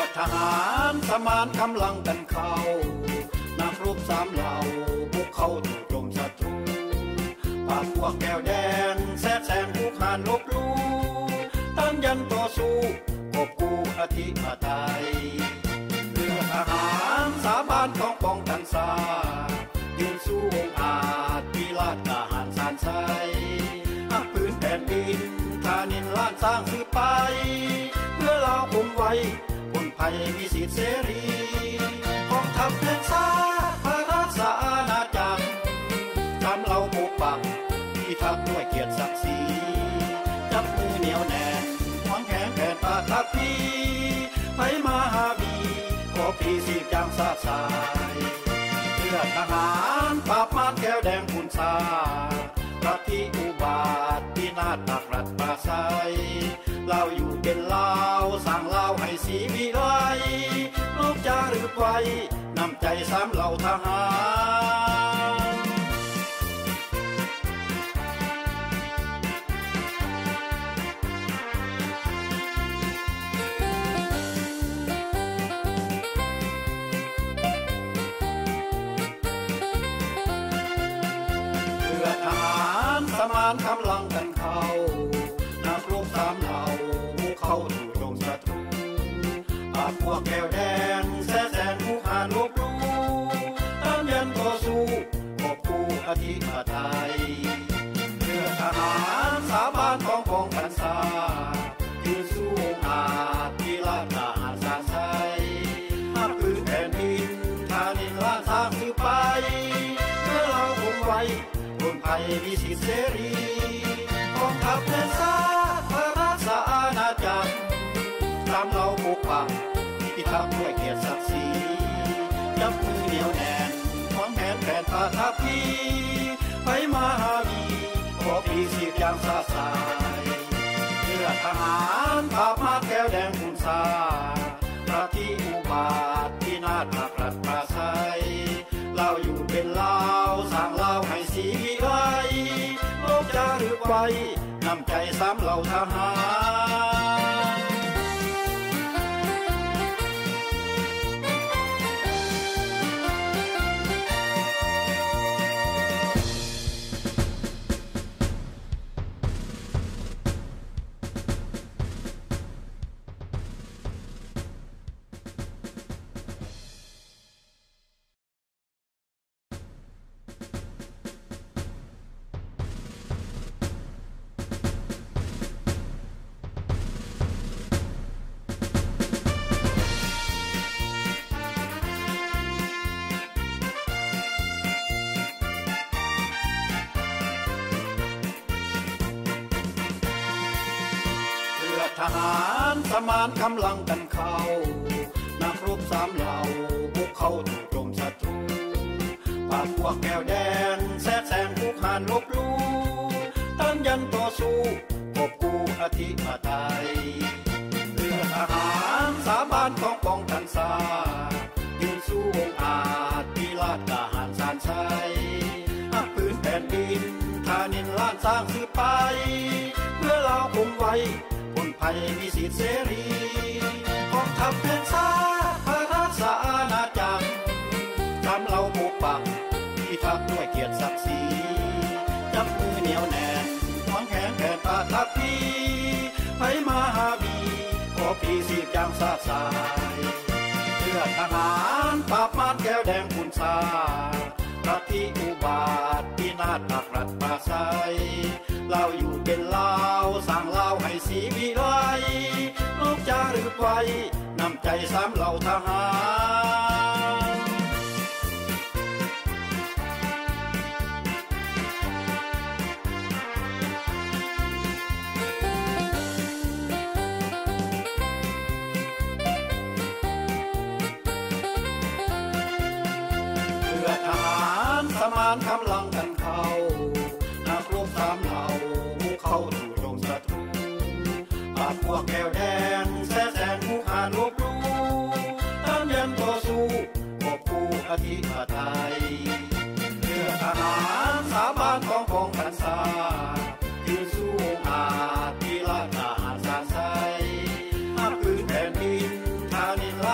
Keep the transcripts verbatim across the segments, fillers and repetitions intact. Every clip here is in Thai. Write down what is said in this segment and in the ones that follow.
ทหารสมานกำลังกันเข้านักรบสามเหล่าบุกเข้าจู่โจมศัตรูปราบพวกแก้วแดงแซ่แซงผู้ขานลบลู่ต้านยันต่อสู้กบกู้อธิปไตยเรือทหารสาบานของป้องกันซายืนสู้องอาจพิราชทหารสานไซหักพื้นแผ่นดินทานินล้านสร้างสืบไปเพื่อเราคงไว้คนไทยมีสิทธิเสรีกองทัพแผ่นซาพระราชอาณาจักรทำเราปกปักพิทักษ์ด้วยเกียรติศักดิ์ศรีจับมือเหนียวแน่นหวังแข็งแผ่นปาทัพพีไปมาหาบีขอพีสีจางซาสายเพื่อทหารปราบมารแก้วแดงคุณซารัฐที่อุบาทพินาศตักรัฐปราศัยเราอยู่เป็นลาวสร้างลาวให้สีวิไลโลกจารึกไว้นำใจสามเหล่าทหารเพื่อทหารสมานกำลังกันเข้านักรบสามเหล่าบุกเข้าจู่โจมศัตรูปราบพวกแก้วแดงแซ่แซงผู้ขานลบลู่ต้านยันต่อสู้กบกู้อธิปไตยเพื่อทหารสาบานของป้องกันซายืนสู้องอาจพิราชทหารสานไซหักพื้นแผ่นดินทานินล้านสร้างสืบไปเพื่อเราคงไว้คนไทยมีสิทธิเสรีกองทัพแผ่นซาพระราชอาณาจักรตามเราปกปักพิทักษ์ด้วยเกียรติศักดิ์ศรีจับมือเหนียวแน่นหวังแผนแผ่นปาทัพพีไปมาหาบีขอพีสีจางซาสายเพื่อทหารปราบมารแก้วแดงคุณซารัฐที่อุบาทพินาศตักรัฐปราศัยเราอยู่เป็นลาวสร้างลาวให้สีวิไลโลกจารึกไว้นำใจสามเหล่าทหารทหารสมานกำลังกันเข้านักรบสามเหล่าบุกเข้าจู่โจมศัตรูปราบพวกแก้วแดงแซ่แซงผู้ขานลบลู่ต้านยันต่อสู้กบกู้อธิปไตยเรือทหารสาบานของป้องกันซายืนสู้องอาจพิราชทหารสานไซหักพื้นแผ่นดินทานินล้านสร้างสืบไปเพื่อเราคงไว้คนไทยมีสิทธิเสรีกองทัพแผ่นซาพระราชอาณาจักรทำเราปกปักพิทักษ์ด้วยเกียรติศักดิ์ศรีจับมือเหนียวแน่นหวังแข็งแผ่นปาทัพพีไปมาหาบีขอพีสีจางซาสายเพื่อทหารปราบมารแก้วแดงคุณซารัฐที่อุบาทพินาศตักรัฐปราศัยเราอยู่เป็นลาวสร้างลาวให้สีวิไลโลกจารึกไว้นำใจสามเหล่าทหารเพื่อทหารสมานกำลังกันเข้านักรบสามเหล่าบุกเข้าจู่โจมศัตรูปราบพวกแก้วแดงแซ่แซงผู้ขานลบลู่ต้านยันต่อสู้กบกู้อธิปไตยเพื่อทหารสาบานของป้องกันซายืนสู้อาจพิราชทหารสานไซหักพื้นแผ่นดินทานินล้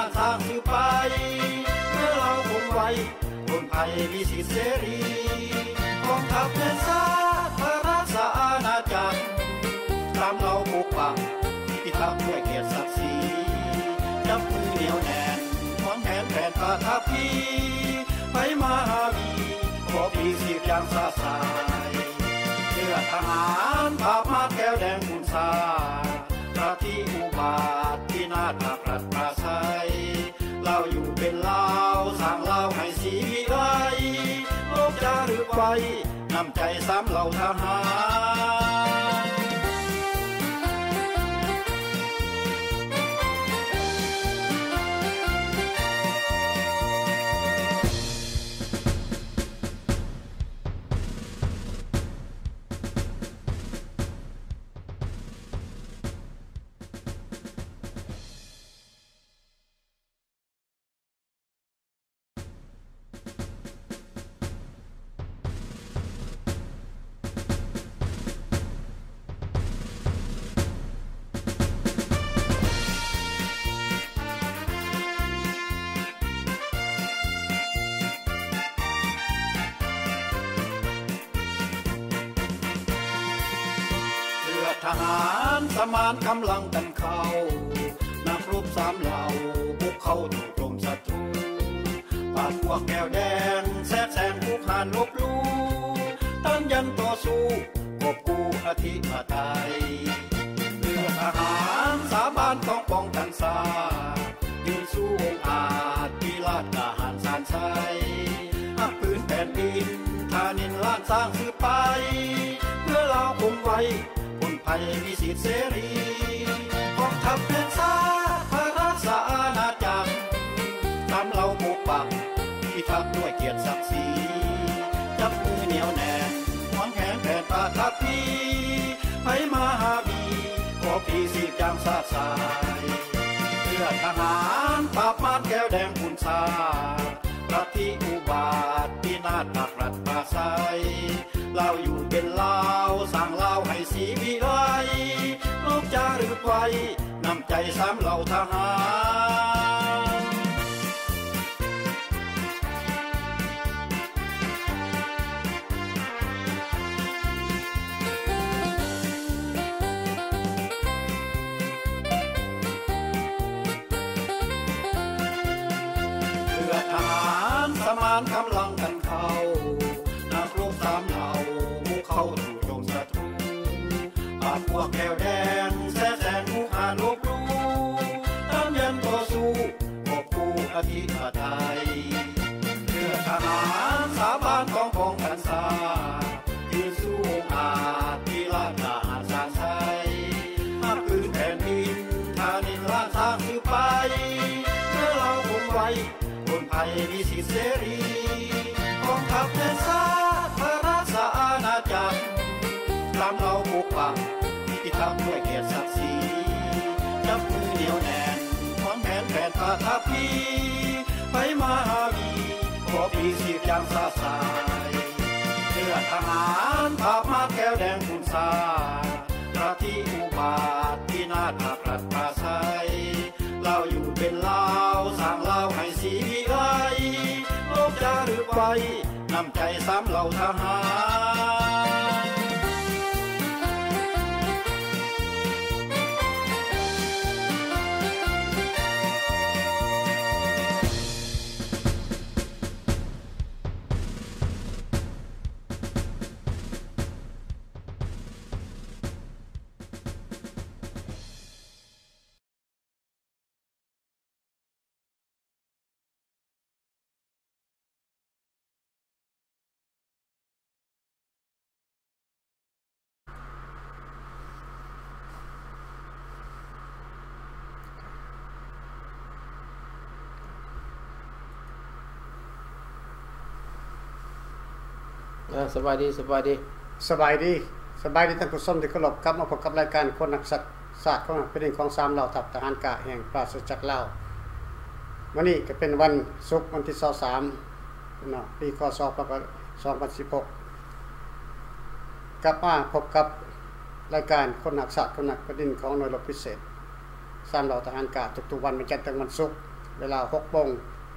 สิทธิเสรีกองทัพเดินสาธารณสาอาณาจักรตามเราปกปักพิทักษ์ด้วยเกียรติศักดิ์ศรีจับมือเหนียวแน่นหวงแหนแผนปาทัพพีไปมาหาวีขอปีสิบอย่างสาสายเพื่อทหารภาพมาแก้วแดงบุญสาพระที่อุบาทที่นาฏปรัดปราศัยเราอยู่เป็นลาวสร้างลาวให้สีวิไลโลกจะรึกไว้นำใจสามเหล่าทหารทหารสมานกำลังกันเข้านักรบสามเหล่าบุกเข้าถูกกลุ่มศัตรูปาดพวกแก้วแดงแทรกแซงผู้ผ่านลบลู่ตั้งยันต่อสู้กบกู้อธิปไตยเพื่อทหารสาบานต้องป้องกันศาสตร์ยืนสู้องอาจพิราชกาหารสานไซหักพื้นแผ่นดินทานินล้านสร้างสืบไปเพื่อเราคงไว้ไทยมีสิทธิเสรีกองทัพเดินสาธารณสาอาณาจักรตามเราปกปักพิทักษ์ด้วยเกียรติศักดิ์ศรีจับมือเหนียวแน่นหวงแหนแผนปาทัพพีไปมาหาวีขอปีสิบอย่างสาสายเพื่อทหารปราบมารแก้วแดงบุญสาพระที่อุบาทพินาศปรัดปราศัยเราอยู่เป็นลาวสร้างลาวให้สีวิไลโลกจะรึกไว้นำใจสามเหล่าทหารเพื่อทหารสมานกำลังกันเข้านักรบสามเหล่าบุกเข้าถูกโจมศัตรูปาดพวกแก้วแดงแทรกแซงผู้ผ่านลบลู่ตั้งยันต่อสู้กบกู้อธิปไตยเพื่อทหารสาบานต้องป้องกันศาสตร์ยืนสู้องอาจพิราชกาหารสานไซหักพื้นแผ่นดินทานินล้านสร้างสืบไปเพื่อเราคงไว้คนไทยมีสิทธิเสรีกองทัพเดินสาธารณสาอาณาจักรตามเราปกปักพิทักษ์ด้วยเกียรติศักดิ์ศรีจับมือเหนียวแน่นหวงแหนแผนปาทัพพีไปมาหาวีขอปีสิบอย่างสาสายเพื่อทหารภาพมาแก้วแดงบุญสาพระที่อุบาทพินาศปรัดปราศัยเราอยู่เป็นลาวสร้างลาวให้สีวิไลโลกจะรึกไว้นำใจสามเหล่าทหารสบายดีสบายดีสบายดีสบายดีท่านผู้ชมที่เคารพกลับมาพบกับรายการคนนักสัตว์ศาสตร์ของประเด็นของสามเหล่าทัพทหารกะแห่งปราศจากลาววันนี้ก็เป็นวันศุกร์วันที่ยี่สิบสามเนาะปีคศสองพันสิบหกกลับมาพบกับรายการคนนักสัตว์คนนักประเด็นของหน่วยรบพิเศษสามเหล่าทหารกะทุกๆวันเป็นจันทร์ถึงวันศุกร์เวลาหกโมง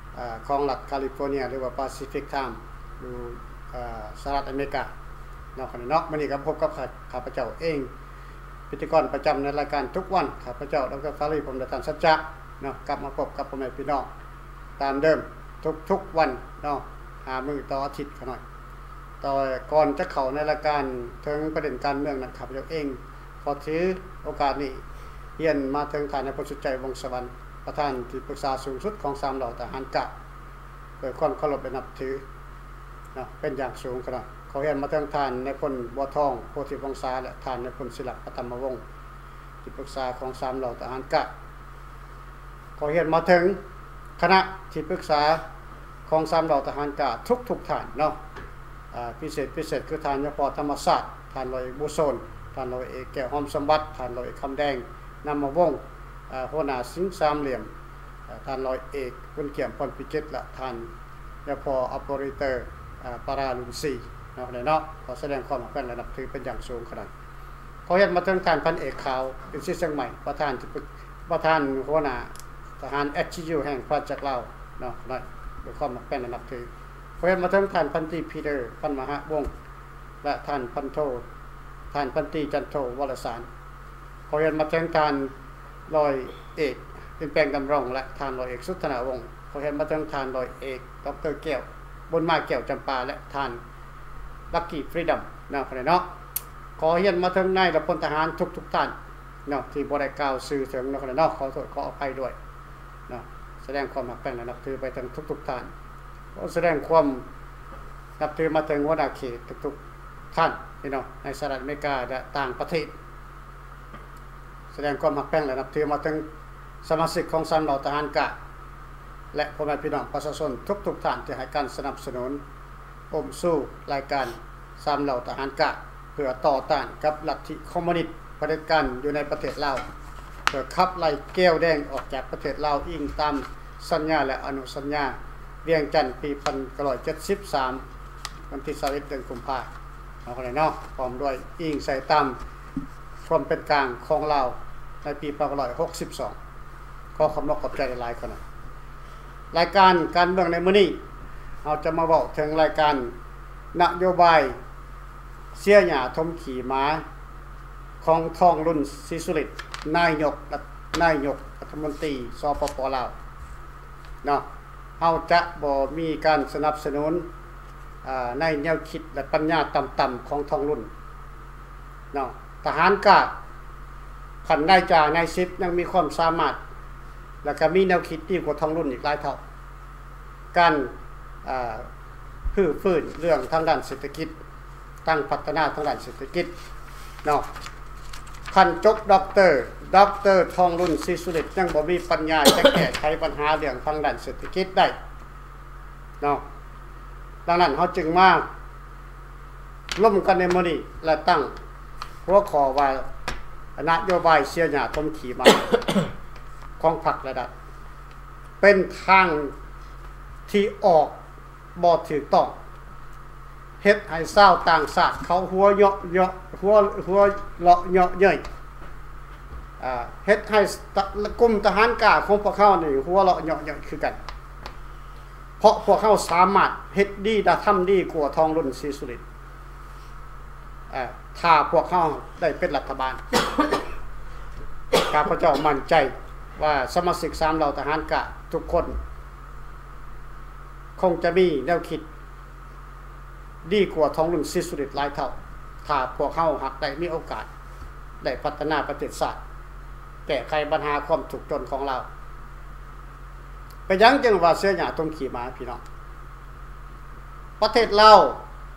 ของรัฐแคลิฟอร์เนียหรือว่า Pacific Time อยู่สหรัฐอเมริกาเนาะขณะเนาะมื้อนี้ก็พบกับข้าพเจ้าเองพิธีกรประจำในรายการทุกวันข้าพเจ้าดร.ฟารีผมดตันสัจจะเนาะกลับมาพบกับพ่อแม่พี่น้องตามเดิมทุกๆวันเนาะหามื้อต่ออาทิตย์กันหน่อยต่อก่อนจะเข้าในรายการถึงประเด็นการเมืองนั้นข้าพเจ้าเองขอถือโอกาสนี้เรียนมาถึงท่านนายพลสุใจวงศ์สวรรค์ประธานที่ปรึกษาสูงสุดของสามเหล่าทหารกะด้วยความเคารพและนับถือเนาะเป็นอย่างสูงขนาดขอเรียนมาถึงท่านนายพลบัวทองโพธิวงศาและท่านนายพลศิลปปฐมวงศ์ที่ปรึกษาของสามเหล่าทหารกะขอเรียนมาถึงคณะที่ปรึกษาของสามเหล่าทหารกะทุกๆท่านเนาะพิเศษพิเศษคือท่านยปธรรมศาสตร์ท่านร้อยบุโซนท่านร้อยเอกแก้วหอมสมบัติท่านร้อยคำแดงนำมาวงหัวหน้าสิงห์สามเหลี่ยมท่านร้อยเอกคุณเกี่ยมพลพิจิตรและท่านยปออปเปอเรเตอร์ปาราลุนซีเนาะเนาะขอแสดงความเป็นระดับถือเป็นอย่างสูงขนาดขอเรียนมาถึงท่านพันเอกขาวเป็นชื่อเชียงใหม่ประธานประธานหัวหน้าทหาร เอช ยู แห่งพระจักรลาวเนาะเนาะด้วยความเป็นระดับถือขอเรียนมาถึงท่านพันตรีพีเตอร์พันมหาวงศ์และท่านพันโทท่านพันตรีจันโทวรสารขอเรียนมาถึงท่านร้อยเอกเป็นแปลงดำรงและท่านร้อยเอกสุทธนาวงศ์ขอเรียนมาถึงท่านร้อยเอกดร.แก้วบนไม้แก้วจำปาและท่านลักกี้ฟรีดอมเนาะเนาะขอเรียนมาถึงนายและพลทหารทุกๆท่านเนาะที่บ่ได้กล่าวชื่อถึงเนาะเนาะขอโทษขออภัยด้วยเนาะแสดงความรักและนับถือไปถึงทุกๆท่านแสดงความนับถือมาถึงหัวหน้าเขตทุกๆท่านพี่น้องในสหรัฐอเมริกาและต่างประเทศแสดงความรักและนับถือมาถึงสมาชิกของสามเหล่าทหารกะและพ่อแม่พี่น้องประชาชนทุกๆท่านที่ให้การสนับสนุนอมสู้รายการสามเหล่าทหารกะเพื่อต่อต้านกับลัทธิคอมมิวนิสต์เผด็จการอยู่ในประเทศลาวเพื่อขับไล่แก้วแดงออกจากประเทศลาวอิงตามสัญญาและอนุสัญญาเวียงจันทร์ปีหนึ่งพันเก้าร้อยเจ็ดสิบสามวันที่ยี่สิบเอ็ดเดือนกุมภาพันธ์เอาคนไหนเนาะพร้อมด้วยอิงใส่ตามความเป็นกลางของลาวในปีหนึ่งพันเก้าร้อยหกสิบสองขอขอบคุณขอบใจหลายๆคนนะรายการการเมืองในมื้อนี้เราจะมาบอกถึงรายการนโยบายเสียหญ้าทมขี่ม้าของทองรุ่นศรีสุฤทธิ์นายกนายกรัฐมนตรีสปป.ลาวเนาะเฮาจะบ่มีการสนับสนุนในแนวคิดและปัญญาต่ำๆของทองรุ่นเนาะทหารกะขันนายจ่านายสิบยังมีความสามารถแล้วก็มีแนวคิดดีกว่าทองรุ่นอีกหลายเท่าการพื้นฟื้นเรื่องทางด้านเศรษฐกิจตั้งพัฒนาทางด้านเศรษฐกิจเนาะคันจบด็อกเตอร์ด็อกเตอร์ทองรุ่นศรีสุฤทธิ์ยังบ่มีปัญญาจะแก้ไขปัญหาเรื่องทางด้านเศรษฐกิจได้เนาะดังนั้นเฮาจึงมาร่วมกันในมื้อนี้และตั้งหัวข้อว่านโยบายเสียหญ้าทมขี่ม้า ของพรรคระดับเป็นทางที่ออกบ่ถูกต้องเฮ็ดให้ชาวต่างชาติเขาหัวเยาะเยาะหัวหัวเลาะเยาะเย้ยอ่าเฮ็ดให้กลุ่มทหารกล้าของพวกเขานี่หัวเลาะเยาะเย้ยคือกันเพราะพวกเขาสามารถเฮ็ดดีได้ทำดีกว่าทองรุ่นศรีสุฤทธิ์อ่าถ้าพวกเขาได้เป็นรัฐบาล ข้าพเจ้ามั่นใจว่าสมาชิกสามเหล่าทหารกะทุกคนคงจะมีแนวคิดดีกว่าทองรุ่นศรีสุฤทธิ์หลายเท่าถ้าพวกเขาหักได้มีโอกาสได้พัฒนาประเทศชาติแก้ไขปัญหาความทุกข์จนของเราไปยังจังว่าเสียหญ้าทมขี่ม้าพี่น้องประเทศลาว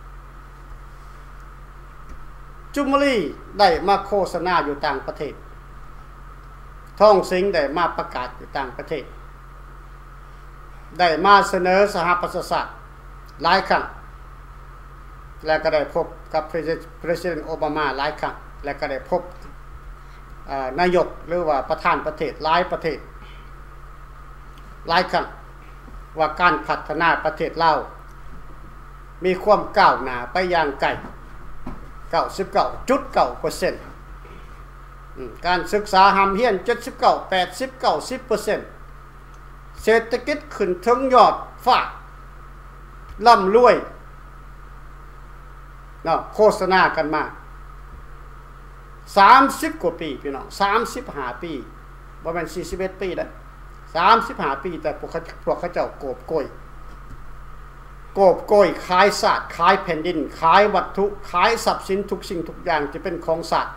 จุมลีได้มาโฆษณาอยู่ต่างประเทศท่องสิงได้มาประกาศอยู่ต่างประเทศได้มาเสนอสหประชาชาติหลายครั้งและก็ได้พบกับประธานาธิบดีโอบามาหลายครั้งและก็ได้พบนายกหรือว่าประธานประเทศหลายประเทศหลายครั้งว่าการพัฒนาประเทศลาวมีความก้าวหน้าไปอย่างไกล เก้าสิบเก้าจุดเก้าเปอร์เซ็นต์ การศึกษาหำเฮียนเจ็ดสิบเก้า แปดสิบ เก้าสิบเปอร์เซ็นต์เศรษฐกิจขึ้นถึงยอดฟ้าร่ำรวยเนาะโฆษณากันมาสามสิบกว่าปีพี่น้องสามสิบห้าปีบ่แม่นสี่สิบเอ็ดปีเด้อสามสิบห้าปีแต่พวกเขาพวกเขาเจ้าโกบโกยโกบโกยขายศาสตร์ขายแผ่นดินขายวัตถุขายทรัพย์สินทุกสิ่งทุกอย่างจะเป็นของศาสตร์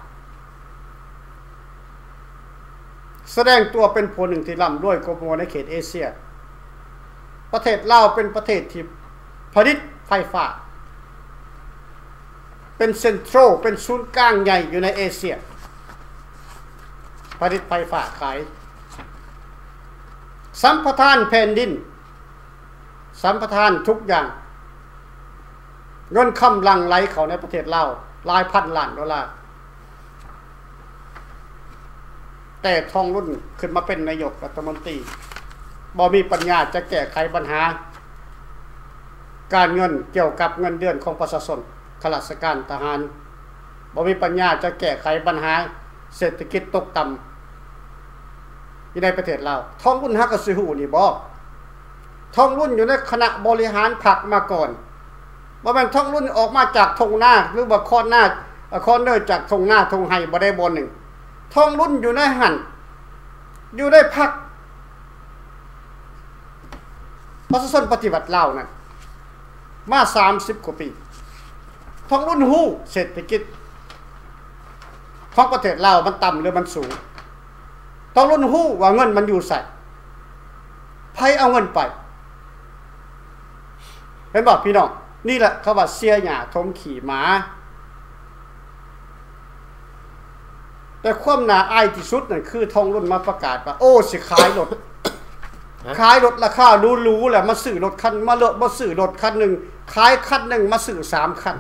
แสดงตัวเป็นผู้หนึ่งที่ร่ำรวยกว่าหมู่ในเขตเอเชียประเทศลาวเป็นประเทศที่ผลิตไฟฟ้าเป็นเซ็นทรัลเป็นศูนย์กลางใหญ่อยู่ในเอเชียผลิตไฟฟ้าขายสัมปทานแผ่นดินสัมปทานทุกอย่างเงินคำหลั่งไหลเข้าในประเทศลาวหลายพันล้านดอลลาร์แต่ทองรุ่นขึ้นมาเป็นนายกรัฐมนตรีบ่มีปัญญาจะแก้ไขปัญหาการเงินเกี่ยวกับเงินเดือนของประชาชนข้าราชการทหารบ่มีปัญญาจะแก้ไขปัญหาเศรษฐกิจตกต่ำอยู่ในประเทศลาวทองรุ่นฮักก็สิฮู้นี่บ่ทองรุ่นอยู่ในคณะบริหารพรรคมาก่อนบ่แม่นทองรุ่นออกมาจากทงนาหรือว่าคอนนาคอนเนอร์จากทงนาทงไห้บ่ได้บ่หนึ่งทองรุ่นอยู่ในหั่นอยู่ในพรรคประชาชนปฏิวัติลาวนั่นมาสามสิบกว่าปีทองรุ่นฮู้เศรษฐกิจของประเทศลาวมันต่ำหรือมันสูงทองรุ่นฮู้ว่าเงินมันอยู่ไสไผเอาเงินไปเห็นบ่พี่น้องนี่แหละเขาว่าเสียหญ้าทมขี่หมาแต่ความน่าอายที่สุดนั่นคือทองรุ่นมาประกาศว่าโอ้สิขายรถขายรถราคาหรูๆแหละมาซื้อรถคันมาเลอะมาซื้อรถคันหนึ่งขายคันหนึ่งมาซื้อสามคัน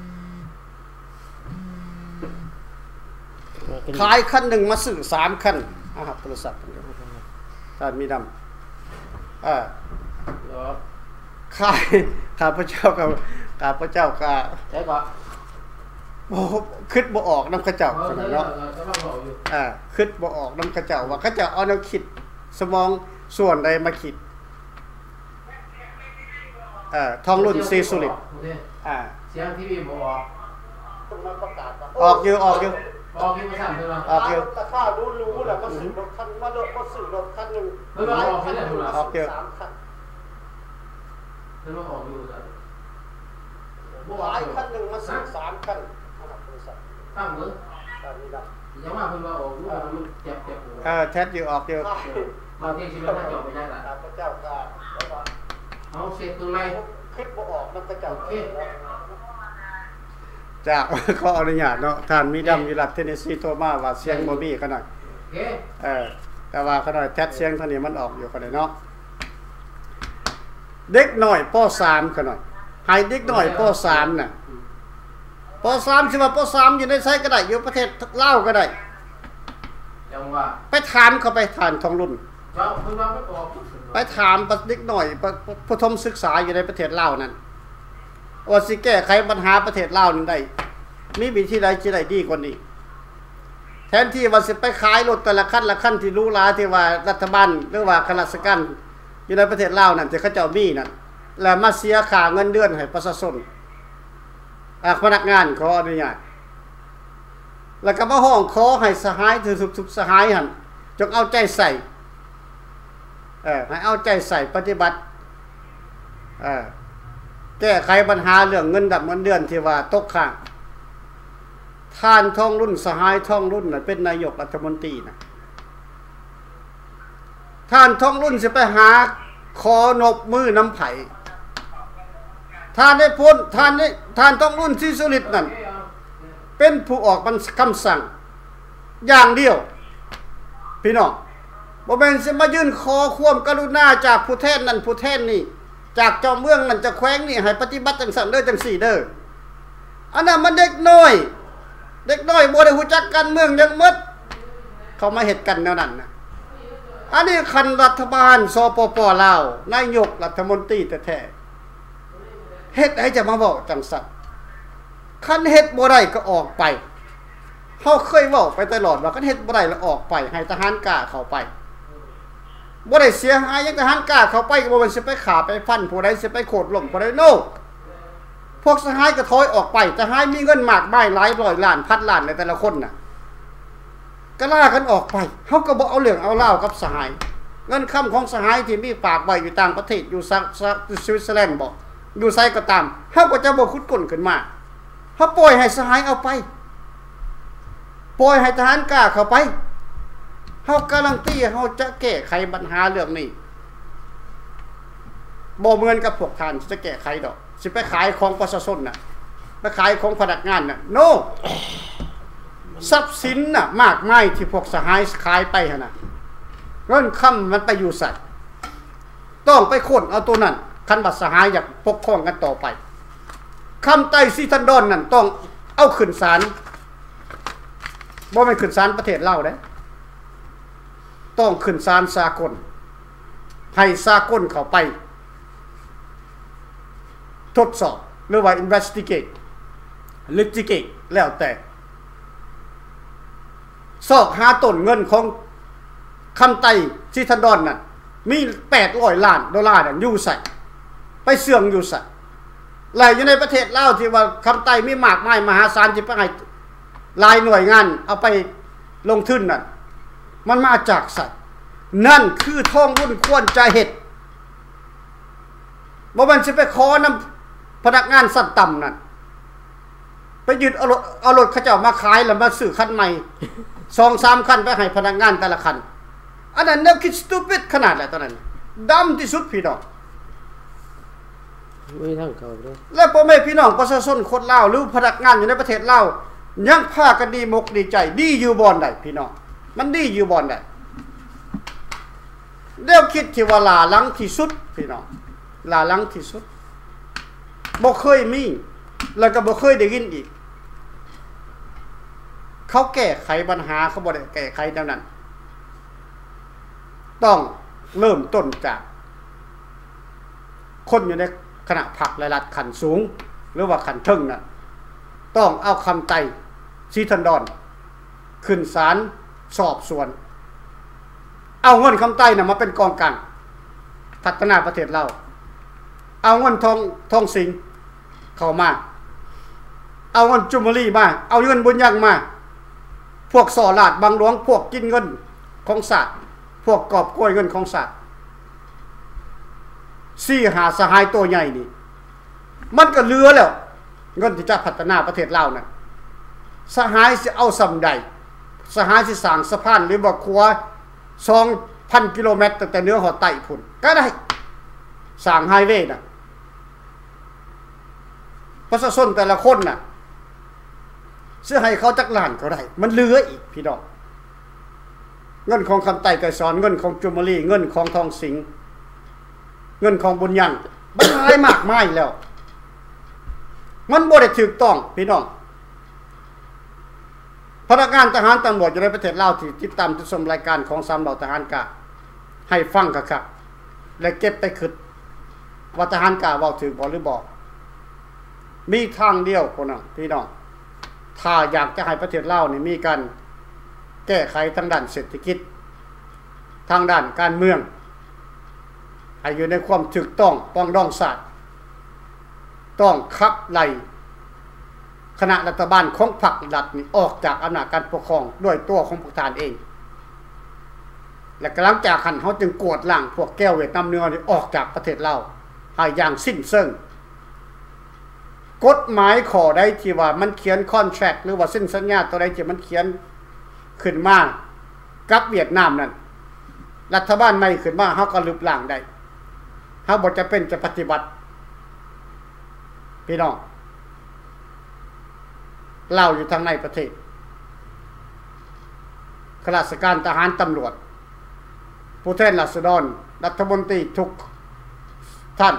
ขายคันหนึ่งมาซื้อสามคันอ่ะครับโทรศัพท์ท่านมีดำเออขายข้าพเจ้ากับข้าพเจ้าก็ใช่ปะบ่คิดบ่ออกนำเขาเจ้าเนาะอ่าคิดบ่ออกนำเขาเจ้าว่าเขาเจ้าเอาแนวคิดสมองส่วนใดมาคิดเอ่อทองรุ่นซีสุริตอ่าเสียงทีวีบ่ออกออกอยู่ออกอยู่ออกอยู่บ่ซ้ํเด้อออกอยู่ราคารู้ๆแล้วก็ซื้อรถคันมาเลอะก็ซื้อรถคันนึงเพิ่นว่าออกเฮ็ดได้พุ่นล่ะออกอยู่สามคันเพิ่นว่าออกอยู่จ้ะบ่หลายคันนึงมาซื้อสามคันตั้งมื้อยังว่าเพิ่นว่าออกอยู่มันเจ็บๆเออแท้อยู่ออกอยู่บางทีสิมันถ้าจบไปได้ล่ะพระเจ้าก็เอาเสร็จตรงไหนคิดบ่ออกนำพระเจ้าจ้าขออนุญาตเนาะท่านมีดำอยู่รัฐเทนเนสซีโทรมาว่าเสียงบ่มีขนาดโอเคเออแต่ว่าขนาดแท้เสียงเท่านี้มันออกอยู่ขนาดเนาะเด็กน้อยป.สาม ขนาดให้เด็กน้อยป.สาม น่ะป.สาม สิว่าป.สาม อยู่ในไสก็ได้อยู่ประเทศลาวก็ได้จังว่าไปถามเขาไปถามทองรุ่นเจ้าเพิ่นว่ามันออกไปถามเด็กน้อยประถมศึกษาอยู่ในประเทศลาวนั่นว่าสิแก้ไขปัญหาประเทศลาวนั้นได้มีวิธีใดสิได้ดีกว่านี้แทนที่ว่าสิไปขายรถแต่ละคันละคันที่หรูหราที่ว่ารัฐบาลหรือว่าข้าราชการอยู่ในประเทศลาวนั่นที่เขาเจ้ามีนั่นแล้วมาเสียค่าเงินเดือนให้ประชาชนอ่าพนักงานขออนุญาตแล้วก็มาห้องขอให้สหายทุกๆสหายหั่นจงเอาใจใส่เออให้เอาใจใส่ปฏิบัติเออแก้ไขปัญหาเรื่องเงินดับเงินเดือนที่ว่าตกค้างท่านทองรุ่นสหายทองรุ่นน่ะเป็นนายกรัฐมนตรีนะท่านทองรุ่นสิไปหาขอนบมือน้ำไผ่ท่านได้พ้นท่านได้ท่านทองรุ่นซีสุริตนั่นเป็นผู้ออกคำสั่งอย่างเดียวพี่น้องบ่แม่นสิมายื่นขอความกรุณาจากผู้แทนนั่นผู้แทนนี่จากเจ้าเมืองนั่นจะแขวงนี่ให้ปฏิบัติจังซั่นเด้อจังซี่เด้ออันนั้นมันเด็กน้อยเด็กน้อยบ่ได้ฮู้จักการเมืองยังหมดเขามาเฮ็ดกันแนวนั้นนะอันนี้คันรัฐบาลสปป.ลาวนายกรัฐมนตรีแท้ๆเฮ็ดให้จะมาเว้าจังซั่นคันเฮ็ดบ่ได้ก็ออกไปเฮาเคยเว้าไปตลอดว่าคันเฮ็ดบ่ได้แล้วออกไปให้ทหารกล้าเข้าไปบ่ได้เสียหายยังทหารกล้าเข้าไปก็บ่มันสิไปขาไปฟันผู้ใดสิไปโคตรล่มผู้ใดโนพวกสหายก็ถอยออกไปทหารมีเงินมากมายหลายร้อยล้านพันล้านในแต่ละคนน่ะก็ล่ากันออกไปเฮาก็บ่เอาเรื่องเอาเล่ากับสหายเงินค่ำของสหายที่มีฝากไว้อยู่ต่างประเทศอยู่ซักสวิตเซอร์แลนด์บ่อยู่ไสก็ตามเฮาก็จะบ่ขุดก้นขึ้นมาเฮาปล่อยให้สหายเอาไปปล่อยให้ทหารกล้าเข้าไปเฮาการันตีเฮาจะแก้ไขปัญหาเรื่องนี้บ่เหมือนกับพวกท่านจะแก้ไขดอกสิไปขายของประชาชนน่ะไปขายของพนักงานน่ะโน no. ทรัพย์สินน่ะมากมายที่พวกสหายขายไปหั่นน่ะเงินค่ำมันไปอยู่ไสต้องไปค้นเอาตัวนั้นคันบัดสหายอยากปกครองกันต่อไปคำไต้ซีทันดอนนั่นต้องเอาขึ้นศาลบ่แม่นขึ้นศาลประเทศลาวเด้ต้องขึ้นศาลสากลให้สากลเข้าไปทดสอบหรือว่า investigate litigate แล้วแต่สอบหาต้นเงินของคำไต้ซีทันดอนนั่นมีแปดร้อยล้านดอลลาร์นั่นอยู่ใส่ไปเสื่องอยู่ใส่หลายอยู่ในประเทศลาวที่ว่าคำไต้มีมากมายมหาศาลที่ไปให้หลายหน่วยงานเอาไปลงทุนนั่นมันมาจากสัตว์นั่นคือท้องรุ่นควรใจเห็ดบ่มันสิไปขอนำพนักงานสั้นต่ำนั่นไปยึดเอารถเอารถเขาเจ้ามาขายแล้วมาซื้อคันใหม่ สองสามคันไปให้พนักงานแต่ละคันอันนั้นแนวคิดสตูปิดขนาดแหละตอนนั้นดำที่สุดพี่น้องไม่ทั้งเขาเด้อแล้วพ่อแม่พี่น้องประชาชนคนลาวหรือพนักงานอยู่ในประเทศลาวยังพากันดีมกดีใจดีอยู่บ่อนใดพี่น้องมันดีอยู่บ่อนใดเดี๋ยวคิดที่ว่าลาลังที่สุดพี่น้องลาลังที่สุดบ่เคยมีแล้วก็บ่เคยได้ยินอีกเขาแก้ไขปัญหาเขาบ่ได้แก้ไขแนวนั้นต้องเริ่มต้นจากคนอยู่ในคณะพรรคและรัฐขั้นสูงหรือว่าขั้นทึ่งน่ะต้องเอาคำไต้ซีทันดอนขึ้นศาลสอบสวนเอาเงินคำไต้น่ะมาเป็นกองกลางพัฒนาประเทศเราเอาเงินทองทองสิงเข้ามาเอาเงินจุมรีมาเอาเงินบุญยังมาพวกสอลาดบางหลวงพวกกินเงินของศาสตร์พวกกอบกล้วยเงินของศาสตร์ซี่หาสหายตัวใหญ่นี่มันก็เหลือแล้วเงินที่จะพัฒนาประเทศลาวน่ะสหายสิเอาสำใดสหายสิสร้างสะพานหรือบ่ครัว สองพัน กิโลเมตรตั้งแต่เหนือหอดใต้พุ่นก็ได้สร้างไฮเวย์น่ะประชาชนแต่ละคนน่ะสิให้เขาจักล้านก็ได้มันเหลืออีกพี่น้องเงินของคำไต้ไกรสอนเงินของจุมรีเงินของทองสิงเงินของบุญยังมันหลายมากมายแล้วมันบ่ได้ถูกต้องพี่น้องพนักงานทหารตำรวจอยู่ในประเทศลาวที่ติดตามติดชมรายการของสามเหล่าทหารกะให้ฟังคักๆและเก็บไปคิดว่าทหารกะเว้าถูกบ่หรือบ่มีทางเดียวคนน่ะพี่น้องถ้าอยากจะให้ประเทศลาวนี่มีการแก้ไขทางด้านเศรษฐกิจทางด้านการเมืองให้อยู่ในความถูกต้องปองดองศาสตร์ต้องขับไล่คณะรัฐบาลของพรรครัฐนี่ออกจากอำนาจการปกครองด้วยตัวของพวกท่านเองและหลังจากหันเขาจึงกวดล้างพวกแก้วเวียดนามเนื้อนี่ออกจากประเทศเราให้อย่างสิ้นเชิงกฎหมายข้อใดที่ว่ามันเขียนคอนแทรคหรือว่าสิ้นสัญญาตัวใดที่มันเขียนขึ้นมากับเวียดนามนั่นรัฐบาลใหม่ขึ้นมาเฮาก็ลบล้างได้เฮาบ่จะเป็นจะปฏิบัติพี่น้องเล่าอยู่ทางในประเทศข้าราชการทหารตำรวจผู้แทนราษฎรรัฐมนตรีทุกท่าน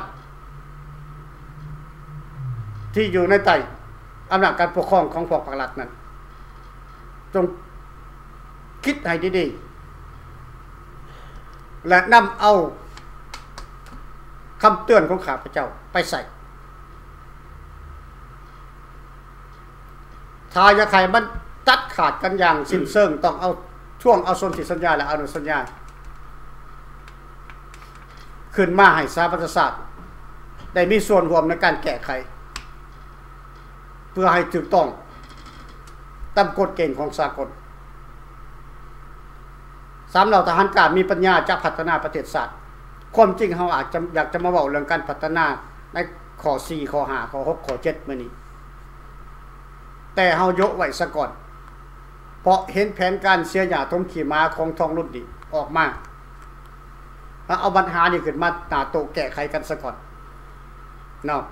ที่อยู่ในใต้อำนาจการปกครองของพวกพรรครัฐนั้นจงคิดให้ดีๆและนำเอาคำเตือนของข้าพเจ้าไปใส่ถ้าอยากให้มันตัดขาดกันอย่างสิ้นเชิงต้องเอาช่วงเอาสนธิสัญญาและอนุสัญญาขึ้นมาให้สถาปัตยศาสตร์ได้มีส่วนร่วมในการแก้ไขเพื่อให้ถูกต้องตามกฎเกณฑ์ของสากลสามเหล่าทหารกล้ามีปัญญาจะพัฒนาประเทศชาติความจริงเฮาอาจจะอยากจะมาเว้าเรื่องการพัฒนาในข้อสี่ข้อห้าข้อหกข้อเจ็ดมื้อนี้แต่เฮายกไว้ซะก่อนเพราะเห็นแผนการเสียหญ้าทมขี่ม้าของทองรุ่นนี้ออกมาแล้วเอาปัญหานี่ขึ้นมาหน้าโต๊ะแก้ไขกันซะก่อนเนาะ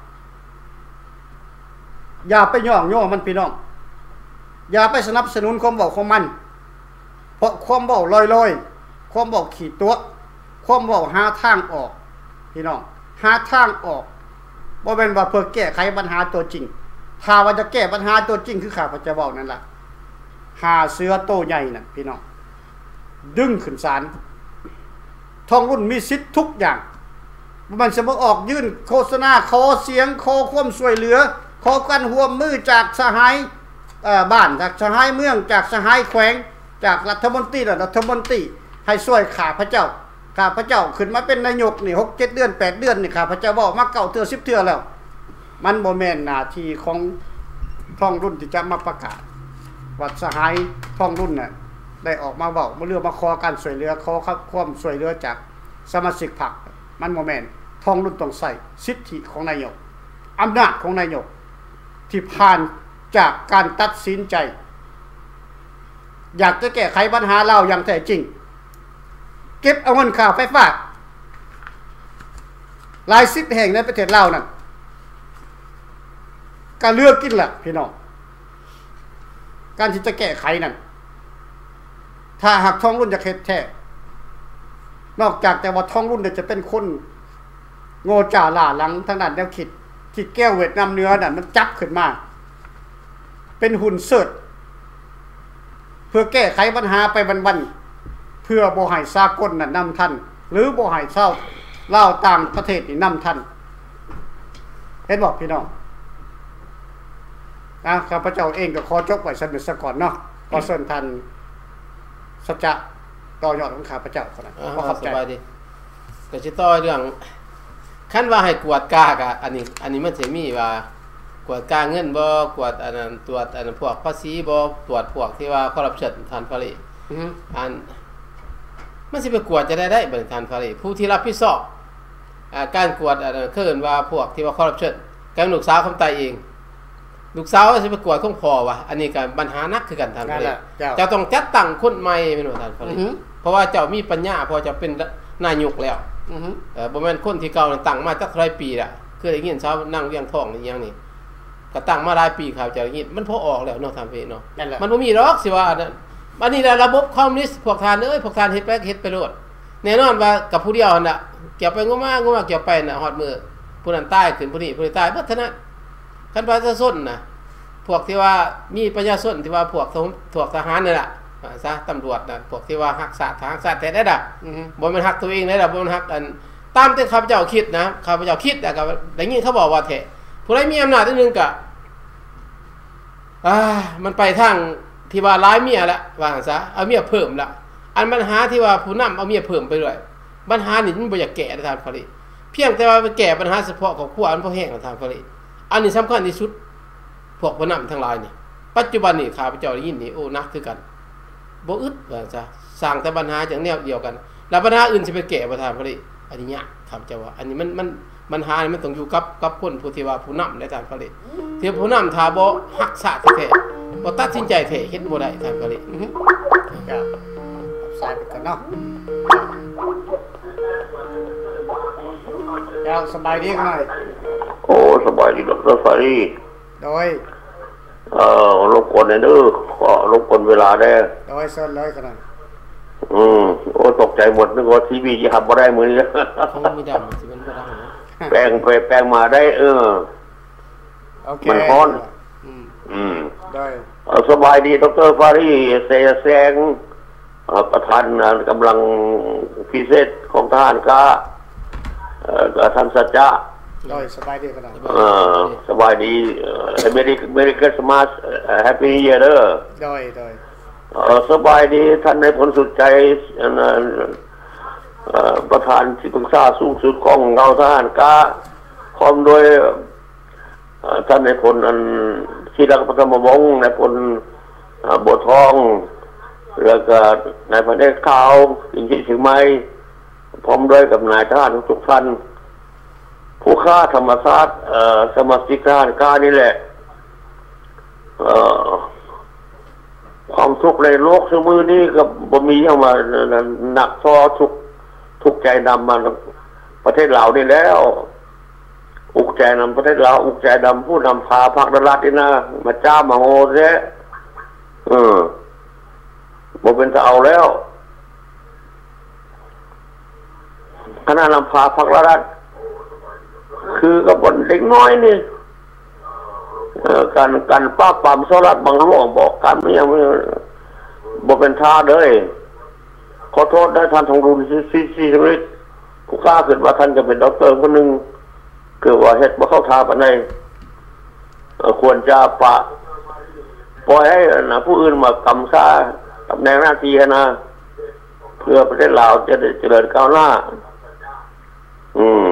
อย่าไปย่องย่อมันพี่น้องอย่าไปสนับสนุนความเว้าของมันเพราะความเว้าลอยๆความเว้าขี้ตัวความเว้าหาทางออกพี่น้องหาทางออกบ่แม่นว่าเพื่อแก้ไขปัญหาตัวจริงถ้าว่าจะแก้ปัญหาตัวจริงคือข้าพเจ้าเว้านั่นล่ะหาเสือโตใหญ่น่ะพี่น้องดึงขึ้นศาลทองรุ่นมีสิทธิ์ทุกอย่างมันจะมาออกยื่นโฆษณาขอเสียงขอความช่วยเหลือขอการร่วมมือจากสหายบ้านจากสหายเมืองจากสหายแขวงจากรัฐมนตรีและรัฐมนตรีให้ช่วยข้าพเจ้าข้าพเจ้าขึ้นมาเป็นนายกนี่หก เจ็ดเดือนแปดเดือนนี่ข้าพเจ้าเว้ามาเก้าเทื่อสิบเทื่อแล้วมันบ่แม่นหน้าที่ของทองรุ่นที่จะมาประกาศว่าสหายทองรุ่นน่ะได้ออกมาเว้ามาเรื่องมาขอการช่วยเหลือขอความช่วยเหลือจากสมาชิกพรรคมันบ่แม่นทองรุ่นต้องใส่สิทธิของนายกอำนาจของนายกที่ผ่านจากการตัดสินใจอยากจะแก้ไขปัญหาเราอย่างแท้จริงเก็บเอาเงินค่าไฟฟ้าหลายสิบแห่งในประเทศลาวนั่นก็เลือกกินล่ะพี่น้องการที่จะแก้ไขนั่นถ้าหากทองรุ่นจะเฮ็ดแท้นอกจากแต่ว่าทองรุ่นจะเป็นคนโง่จ่าล่าหลังทางด้านแนวคิดที่แก้วเวียดนามเนื้อนั่นมันจับขึ้นมาเป็นหุ่นเสิร์ชเพื่อแก้ไขปัญหาไปวันๆเพื่อบ่ให้สากลน่ะนำทันหรือบ่ให้เศร้าเล่าต่างประเทศนี่นำทันเห็นบอกพี่น้องนะข้าพเจ้าเองก็ขอจบไว้สักนิดสักก่อนเนาะขอเชิญท่านสัจจะต่อยอดของข้าพเจ้าคนนั้นขอขอบใจก็สิต่อเรื่องคันว่าให้กวดกากะอันนี้อันนี้มันสิมีว่ากวดกาเงินบ่กวดอันนั้นตรวจอันนั้นพวกภาษีบ่ตรวจพวกที่ว่าคอร์รัปชันท่านฟารีอืออันมันสิไปกวดจะได้ได้บ่ท่านฟารีผู้ที่รับผิดชอบอ่าการกวดอันนั้นคือว่าพวกที่ว่าคอร์รัปชันกับลูกสาวคำตายเองลูกสาวสิไปกวดของพ่อว่ะอันนี้ก็ปัญหานักคือกันท่านฟารีเจ้าต้องจัดตั้งคนใหม่แม่นบ่ท่านฟารีเพราะว่าเจ้ามีปัญญาพอจะเป็นนายกแล้วอือเออบ่แม่นคนที่เก่าตั้งมาจักหลายปีล่ะคือได้ยินชาวนั่งเลี้ยงท้องอีหยังนี่ก็ตั้งมาหลายปีครับจะอย่างนี้มันพอออกแล้วเนาะทำเพเนาะมันบ่มีหรอกสิว่าอันนี้ระบบคอมมิวนิสต์พวกทานเอ้ยพวกทานเฮ็ดไปเฮ็ดไปโลดแน่นอนว่ากับผู้เดียวนั่นน่ะเกี่ยวไปงมางมเกี่ยวไปน่ะฮอดมื้อผู้นั้นตายขึ้นผู้นี้ผู้นี้ตายเบิดเท่านั้นคันประชาชนน่ะพวกที่ว่ามีประชาชนที่ว่าพวกพวกทหารนี่ล่ะซะตำรวจน่ะพวกที่ว่าฮักษาทางชาติแท้ได้ด่ะบ่แม่นฮักตัวเองได้ด่ะบ่แม่นฮักอันตามที่ข้าพเจ้าคิดนะข้าพเจ้าคิดแต่ก็ได้ยินเขาบอกว่าแท้ผู้ใดมีอำนาจนิดนึงก็อ่ามันไปทางที่ว่าร้ายเมียละว่าซะเอาเมียเพิ่มละอันปัญหาที่ว่าผู้นำเอาเมียเพิ่มไปด้วยปัญหานี่มันบ่อยากแก้ทางฟารีเพียงแต่ว่าไปแก้ปัญหาเฉพาะของครัวอันบ่แห้งทางฟารีอันนี้สำคัญที่สุดพวกผู้นำทั้งหลายนี่ปัจจุบันนี่ข้าพเจ้าได้ยินนี่โอ้นักคือกันบ่อึดว่าซะสร้างแต่ปัญหาอย่างแนวเดียวกันแล้วปัญหาอื่นสิไปแก้บ่ทางฟารีอันนี้ยากข้าพเจ้าว่าอันนี้มันมันปัญหานี่มันต้องอยู่กับกับคนผู้ที่ว่าผู้นำในทางฟารีที่ผู้นำถ้าบ่รักษาแท้ๆบ่ตัดสินใจแท้เฮ็ดบ่ได้ทางฟารีอือฮึครับสายไปกันเนาะเจ้าสบายดีกันหน่อยโอ้สบายดีดร.ฟารีโดยเอ่อรบกวนหน่อยเด้อขอรบกวนเวลาได้โดยเชิญเลยกันหน่อยอืมโอ้ตกใจหมดนึกว่าทีวีจะทำบ่ได้มื้อนี้คงมีดำสิมันบ่ได้แปลงไปแปลงมาได้เออโอเคมันฮ้อนอืมอืมได้สบายดีดร.ฟารีเสแสงประธานกำลังพิเศษของทหารกาเอ่อท่านสัจจะได้สบายดีกันหน่อยเออสบายดีเมริกเมริกาสมาสแฮปปี้นิวเยียร์เด้อได้ได้เออสบายดีท่านในผลสุดใจประธานที่ปรึกษาสูงสุดของเงาทหารกาพร้อมโดยท่านนายพลอันชีรักปฐมวงศ์นายพลบัวทองแล้วก็นายพระเดชขาวอินทรีถึงไม้พร้อมด้วยกับนายทหารทุกท่านผู้ฆ่าธรรมศาสตร์สมาชิกทหารกานี่แหละความทุกข์ในโลกสมือนี้ก็บ่มีเข้ามาหนักท้อทุกทุกใจนำมาประเทศลาวนี่แล้วอุกใจนำประเทศลาวอุกใจนำผู้นำพาพรรครัฐนี่นะมาจ้ามาโหเสียเออบ่เป็นจะเอาแล้วคณะนำพาพรรครัฐคือกับบนเด็กน้อยนี่การการป้าปามโซลัดบางหลวงบอกการไม่ยังไม่บอกเป็นท่าเลยขอโทษได้ท่านทองรุนซีซีซีชีวิตผู้กล้าเกิดว่าท่านจะเป็นด็อกเตอร์คนหนึ่งเกิดว่าเฮ็ดมาเข้าท่าปานใดควรจะปะปล่อยให้นะผู้อื่นมากำซ่าตำแหน่งหน้าที่นะเพื่อประเทศลาวจะได้เจริญก้าวหน้าอืม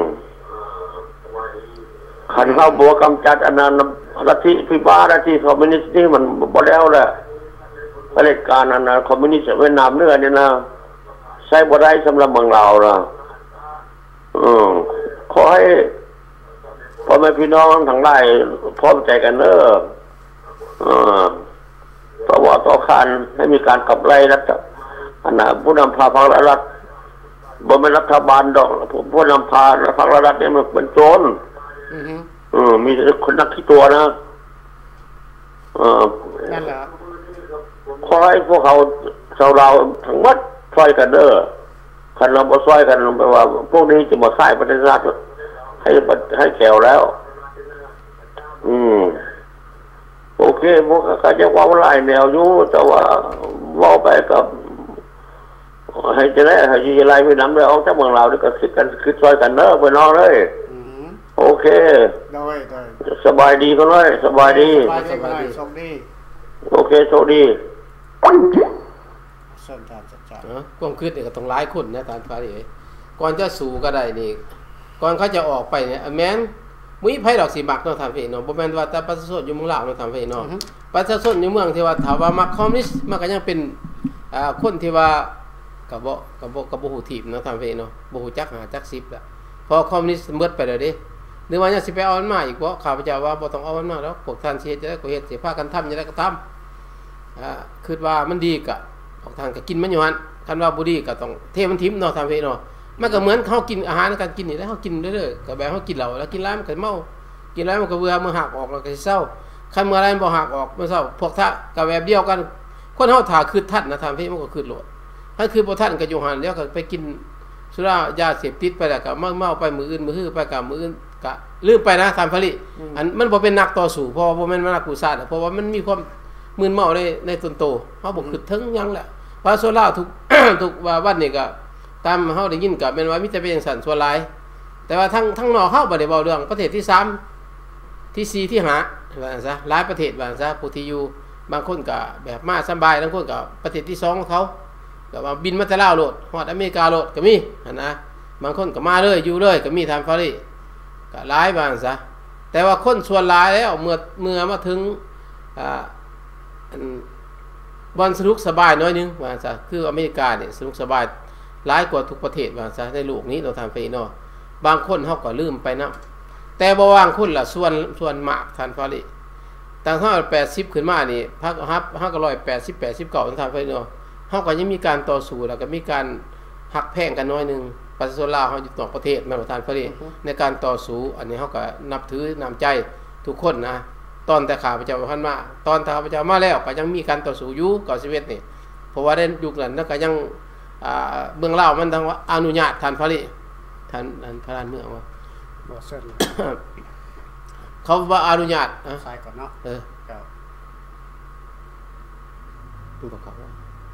ขันเข้าบัวกำจัดอนันต์ลัทธิพิบ้าลัทธิคอมมิวนิสต์นี่มันบ่แล้วแหละเผด็จการอนันต์คอมมิวนิสต์เวียดนามเนื้อเนี่ยนะใช้บ่ได้สำหรับเมืองเรานะอืมขอให้พ่อแม่พี่น้องทั้งหลายพร้อมใจกันเนอะอ่าต่อว่าต่อขานให้มีการขับไล่รัฐอันน่ะผู้นำพาพรรครัฐบ่เป็นรัฐบาลดอกผู้นำพาพรรครัฐเนี่ยมันเป็นโจรอือฮึเออมีคนนักขี้ตัวนะเออนั่นแหละขอให้พวกเขาชาวเราทั้งหมดช่วยกันเด้อคันเราบ่ช่วยกันแปลว่าพวกนี้จะมาฆ่าประเทศชาติให้ให้แขวแล้วอืมโอเคพวกก็จะว่าหลายแนวอยู่แต่ว่าว่าไปกับให้จะได้ให้จะไล่ไปนำได้ออกจากเมืองเราด้วยก็คิดกันคิดช่วยกันเด้อพี่น้องเด้อโอเคได้ได้สบายดีก็เลยสบายดีสบายดีโชคดีโอเคโชคดีเส้นทางจัดจ้าเนาะความคิดนี่ก็ต้องหลายคนนะท่านฟ้าเอ๋ยก่อนจะสู่ก็ได้นี่ก่อนเขาจะออกไปเนี่ยแม้นมุ้ยไผดอกสิมักเนาะท่านพี่เนาะบ่แม่นว่าแต่ประชาชนอยู่เมืองลาวเนาะท่านพี่เนาะประชาชนอยู่เมืองที่ว่าถ้าว่ามักคอมมิวนิสต์มันก็ยังเป็นอ่าคนที่ว่าก็บ่ก็บ่ก็บ่ฮู้ทีมเนาะท่านพี่เนาะบ่ฮู้จักหาจักสิบละพอคอมมิวนิสต์หมดไปแล้วเด้หรือว่ายังสิไปเอามันมาอีกบ่ข้าพเจ้าว่าบ่ต้องเอามันมาแล้วพวกท่านสิเฮ็ดจะได้ก็เฮ็ดสิพากันทำจะได้ก็ทำอ่าคิดว่ามันดีก็พวกท่านก็กินมันอยู่หั่นคันว่าบ่ดีก็ต้องเทมันทิ่มเนาะท่านพี่เนาะมันก็เหมือนเฮากินอาหารการกินนี่แหละเฮากินเรื่อยๆก็แบบเฮากินเหล้าแล้วกินแล้วมันก็เมากินแล้วมันก็เบื่อมันหักออกแล้วก็สิเศร้าคันเมื่อไรมันบ่หักออกมันเศร้าพวกท่าก็แบบเดียวกันคนเฮาถ้าคือท่านนะท่านพี่มันก็คือโลดถ้าคือบ่ท่านก็อยู่หั่นแล้วก็ไปกินสุรายาเสพติดไปแล้วก็เมาๆไปมื้ออื่นมื้อฮื้อไปก็มื้ออื่นก็ลืมไปนะท่านผลิอันมันบ่เป็นนักต่อสู้เพราะว่าบ่แม่นนักกุศลเพราะว่ามันมีความมึนเมาในในตนโตเฮาบ่คิดถึงหยังแหละว่าโซลาทุก ทุกว่าวันนี้ก็ตามเฮาได้ยินก็แม่นว่ามีแต่เป็นจังซั่นส่วนหลายแต่ว่าทั้งทั้งนอกเฮาบ่ได้เว้าเรื่องประเทศที่สามที่สี่ที่ห้าว่าซั่นซะหลายประเทศว่าซั่นซะผู้ที่อยู่บางคนก็แบบมาสบายบางคนก็ประเทศที่สองของเขาก็ว่าบินมาแต่ลาวโลดฮอดอเมริกาโลดก็มีหั่นนะบางคนก็มาเลยอยู่เลยก็มีทางฟารีก็หลายบางซะแต่ว่าคนส่วนหลายแล้วเมื่อเมื่อมาถึงอ่าอันบอนสนุกสบายน้อยนึงว่าซะคืออเมริกาเนี่ยสนุกสบายหลายกว่าทุกประเทศว่าซะในโลกนี้เราทำไปเนาะบางคนเฮาก็ลืมไปนำแต่บ่วางคนล่ะส่วนส่วนมากท่านฟารีตั้งเฮาแปดสิบขึ้นมานี่พักฮับเฮาก็หนึ่งร้อยแปดสิบ แปดสิบเก้าท่านฟารีเนาะเฮาก็ยังมีการต่อสู้แล้วก็มีการหักแพงกันน้อยนึงประชาชนลาวเฮาอยู่นอกประเทศแม่นบ่ท่านฟารีในการต่อสู้อันนี้เฮาก็นับถือน้ำใจทุกคนนะตอนแต่ข้าพเจ้าพันมาตอนข้าพเจ้ามาแล้วก็ยังมีการต่อสู้อยู่เก้าสิบเอ็ดนี่เพราะว่าได้ยุคนั้นก็ยังอ่าเมืองลาวมันทางว่าอนุญาตท่านฟารีท่านท่านพระราชเมืองว่าบ่เซิ้นเขาว่าอนุญาตนะใส่ก่อนเนาะเออครับดูบ่ครับ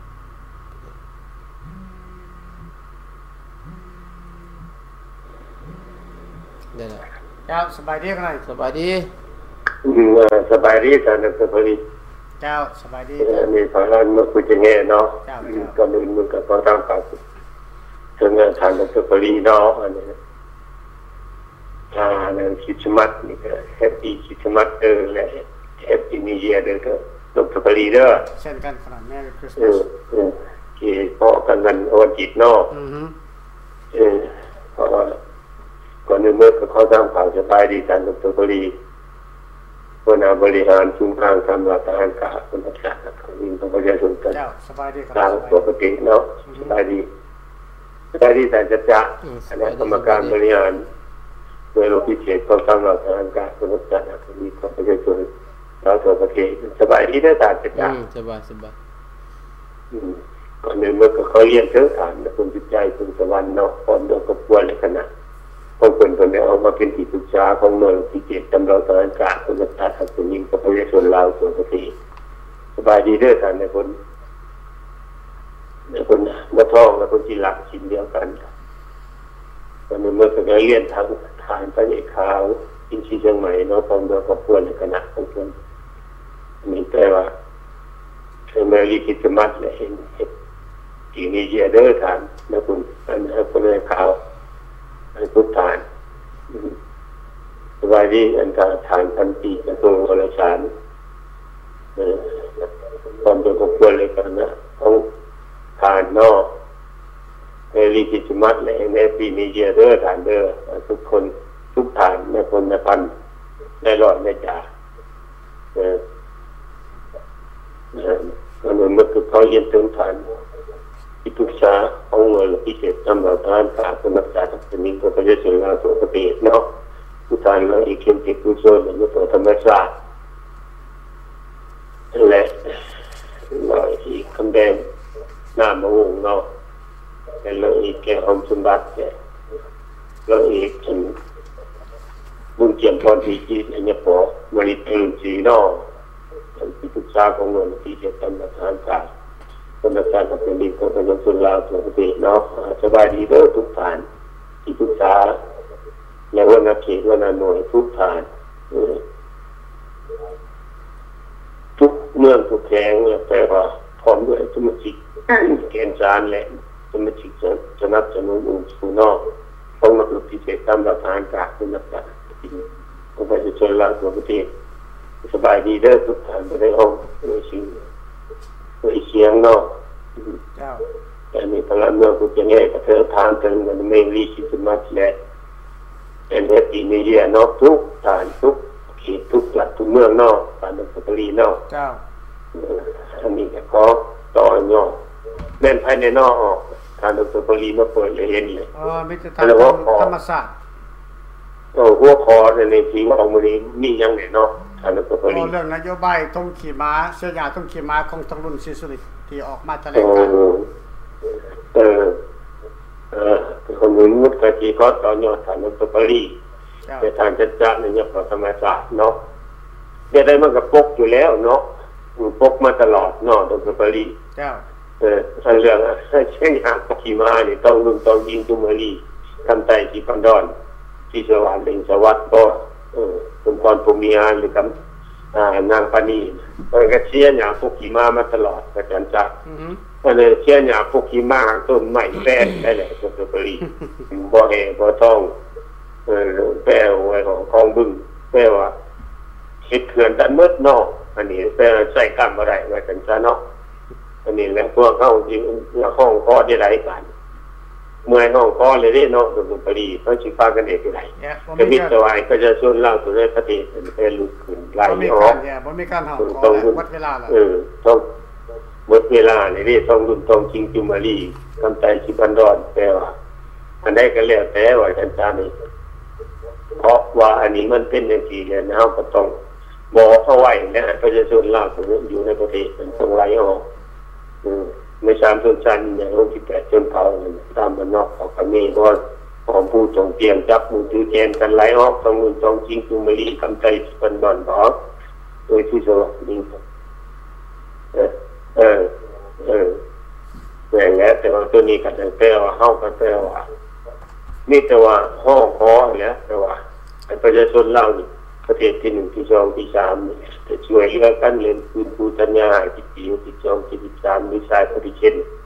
ได้แล้วครับสบายดีกันหน่อยสบายดีอืมสบายดีท่านสบายดีเจ้าสบายดีนี่ตอนนั้นมาคุยกันแน่เนาะก่อนอื่นมึงก็ต้องตามข่าวถึงทางดรปรีเนาะอันนี้อ่านั่นคริสต์มาสนี่ก็แฮปปี้คริสต์มาสเด้อและแฮปปี้นิวเยียร์เด้อดรปรีเด้อเช่นกันครับแม่คริสต์มาสเออที่พอกันกันวันจิตเนาะอือฮึเออเพราะว่าก่อนหนึ่งเมื่อก็เขาสร้างข่าวสบายดีท่านดรปรีหัวหน้าบริหารชุมทางทำราชการกาคุณพัฒนาของอินทร์ประชาชนกันสบายดีครับทางปกติเนาะสบายดีสบายดีแต่จะจะคณะกรรมการบริหารโดยโลกพิเศษของทางราชการกาคุณพัฒนาของอินทร์ประชาชนเราตัวประเทศสบายดีได้แต่จะจะสบายสบายก่อนหนึ่งเมื่อก็เขาเรียนเชิงฐานคุณจิตใจคุณสวรรค์เนาะคนเดียวกับควรเลยขนาดของคนคนนี้เอามาเป็นที่ปรึกษาของหน่วยพิเศษตำรวจสารกาคุณรัฐาคุณยิงกับประชาชนลาวส่วนประเทศสบายดีเด้อท่านในคนในคนมาท่องและคนที่หลักชิ้นเดียวกันตอนนี้เมื่อก็เรียนทางทางพระเอกขาวอินทรีย์เชียงใหม่เนาะของเดียวกับควรในคณะของคนมีแต่ว่าเมื่อรีคิดจะมัดและเห็นที่นี่เยอะเด้อท่านนะคุณอันนี้คนในขาวให้พุทธานสบายดีอันการทานพันปีกระทรวงวารสารความเป็นครอบครัวเลยกันนะต้องทานนอกในรีกิจมัดและในปีนี้เยอะเด้อทานเด้อทุกคนทุกทานในคนในพันได้รอดได้จ่าเออมันเหมือนเมื่อคือเขาเรียนถึงฐานที่ปรึกษาของหน่วยพิเศษตำรวจทหารกาคุณรักษากับนิกประชาชนลาวทั่วประเทศเนาะผู้ทานเราอีกเข้มแข็งผู้ช่วยในตัวธรรมชาติและเราอีกคำแดงหน้ามะม่วงเนาะแต่เราอีกแก่หอมสมบัติเนี่ยเราอีกถึงบุญเจียมพรพิจิตรอันนี้พอบริตรสีเนาะที่ปรึกษาของหน่วยพิเศษตำรวจทหารกาคนรักษากับเป็นดีของประชาชนลาวทั่วประเทศเนาะสบายดีเด้อทุกท่านที่ปรึกษาและวันนักเขตวันหน่วยทุกท่านทุกเมืองทุกแห่งแปลว่าพร้อมด้วยสมาชิกเกณฑ์จานและสมาชิกสนับสนุนองค์สูนอกของนักพิเศษตามรัฐานกาคุณรักษาของประชาชนลาวทั่วประเทศสบายดีเด้อทุกท่านได้ห้องด้วยชื่อด้วยเสียงเนาะแต่มีพลังเมืองคุณจะแง่กับเธอทานถึงมันไม่รีชิสมาธิและเป็นเฮปีนี้เนาะทุกฐานทุกเขตทุกหลักทุกเมืองเนาะฐานดรปรีเนาะเจ้าอันนี้ก็ขอต่อยอดแม่นภายในนอกออกฐานดรปรีมาเปิดเลยเห็นเลยอ๋อไม่จะทำธรรมศาสตร์โอ้หัวคอในทีว่าของมื้อนี้มียังไงเนาะฐานดรปรีเรื่องนโยบายต้องขี่ม้าเสียยาต้องขี่ม้าของทางรุ่นศิสุริที่ออกมาแถลงการเออเออคนอื่นมุดกะทิก็ต่อยอดฐานดรปรีในทางจัดจ้าในยกธรรมศาสตร์เนาะเดี๋ยวได้มันก็ปกอยู่แล้วเนาะปกมาตลอดเนาะดรปรีเจ้าเอออันเรื่องเช่นอย่างขี่ม้านี่ต้องรุ่นต้องยิงจุมรีทำใจที่พันดอนที่สวรรค์เป็นสวัสดิ์ก็เออคุณพรภูมิอาหรือกับอ่านางปานีมันก็เชียร์อย่างพวกขี่ม้ามาตลอดอาจารย์จักรก็เลยเชียร์อย่างพวกขี่ม้าต้นใหม่แป้นได้แหละดรปรีบ่อแห่บ่อทองเออแป้วไว้ของคลองบึงแป้ว่าเฮ็ดเขื่อนดันมืดเนาะอันนี้แป้ใส่กรรมบ่ได้ไว้กันซะเนาะอันนี้แหละพวกเฮาจริงห้องคอได้หลายกันเมื่อยห้องคอเลยเด้เนาะดรปรีเพิ่นสิพากันเฮ็ดได้ก็มีแต่ว่าก็จะส่วนล่างตัวในประเทศเป็นลุกขึ้นหลายออกบ่มีการเฮาต้องหมดเวลาแล้วเออต้องหมดเวลาเลยเด้ต้องรุ่นต้องจริงจุมารีทำใจสิบันดอนแปลว่าอันใดก็แล้วแต่ว่าท่านจานี่เพราะว่าอันนี้มันเป็นอย่างที่แล้วเราก็ต้องบอกเอาไว้นะประชาชนลาวอยู่ในประเทศมันต้องไหลออกอืมไม่สามชนชั้นอย่างลงที่แปดชนเผ่าตามบ้านนอกเขาก็มีเพราะของผู้จงเตรียมจับมือถือแทนกันไหลออกต้องมือต้องจริงจุมารีทำใจสิบันดอนบอกโดยที่สวัสดีเออเออเอออย่างนี้แต่ว่าตัวนี้ก็จะแปลว่าเฮาก็แปลว่านี่แต่ว่าห้องคอเนี่ยแต่ว่าประชาชนเรานี่ประเทศที่หนึ่งที่สองที่สามจะช่วยเหลือกันเรียนคืนภูตัญญาที่ปีที่สองที่สามวิชาปฏิเชน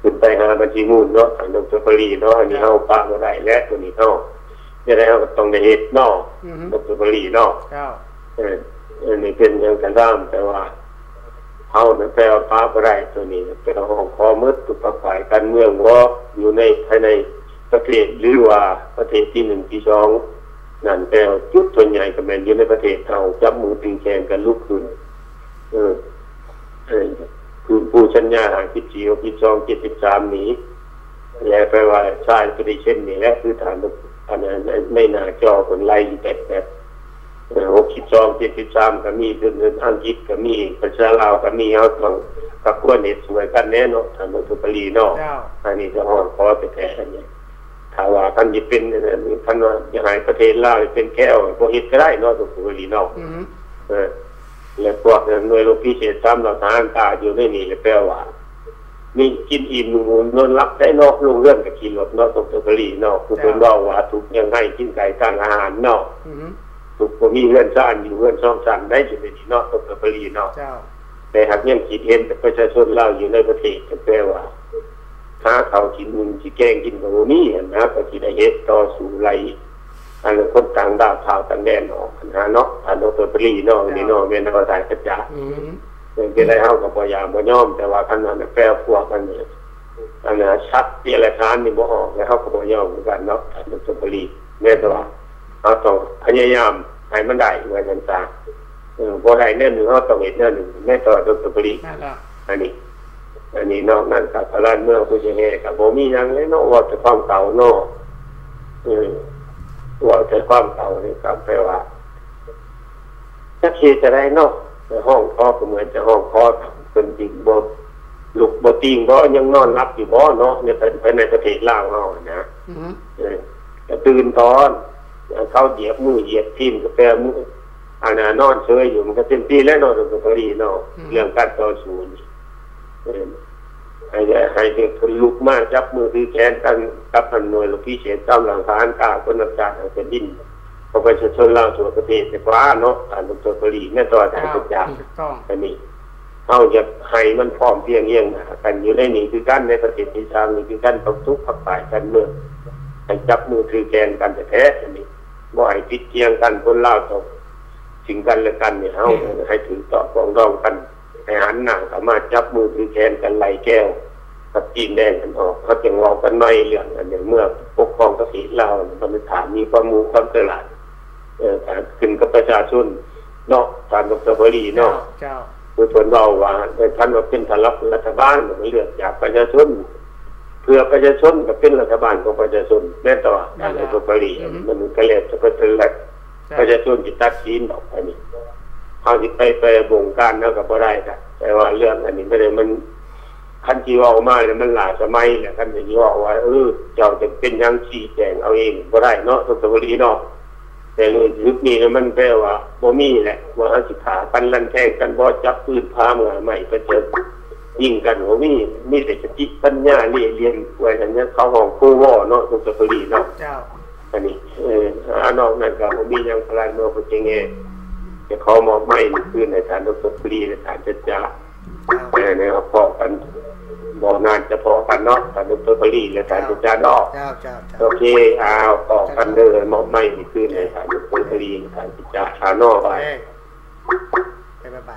ขึ้นไปหาบัญชีมูลเนาะทางดร.ปรีเนาะอันนี้เฮาปะบ่ได้และตัวนี้เฮาจะได้เฮาก็ต้องได้เฮ็ดเนาะดร.ปรีเนาะครับเอออันนี้เป็นอย่างกันตามแต่ว่าเฮาเนี่ยแปลว่าปะบ่ได้ตัวนี้เป็นห้องคอมืดทุกฝ่ายการเมืองบ่อยู่ในภายในประเทศหรือว่าประเทศที่หนึ่งที่สองนั่นแปลว่าจุดส่วนใหญ่ก็แม่นอยู่ในประเทศเฮาจับมือตึงแขนกันลุกขึ้นเออเออคือผู้ชัญญาคิดจีโอคิดสองเจ็ดสิบสามนี้แล้วแปลว่าชาติก็ได้เช่นนี้แหละคือฐานอันนั้นในหน้าจอคนไล่แต่แต่หกสิบสองเจ็ดสิบสามก็มีเดินเดินอังกฤษก็มีประชาลาวก็มีเอาต้องกับพวกเน็ตสวยกันแน่เนาะทางดร.ปรีเนาะอันนี้จะห้องขอแต่แท้อันนี้ถ้าว่าท่านจะเป็นท่านว่าจะให้ประเทศลาวเป็นแก้วพวกเฮ็ดก็ได้เนาะดร.ปรีเนาะเออแล้วพวกหน่วยรบพิเศษซ้ำเราทหารตาอยู่ในนี่แปลว่ามีกินอิ่มนอนรับได้นอกลงเรื่องกับกินรถเนาะตกตะกรีเนาะคือเป็นว่าว่าถูกยังไงกินไก่ทางอาหารเนาะถูกบ่มีเงินซ่านอยู่เงินซ่อมสั่นได้อยู่ในนี่เนาะตกตะกรีเนาะแต่หากยังคิดเห็นแต่ประชาชนเราอยู่ในประเทศแปลว่าถ้าเขากินมึงสิแกงกินก็บ่มีนะก็สิได้เฮ็ดต่อสู่ไลอันคนต่างดาวชาวต่างแดนออกนะเนาะอันดร.ปรีเนาะนี่เนาะแม่นว่าได้กระจาอือเป็นได้เฮาก็บ่อยากบ่ยอมแต่ว่าคันนั้นแปลพวกอันนี้อันน่ะชัดเจรจานี่บ่ออกแล้วเฮาก็บ่ยอมเหมือนกันเนาะอันดร.ปรีแม่นว่าเฮาต้องพยายามให้มันได้ว่าจังซั่นเออบ่ได้แน่นึงเฮาต้องเฮ็ดแน่นึงแม่ต่อดร.ปรีนั่นล่ะอันนี้อันนี้นอกนั้นก็พลานเมืองผู้สิเฮ็ดก็บ่มีหยังเลยเนาะว่าแต่ความเก่าเนาะเออว่าแต่ความเก่านี่ครับแปลว่าจะคิดจะได้เนาะห้องคอก็เหมือนจะห้องคอเป็นจริงบ่ลุกบ่ติงบ่ยังนอนรับอยู่บ่เนาะเนี่ยไปในประเทศลาวเฮานะอือเออจะตื่นตอนเขาเหยียบมือเหยียบทิ่มก็แปลมืออันน่ะนอนเฉยอยู่มันก็เต็มที่แล้วเนาะตรงตรีเนาะเรื่องการต่อสู้นี่เออให้ให้เด็กคนลุกมาจับมือถือแขนกันกับหน่วยรบพิเศษกำลังทหารกล้าคนรับจ้างแผ่นดินพอประชาชนเราทั่วประเทศแต่ว่าเนาะอันดร.ปรีแม่ต่อทางประจำอันนี้เฮาอยากให้มันพร้อมเพียงเอียงนะกันอยู่ในนี้คือกันในประเทศที่สามนี่คือกันต้องทุกข์ฝ่ายกันเมืองให้จับมือถือแขนกันแท้ๆอันนี้บ่ให้ผิดเทียงกันคนลาวต้องถึงกันและกันเนี่ยเฮาให้ถือต่อปองดองกันให้หันหน้าสามารถจับมือถือแขนกันไล่แก้วกับจีนแดงกันออกเขาจะงอกันหน่อยเรื่องอันอย่างเมื่อปกครองประเทศลาวมันถามมีความรู้ความฉลาดเอ่อการขึ้นกับประชาชนเนาะตามดร.ปรีเนาะเจ้าคือเพิ่นเว้าว่าท่านว่าเป็นทลับรัฐบาลมันเลือกจากประชาชนเพื่อประชาชนก็เป็นรัฐบาลของประชาชนแม่นต่อตามดร.ปรีมันก็แล้วจะเป็นแหละประชาชนสิตัดสินออกอันนี้เฮาสิไปไปบงการแล้วก็บ่ได้ค่ะแต่ว่าเรื่องอันนี้ไม่ได้มันคันที่ว่าออกมาเนี่ยมันหลายสมัยแหละคันที่ว่าว่าเออเจ้าจะเป็นยังชี้แจงเอาเองบ่ได้เนาะดร.ปรีเนาะแต่ในยุคนี้มันแปลว่าบ่มีแหละว่าเอาสิขากันลั่นแทงกันบ่จับปืนพาเมื่อใหม่ไปเจอยิงกันบ่มีมีแต่สติปัญญาเรียนไว้อันนี้เขาห้องครูว่อเนาะดร.ปรีเนาะเจ้าอันนี้เอออันนอกนั้นก็บ่มีหยังพลานเมืองบ่จริงเองจะขอมอบให้คืนในฐานดร.ปรีในฐานจัดจ้าแต่เนี่ยพอกันบ่นานจะพอกันเนาะฐานดร.ปรีและฐานจัดจ้าดอกโอเคเอาต่อกันเด้อมอบให้คืนในฐานดร.ปรีฐานจัดจ้าชาโน่ไปบ๊ายบาย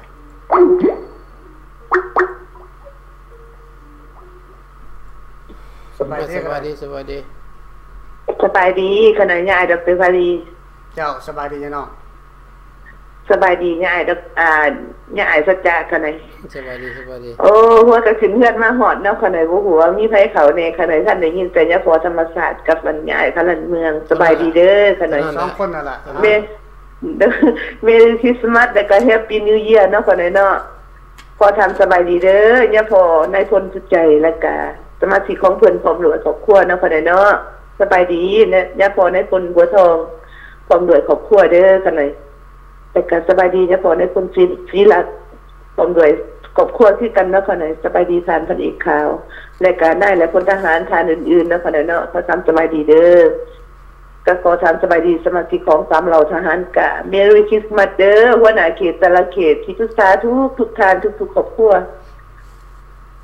สบายดีสบายดีสบายดีสบายดีขณะยายดร.ปรีเจ้าสบายดีเนาะสบายดียายดอกอ่ายายสัจจะขนาดสบายดีสบายดีโอ้หัวกระขึ้นเฮือนมาฮอดเนาะขนาดบ่ฮู้ว่ามีไผเขาแน่ขนาดท่านได้ยินแต่ยะพอธรรมศาสตร์กับบรรยายพลันเมืองสบายดีเด้อขนาดสองคนนั่นล่ะเมเมริคริสต์มาสแล้วก็แฮปปี้นิวเยียร์เนาะขนาดเนาะพอทำสบายดีเด้อยะพอนายพลสุดใจแล้วก็สมาชิกของเพิ่นพร้อมด้วยครอบครัวเนาะขนาดเนาะสบายดีเนี่ยยะพอนายพลบัวทองพร้อมด้วยครอบครัวเด้อขนาดแต่ก็สบายดีจะพอในคนฟรีฟรีลัดผมด้วยครอบครัวที่กันเนาะค่ะไหนสบายดีทานพันอีกข่าวและการได้และพลทหารทานอื่นๆเนาะค่ะเนาะเขาทำสบายดีเด้อก็ขอทำสบายดีสมาชิกของสามเหล่าทหารกะเมรีคริสต์มาสเด้อหัวหน้าเขตแต่ละเขตที่ทุกสาทุกทุกทานทุกๆครอบครัว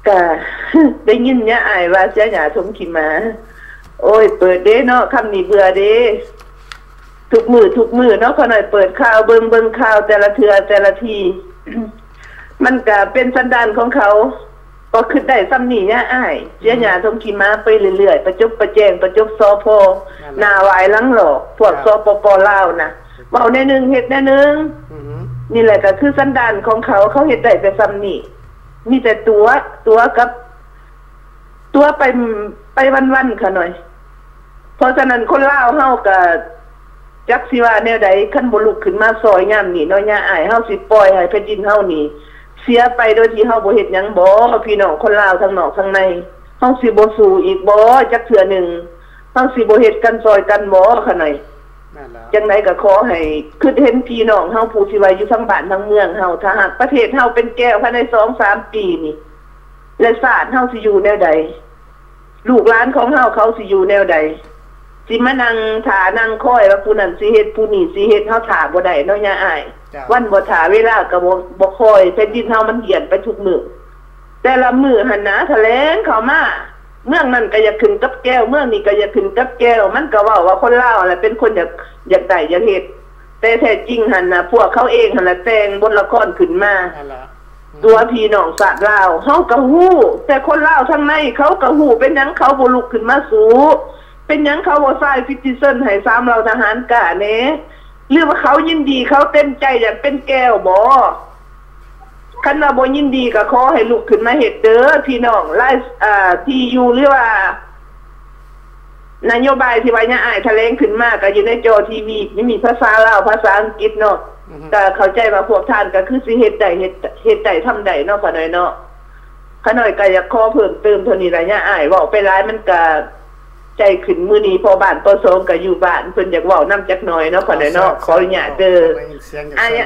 ก็ได้ยินเนี่ยอ้ายว่าเสียหยาทมขี้หมาโอ้ยเปิดเด้เนาะคำนี้เบื่อเด้ทุกมือทุกมือเนาะเขาหน่อยเปิดข่าวเบิ่งเบิ่งข่าวแต่ละเทื่อแต่ละที มันก็เป็นสันดานของเขาก็คิดได้ซ้ำนี่เนี่ยอ้ายเสียหยาทมขี้หมาไปเรื่อยๆประจบประแจงประจบสพหน้าหวายหลังหลอกพวกสปปลาวน่ะเว้าแน่นึงเฮ็ดแน่นึงนี่แหละก็คือสันดานของเขาเขาเฮ็ดได้แต่ซ้ำนี่มีแต่ตัวตัวกับตัวไปไปวันๆค่ะหน่อยเพราะฉะนั้นคนลาวเฮาก็จักสิว่าแนวใดคันบ่ลุกขึ้นมาซอยยามนี้เนาะย่าอ้ายเฮาสิปล่อยให้แผ่นดินเฮานี่เสียไปโดยที่เฮาบ่เฮ็ดหยังบ่พี่น้องคนลาวทั้งนอกทั้งในเฮาสิบ่สู้อีกบ่จักเทื่อนึงเฮาสิบ่เฮ็ดกันซอยกันบ่ค่ะหน่อยจังได๋ก็ขอให้คิดเห็นพี่น้องเฮาผู้ที่ว่าอยู่ทั้งบ้านทั้งเมืองเฮาถ้าหากประเทศเฮาเป็นแก้วภายใน สองสาม ปีนี่และชาติเฮาสิอยู่แนวใดลูกหลานของเฮาเขาสิอยู่แนวใดสิมานั่งท่านั่งคอยว่าผู้นั้นสิเฮ็ดผู้นี้สิเฮ็ดเฮาท่าบ่ได้เนาะย่าอ้ายวันบ่ท่าเวลาก็บ่บ่คอยแผ่นดินเฮามันเหี่ยนไปทุกมื้อแต่ละมื้อหั่นนะแถลงเข้ามาเมืองนั้นก็อยากขึ้นกับแก้วเมืองนี้ก็อยากขึ้นกับแก้วมันก็เว้าว่าคนลาวน่ะเป็นคนอยากอยากได้อยากเฮ็ดแต่แท้จริงหั่นน่ะพวกเขาเองหั่นน่ะแต่งบทละครขึ้นมาตัวพี่น้องชาติลาวเฮาก็ฮู้แต่คนลาวทั้งในเขาก็ฮู้เป็นหยังเขาบ่ลุกขึ้นมาสู้เป็นหยังเขาบ่ใส่ซิติเซนให้สามเราทหารกะแหน่หรือว่าเขายินดีเขาเต็มใจอยากเป็นแก้วบ่คันว่าบ่ยินดีก็ขอให้ลุกขึ้นมาเฮ็ดเด้อพี่น้องไลฟ์อ่าที่อยู่หรือว่านโยบายที่ว่าย่าอ้ายแถลงขึ้นมาก็อยู่ในจอทีวีนี่มีภาษาลาวภาษาอังกฤษเนาะก็เข้าใจว่าพวกท่านก็คือสิเฮ็ดได้เฮ็ดเฮ็ดได้ทำได้เนาะค่ะน้อยเนาะขน้อยก็อยากขอเพิ่มเติมเท่านี้ล่ะย่าอ้ายเว้าไปหลายมันก็ใจขึ้นมื้อนี้พอบ้านปสองก็อยู่บ้านเพิ่นอยากเว้านำจักหน่อยเนาะค่ะน้อยเนาะขออนุญาตเด้ออ้าย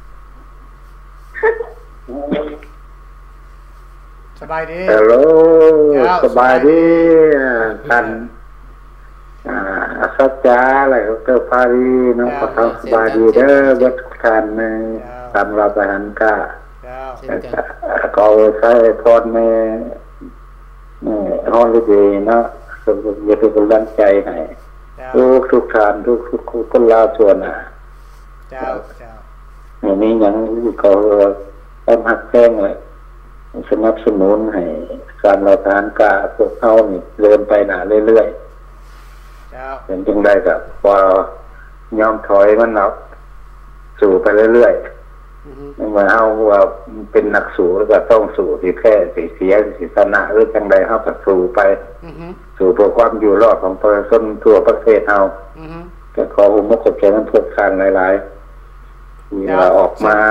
สบายดีฮัลโหลสบายดีท่านอ่าสัจจาอะไรก็เกิดพารีเนาะก็ต้องสบายดีเด้อเบิดท่านในตามเราไปหันกะก็ใช้พรในนี่ฮอลิเดย์เนาะก็จะเป็นกำลังใจให้ทุกทุกท่านทุกทุกคนลาวส่วนน่ะเจ้าเจ้าอย่างนี้ยังก็ต้องหักแจ้งเลยสนับสนุนให้การเราทานกาพวกเขานี่เดินไปหนาเรื่อยๆเป็นจึงได้กับพอยอมถอยมันเนาะสู่ไปเรื่อยๆเมื่อเขาว่าเป็นนักสู่แล้วก็ต้องสู่ที่แพ้สิเสียสิชนะหรือจังใดเขาก็สู่ไปสู่เพื่อความอยู่รอดของประชาชนทั่วประเทศเราก็ขอผมมาขอบใจทั้งทุกท่านหลายๆที่เราออกมา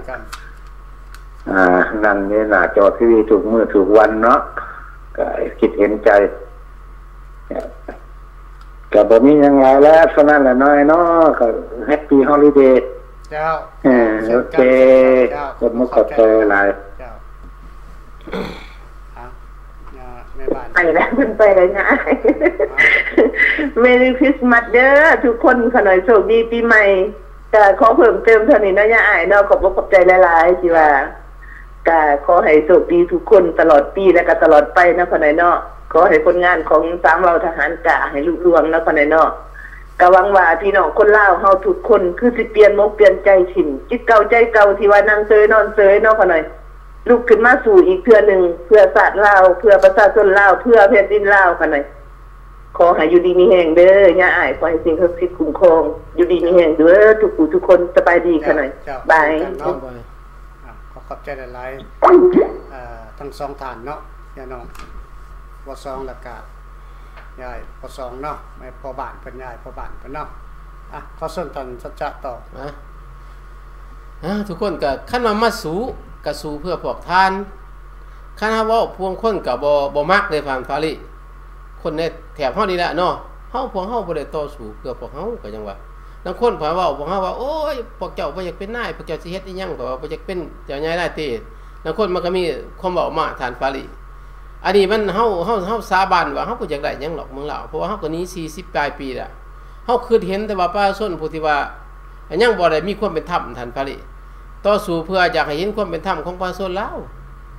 อ่านั่นนี่หน้าจอทีวีถูกมือถูกวันเนาะก็คิดเห็นใจก็บ่มีหยังหลายแล้วฉะนั้นแหละน้อยเนาะก็แฮปปี้ฮอลิเดย์เจ้าเออโอเคผมขอบใจหลายเจ้าอ่าแม่บ้านไปแล้วเพิ่นไปแล้วนะเมรี่คริสต์มาสเด้อทุกคนขอหน่อยโชคดีปีใหม่ก็ขอเพิ่มเติมเท่านี้นะย่าอ้ายเนาะขอบคุณขอบใจหลายๆที่ว่าก็ขอให้โชคดีทุกคนตลอดปีและก็ตลอดไปนะพ่อหน่อยเนาะขอให้ผลงานของสามเราทหารกะให้ลุล่วงนะพ่อหน่อยเนาะก็หวังว่าพี่น้องคนลาวเฮาทุกคนคือสิเปลี่ยนมกเปลี่ยนใจถิ่นจิตเก่าใจเก่าที่ว่านั่งเซยนอนเซยเนาะพ่อหน่อยลุกขึ้นมาสู่อีกเทื่อนึงเพื่อชาติลาวเพื่อประชาชนลาวเพื่อแผ่นดินลาวพ่อหน่อยขอให้อยู่ดีมีแห่งเด้อย่าอ้ายขอให้สิ่งศักดิ์สิทธิ์คุ้มครองอยู่ดีมีแห่งเด้อทุกผู้ทุกคนสบายดีค่ะหน่อยบายขอขอบใจหลายๆเอ่อทั้งสองท่านเนาะย่าน้องบ่สองแล้วก็ยายบ่สองเนาะแม่พ่อบ้านเพิ่นยายพ่อบ้านเพิ่นเนาะอ่ะขอส่วนท่านสัจจะต่ออ่ะอ่ะทุกคนก็คันว่ามาสู้ก็สู้เพื่อพวกท่านคันว่าเว้าพวงคนก็บ่บ่มักเลยฟังฟาลิคนในแถบเฮานี่แหละเนาะเฮาพวกเฮาบ่ได้ต่อสู้เพื่อพวกเฮาก็จังว่าบางคนเพิ่นเว้าพวกเฮาว่าโอ้ยพวกเจ้าบ่อยากเป็นนายพวกเจ้าสิเฮ็ดอีหยังก็บ่อยากเป็นเจ้าใหญ่หลายเตบางคนมันก็มีความเว้ามาทานฟาลิอันนี้มันเฮาเฮาเฮาสาบานว่าเฮาบ่อยากได้หยังหรอกเมืองลาวเพราะว่าเฮาก็หนีสี่สิบปลายปีแล้วเฮาคือเห็นแต่ว่าประชาชนผู้ที่ว่ายังบ่ได้มีความเป็นธรรมทานฟาลิต่อสู้เพื่ออยากให้เห็นความเป็นธรรมของประชาชนลาวห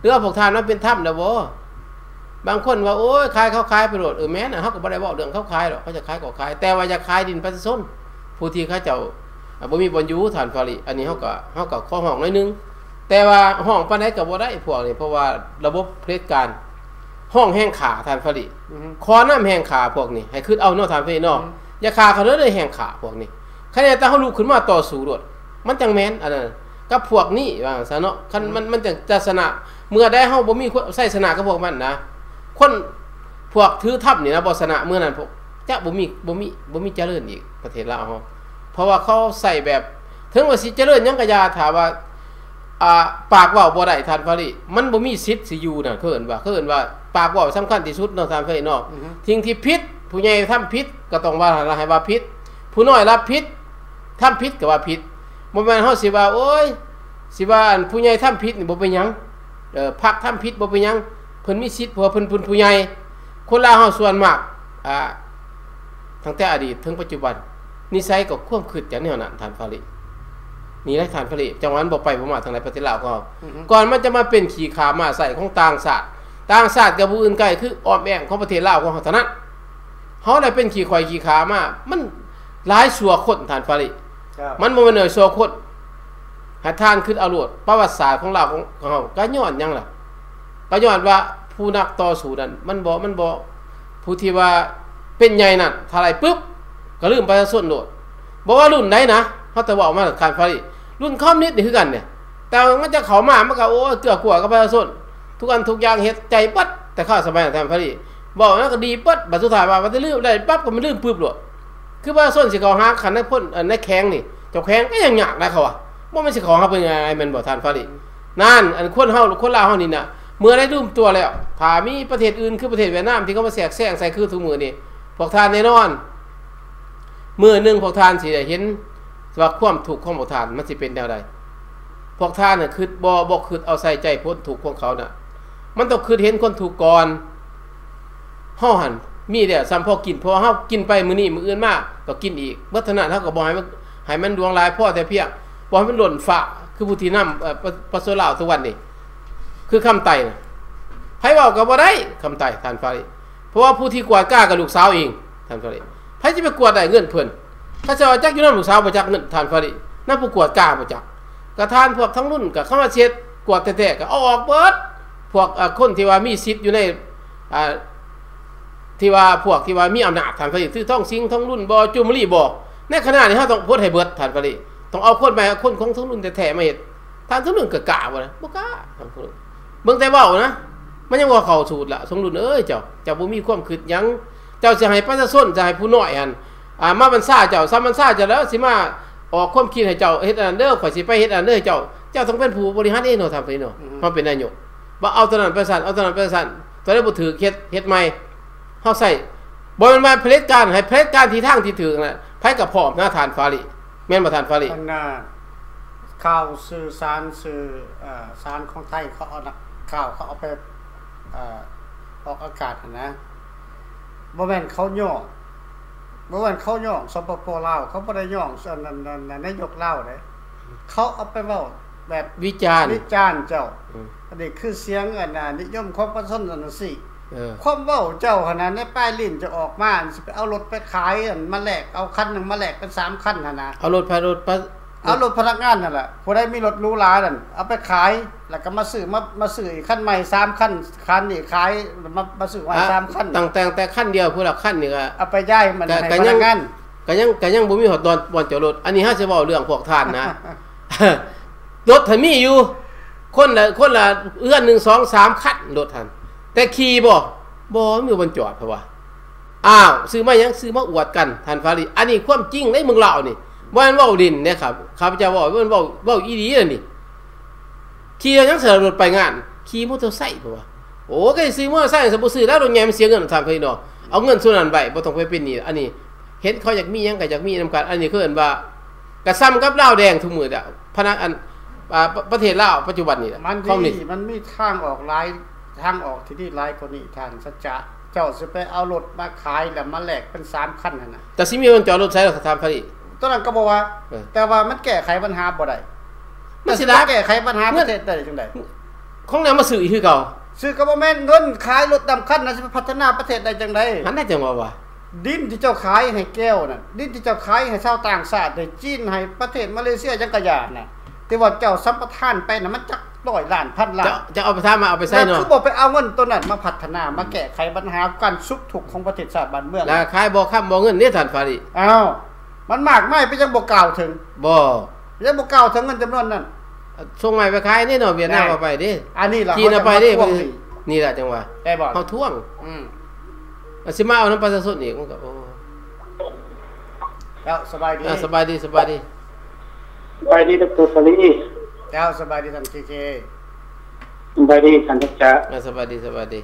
รือว่าพวกท่านนั้นเป็นถ้ำนะบ่บางคนว่าโอ้ยขายเขาขายไปโลดเออแม่น่ะเฮาก็บ่ได้เว้าเรื่องเขาขายหรอกเขาจะขายก็ขายแต่ว่าจะขายดินประชาชนผู้ที่เขาเจ้าบ่มีบ่อยู่ฐานฟาริอันนี้เฮาก็เฮาก็ขอห้องหน่อยนึงแต่ว่าห้องปานใดก็บ่ได้พวกนี้เพราะว่าระบบเผด็จการห้องแห้งขาฐานฟาริขอน้ำแห้งขาพวกนี้ให้คิดเอาเนาะฐานฟาริเนาะอย่าขาเขาเลยแห้งขาพวกนี้คันแต่เฮาลุกขึ้นมาต่อสู้โลดมันจังแม่นอันนั้นกับพวกนี้ว่าซะเนาะคันมันมันจะจะชนะเมื่อได้เฮาบ่มีใช้ชนะกับพวกมันนะคนพวกถือทัพนี่นะบ่ชนะเมื่อนั้นพวกจะบ่มีบ่มีบ่มีเจริญอีกประเทศลาวเฮาเพราะว่าเขาใส่แบบถึงว่าสิเจริญยังก็อย่าถามว่าอ่าปากเว้าบ่ได้ท่านฟาริมันบ่มีสิทธิ์สิอยู่น่ะเขาเอิ้นว่าเขาเอิ้นว่าปากเว้าสำคัญที่สุดเนาะท่านฟาริเนาะทิ้งที่ผิดผู้ใหญ่ทำผิดก็ต้องว่าให้ว่าผิดผู้น้อยรับผิดทำผิดก็ว่าผิดบ่แม่นเฮาสิว่าโอ๊ยสิว่าอันผู้ใหญ่ทำผิดนี่บ่เป็นหยังเอ่อพรรคทำผิดบ่เป็นหยังเพิ่นมีสิทธิ์เพราะเพิ่นเพิ่นผู้ใหญ่คนลาวเฮาส่วนมากอ่าตั้งแต่อดีตถึงปัจจุบันนิสัยก็ความคิดอย่างแนวนั้นท่านฟารินี่แหละท่านฟาริจังหวัดบ่ไปบ่มาทางไหนประเทศลาวก็ก่อนมันจะมาเป็นขี้ขามาใส่ของต่างชาติต่างชาติกับผู้อื่นใกล้คืออ้อมแอ้งของประเทศลาวของเฮาเท่านั้นเฮาได้เป็นขี้ข่อยขี้ขามามันหลายชั่วคนท่านฟาริมันบ่แม่นน้อยชั่วคนหาทานขึ้นเอาโลดประวัติศาสตร์ของลาวของเฮาก็ย้อนหยังล่ะก็ย้อนว่าผู้นักต่อสู้นั้นมันบ่มันบ่ผู้ที่ว่าเป็นใหญ่นั่นถ้าไรปึ๊บก็ลืมประชาชนโลดบ่ว่ารุ่นใดนะเฮาแต่ว่าออกมาท่านฟาริรุ่นคอมมิวนิสต์นี่คือกันเนี่ยแต่มันจะเข้ามามันก็โอ้เกือกลัวกับประชาชนทุกอันทุกอย่างเฮ็ดใจปัดแต่ข้าสมัยท่านฟาริบอกนั้นก็ดีปัดบัดสุดท้ายว่ามันจะลืมได้ปั๊บก็มันลืมปึ๊บโลดคือประชาชนสิเขาหาคันในพ้นในแข้งนี่เจ้าแข้งก็ยังยากนะเขาว่าบ่มันสิเขาหาเป็นยังไงแม่นบ่ท่านฟารินั่นอันคนเฮาคนลาวเฮานี่น่ะเมื่อได้ลืมตัวแล้วถ้ามีประเทศอื่นคือประเทศเวียดนามที่เขามาแทรกแซงใส่คือทุกมื้อนี่พวกท่านแน่นอนมื้อนึงพวกท่านสิได้เห็นว่าความถูกของพวกท่านมันสิเป็นแนวใดพวกท่านน่ะคิดบ่บ่คิดเอาใส่ใจพ้นถูกของเขาน่ะมันต้องคิดเห็นคนถูกก่อนเฮาหั่นมีแล้วซ้ำพอกินพอเฮากินไปมื้อนี้มื้ออื่นมาก็กินอีกบ่ถนัดเฮาก็บ่ให้มันให้มันดวงหลายพอแต่เพียงบ่ให้มันหล่นฝาคือผู้ที่นำเอ่อประสลาวทุกวันนี้คือคำไต่น่ะไผเว้าก็บ่ได้คำไต่ท่านฟาริเพราะว่าผู้ที่กวาดกล้ากับลูกสาวเองท่านฟาริไผสิไปกวดได้เงินเพิ่นถ้าจะจักอยู่นำลูกสาวบ่จักเงินท่านฟารินำผู้กวดกล้าบ่จักก็ทานพวกทั้งรุ่นก็เข้ามาเช็ดกวดแท้ๆก็เอาออกเบิดพวกคนที่ว่ามีสิทธิ์อยู่ในอ่าที่ว่าพวกที่ว่ามีอำนาจท่านฟาริคือท้องสิงท้องรุ่นบ่จุมรีบ่ในขณะนี้เฮาต้องโพดให้เบิดท่านฟาริต้องเอาคนมาคนของทั้งรุ่นแท้ๆมาเฮ็ดท่านทั้งรุ่นก็กล้าบ่ล่ะบ่กล้าท่านเบิ่งแต่เว้านะมันยังบ่เข้าสูตรล่ะสงรุ่นเอ้ยเจ้าเจ้าบ่มีความคิดหยังเจ้าสิให้ประชาชนจะให้ผู้น้อยหั่นอ่ามาบรรษาเจ้าซ้ำบรรษาเจ้าแล้วสิมาออกความคิดให้เจ้าเฮ็ดอันนั้นเด้อข่อยสิไปเฮ็ดอันนั้นเด้อเจ้าเจ้าต้องเป็นผู้บริหารเองเนาะท่านพี่เนาะเฮาเป็นนายกบ่เอาตัวนั้นไปสั่นเอาตัวนั้นไปสั่นตัวนี้บ่ถือเฮ็ดเฮ็ดใหม่เฮาใส่บ่แม่นว่าเผด็จการให้เผด็จการที่ทางที่ถือน่ะไผก็พร้อมหน้าฐานฟาริแม่นบ่ท่านฟาริอันน่ะข่าวสื่อสารสื่อเอ่อสารของไทยเขาเอานักข่าวเขาเอาไปเอ่อออกอากาศนะบ่แม่นเขาย่อบ่แม่นเขาย่อสปปลาวเขาบ่ได้ย่ออันนั้นนายกลาวเด้เขาเอาไปเว้าแบบวิจารณ์วิจารณ์เจ้าอันนี้คือเสียงอันน่ะนิยมของประชาชนนั่นสิเออความเว้าเจ้าขนาดในป้ายลิ้นจะออกมาสิไปเอารถไปขายอันมาแลกเอาคันนึงมาแลกเป็นสามคันหั่นน่ะเอารถพารถเอารถพนักงานนั่นแหละผู้ใดมีรถหรูหรานั่นเอาไปขายแล้วก็มาซื้อมามาซื้ออีกคันใหม่สามคันคันนี่ขายมามาซื้อไว้สามคันตั้งแต่แต่คันเดียวผู้ละคันนี่ก็เอาไปย้ายมันให้พนักงานก็ยังก็ยังบ่มีฮอดตอนบ่อนจอดรถอันนี้เฮาสิเว้าเรื่องพวกท่านนะ รถถ้ามีอยู่คนละคนละเอื้อนหนึ่ง สอง สามคันรถท่านแต่ขี่บ่บ่มีบ่อนจอดเพราะว่าอ้าวซื้อมาหยังซื้อมาอวดกันท่านฟาริอันนี้ความจริงในเมืองลาวนี่บ่แม่นเว้าดินเด้ครับข้าพเจ้าเว้าเพิ่นเว้าเว้าอีหลีนั่นนี่ขี่ยังเสือรถไปงานขี่มอเตอร์ไซค์เพราะว่าโอ้ก็ซื้อมอเตอร์ไซค์ซะบ่ซื้อแล้วรถใหญ่มันเสียเงินท่านพี่น้องเอาเงินส่วนนั้นไว้บ่ต้องไปเป็นหนี้อันนี้เห็นเขาอยากมีหยังก็อยากมีนำกันอันนี้คือเอิ้นว่ากระซ้ำกับลาวแดงทุกมื้ออ่ะพนักอันอ่าประเทศลาวปัจจุบันนี่มันมีมันมีทางออกหลายทางออกที่นี่หลายกว่านี้ท่านสัจจะเจ้าสิไปเอารถมาขายแล้วมาแลกเป็นสามคันนั่นน่ะแต่สิมีคนจอดรถใช้แล้วท่านพี่ตอนนั้นก็บอกว่าแต่ว่ามันแก้ไขปัญหาบ่ได้มันสิแก้ไขปัญหาประเทศได้จังได๋ของแนวมาซื้ออีกคือเก่าซื้อก็บ่แม่นเงินขายรถดำคันน่ะสิพัฒนาประเทศได้จังได๋หันได้จังว่าว่าดินที่เจ้าขายให้แก้วน่ะดินที่เจ้าขายให้ชาวต่างชาติให้จีนให้ประเทศมาเลเซียจังกะยาน่ะแต่ว่าเจ้าสัมปทานไปน่ะมันจักร้อยล้านพันล้านจะเอาไปทำมาเอาไปใช้เนาะคือบ่ไปเอาเงินตัวนั้นมาพัฒนามาแก้ไขปัญหาการสุขทุกข์ของประเทศชาติบ้านเมืองแล้วขายบ่ค้ำบ่เงินนี่ท่านฟาริอ้าวมันมากมายไปยังบ่กล่าวถึงบ่ยังบ่กล่าวถึงเงินจำนวนนั้นส่งใหม่ไปขายนี่เนาะเวียดนามเอาไปดิอันนี้ล่ะจีนเอาไปดินี่ล่ะจังว่าได้บ่เฮาท่วงอืมสิมาเอานำประชาชนอีกมันก็โอ้แล้วสบายดีสบายดีสบายดีสบายดีดร.ฟารีแล้วสบายดีท่าน เค เคสบายดีท่านอาจารย์สบายดีสบายดี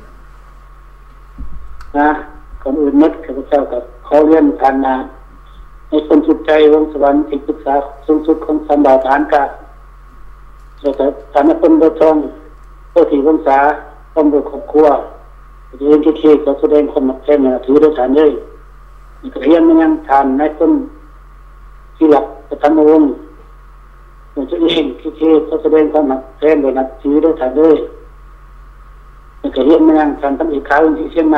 นะก่อนอื่นนึกข้าพเจ้ากับขอเรียนท่านนะให้คนสุขใจวงสวรรค์ที่ปรึกษาสูงสุดของสำบาทานกะแล้วก็ท่านเป็นโดยตรงผู้ที่วงศาต้องดูครอบครัวที่เรียนที่ที่ก็แสดงความแข็งถือด้วยฐานเลยเรียนมันยังทานในต้นที่หลักประธานวงศ์อย่างเช่นที่ที่เขาแสดงความแข็งโดยนับถือด้วยฐานเลยก็เรียนมันยังทานตั้งอีกครั้งที่เชียงใหม่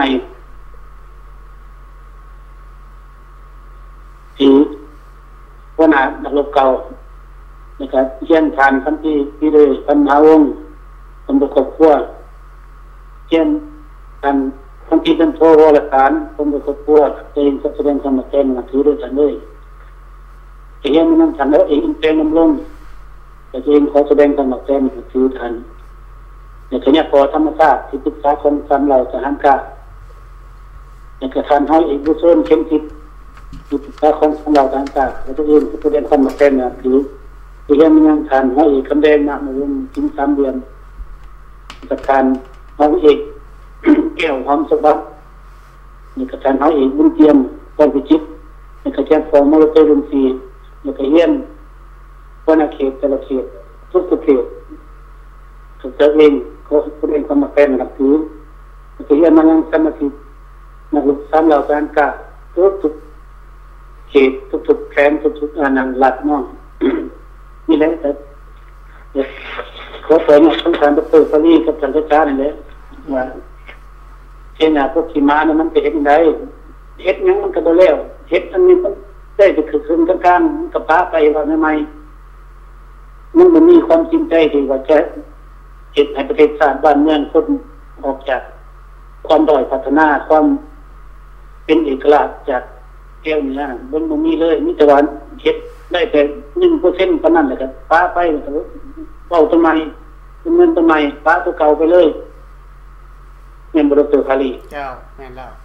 ที่ว่านานักรบเก่านะครับเชียนทานทั้งที่ที่เลยพันหาวงศ์ตำรวจครอบครัวเชียนการทั้งที่เป็นโทรวารสารผมเป็นคนพูดเองแสดงความแข็งถือด้วยกันเลยเองมันนั่งทำแล้วเองเป็นน้ำลงแต่เองขอแสดงความแข็งถือทันเนี่ยขณะพอธรรมชาติที่ปรึกษาคนซ้ำเราจะหันกาเนี่ยกระทันให้เองผู้ชนเข้มทิศที่ปรึกษาคนซ้ำเราจะหันกาแล้วตัวเองแสดงความแข็งถือเองมันนั่งทันให้เองคำแดงนะมันกินสามเดือนกระทันให้เองแก้วหอมสบัดนี่ก็การเอาเองบุญเตรียมตอนพิจิตนี่ก็แจ้งฟองมาลเตลุนซีนี่ก็เฮียนวันอาเขตแต่ละเขตทุกทุกเขตก็เจอเองเขาผู้เองก็มาแฟนกับถือนี่ก็เฮียนมายังสมาธินักศึกษาเหล่าการกะทุกทุกเขตทุกทุกแขนทุกทุกอานังหลัดน้องนี่แหละแต่ขอเสริมท่านอาจารย์ดร.ฟารีกับท่านอาจารย์นี่แหละว่าเช่นน่ะพวกขี่ม้าเนี่ยมันจะเห็นได้เฮ็ดยังมันก็บ่แล้วเฮ็ดอันนี้มันได้จะคือขึ้นกลางๆกับป้าไปว่าใหม่ๆมันบ่มีความจริงใจที่ว่าจะเฮ็ดให้ประเทศชาติบ้านเมืองคนออกจากความด้อยพัฒนาความเป็นเอกลักษณ์จากแก้วเนื้อมันบ่มีเลยมีแต่ว่าเฮ็ดได้แต่ หนึ่งเปอร์เซ็นต์ เท่านั้นแหละครับป้าไปเว้าทำไมเงินทำไมป้าตัวเก่าไปเลยแม่นบ่ดร.ฟารีเจ้าแม่นแล้ว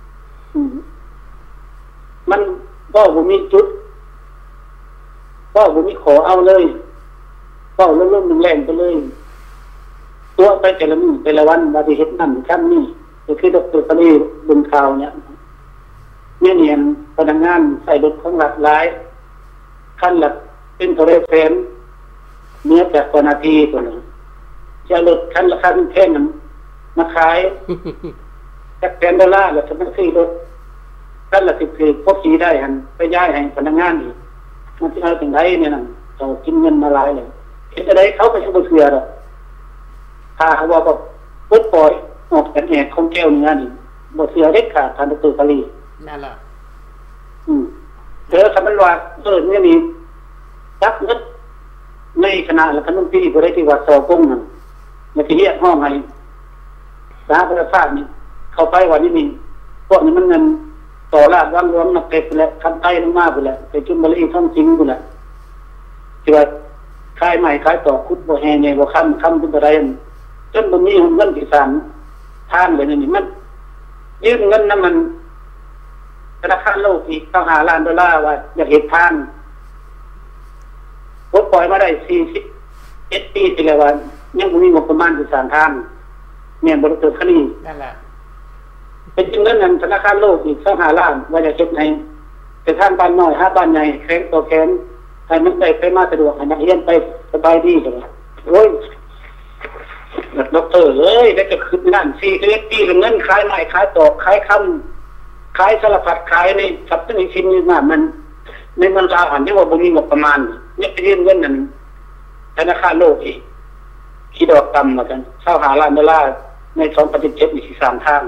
มันก็บ่มีจุดก็บ่มีขอเอาเลยก็เริ่มๆแรงๆไปเลยตัวไปแต่ละมื้อแต่ละวันว่าสิเฮ็ดนั่นทำนี่ก็คือดร.ฟารีบนข่าวเนี่ยเนี่ยเนียนพนักงานใส่รถของรัฐหลายคันละเป็นเท่าไรแสนเนื้อจากกว่านาทีตัวนึงจะรถคันละคันแค่นั้นมาขายจากแสนดอลลาร์แล้วจะมาซื้อรถท่านละสิบคือพบสีได้หันไปย้ายให้พนักงานอีกมันที่เอาถึงไรเนี่ยนั่นเขากินเงินมาหลายเลยเห็นอะไรเขาก็จะบ่เชื่อหรอกถ้าเขาว่าก็ปลดปล่อยออกจากแหกของแก้วเนื้อนี่บ่เชื่อเด็ดขาดทานดร.ฟารีนั่นล่ะอืมเธอคำมันว่าเออเนี่ยนี่จับเงินในคณะและคณะพี่บ่ได้ที่ว่าสอบกุ้งนั่นมันสิเรียกห้องให้สาธารณสุขนี่เข้าไปวันนี้นี่พวกนี้มันเงินต่อราดวางรวมนักเก็บไปแล้วคันใต้ลงมาไปแล้วไปจุ่มบริท่องจริงไปแล้วที่ว่าขายใหม่ขายต่อคุดบ่แห่ใหญ่บ่ค้ำค้ำเป็นอะไรจนบ่มีเงินที่สามทานเลยนี่มันยืมเงินนั้นมันธนาคารโลกอีกเก้าสิบห้าล้านดอลลาร์ว่าอยากเฮ็ดทานปลดปล่อยมาได้สี่สิบเอ็ดปีที่แล้วว่ายังบ่มีงบประมาณที่สร้างทางแม่นบ่ได้เกิดคดีนั่นแหละเป็นจริงแล้วนั้นธนาคารโลกอีกสักห้าล้านว่าจะเฮ็ดให้แต่ทางบ้านน้อยหาบ้านใหญ่แข็งต่อแข็งให้มันได้ไปมาสะดวกให้นักเรียนไปสบายดีจังโอ้ยดอกเตอร์เอ้ยได้ก็ขึ้นนั่นสี่สิบเอ็ดปีเงินขายไม้ขายตอกขายคำขายสารพัดขายในทรัพย์สินชิ้นนี้มามันในเมืองลาวหันที่ว่าบ่มีงบประมาณเนี่ยไปยืมเงินนั้นธนาคารโลกอีกที่ดอกต่ำเหมือนกันเช่าหาล้านดอลลาร์ในสองพันสิบเจ็ดมีสี่สามทาง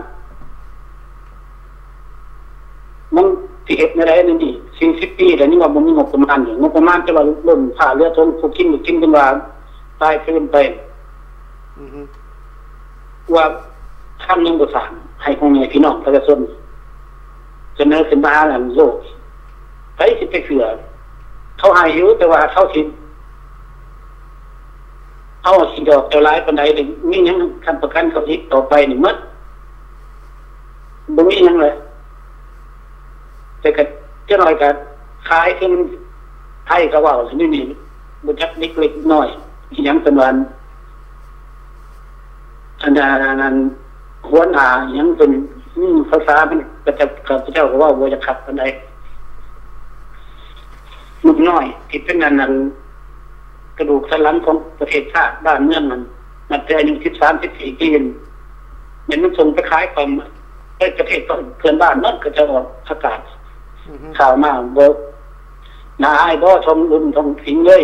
มันสิเฮ็ดไม่ได้นั่นนี่สิ่งสิบปีแต่นี่ว่าบ่มีงบประมาณอยู่งบประมาณจะว่าล้นค่าเรือทงผู้กินผู้กินเป็นว่าตายคืนไปอือฮึว่าคำยังบ่สร้างให้ของแม่พี่น้องประชาชนเสนอขึ้นมาอันโลกไปสิไปเสือเขาให้อยู่แต่ว่าเขาสิเอาสิดอกเท่าไรปานใดนี่มีหยังคันประกันเขาอีกต่อไปนี่หมดบ่มีหยังเลยแต่ก็จะน้อยก็ขายคือมันให้ก็ว่าสินี่นี่บ่จักนิดเล็กน้อยอีหยังเป็นวันอันนั้นหัวหน้าหยังเป็นภาษามันก็จะพระเจ้าก็ว่าบ่จะขัดปานใดนิดน้อยที่เป็นอันนั้นกระดูกสันหลังของประเทศชาติบ้านเมืองมันมันแต่อายุสิบสาม สิบสี่ปีมันมันส่งไปขายความไปประเทศเพื่อนบ้านนั่นก็จะออกอากาศข่าวมาบ่น่าอายบ่ทองรุ่นทองสิงเลย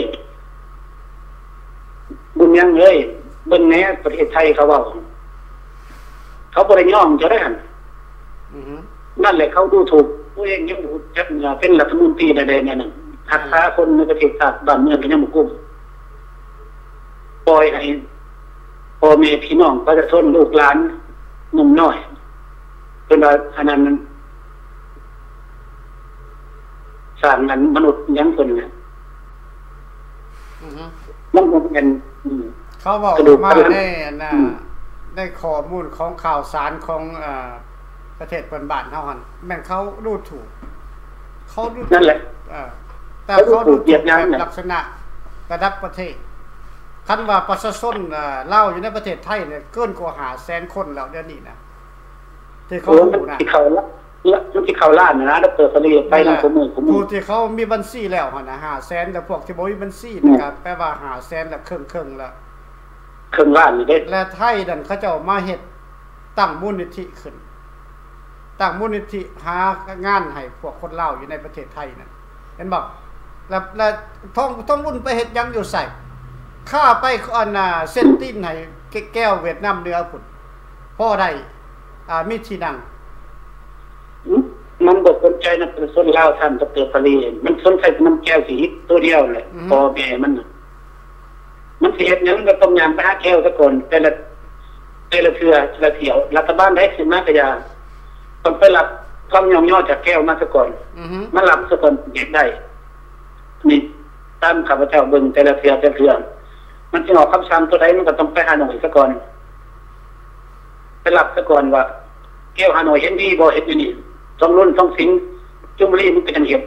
บุญยังเลยเบิ่งแหน่ประเทศไทยเขาเว้าเขาบ่ได้ย่อมจะได้หั่นอือนั่นแหละเขาดูถูกตัวเองยังดูจักเป็นรัฐมนตรีใดๆเนี่ยนั่นหักษาคนในประเทศชาติบ้านเมืองก็ยังบ่กุมปล่อยให้พ่อแม่พี่น้องประชาชนลูกหลานหนุ่มน้อยเป็นว่าอันนั้นมันสร้างนั้นมนุษย์ยังคนเนี่ยมันเป็นเขาบอกมาได้นะได้ข้อมูลของข่าวสารของอ่าประเทศเปิ้นบ้านเฮาหั่นแม่นเขาดูถูกเขาดูนั่นแหละเออแต่เขาดูถูกแบบลักษณะระดับประเทศคันว่าประชาชนเอ่อลาวอยู่ในประเทศไทยเนี่ยเกินกว่าห้าแสนคนแล้วเดี๋ยวนี้นะที่เขารู้นะที่เขาละที่เขาล้านนะดร.ฟรีไปนำข้อมูลผู้ที่เขามีบัญชีแล้วหั่นน่ะห้าแสนแต่พวกที่บ่มีบัญชีนะครับแปลว่าห้าแสนแล้วครึ่งๆแล้วครึ่งล้านนี่เด้และไทยนั่นเขาเจ้ามาเฮ็ดตั้งมูลนิธิขึ้นตั้งมูลนิธิหางานให้พวกคนลาวอยู่ในประเทศไทยนั่นเห็นบ่แล้วแล้วท้องท้องบุญไปเฮ็ดหยังอยู่ไสข้าไปอันน่ะเส้นตีนให้แก้วเวียดนามเหนือพุ่นพอได้อ่ามีที่นั่งมันบ่สนใจนะเป็นคนลาวท่านดร.ฟรีมันสนใจน้ำแก้วสีตัวเดียวแหละพอแม่มันมันสิเฮ็ดหยังก็ต้องยามไปหาแก้วซะก่อนแต่ละแต่ละเทื่อละเที่ยวรัฐบาลได้สิมาก็อย่าต้องไปรับความย่อมย่อจากแก้วมาซะก่อนอือฮึมารับซะก่อนเก็บได้นี่ตามข้าพเจ้าเบิ่งแต่ละเทื่อแต่ละเทื่อมันสิออกคำสั่งตัวใดมันก็ต้องไปหาหน่วยซะก่อนไปรับซะก่อนว่าแก้วหาหน่วยเห็นดีบ่เห็นอยู่นี่ต้องรุ่นต้องสิงจุมรีมันเป็นเห็บ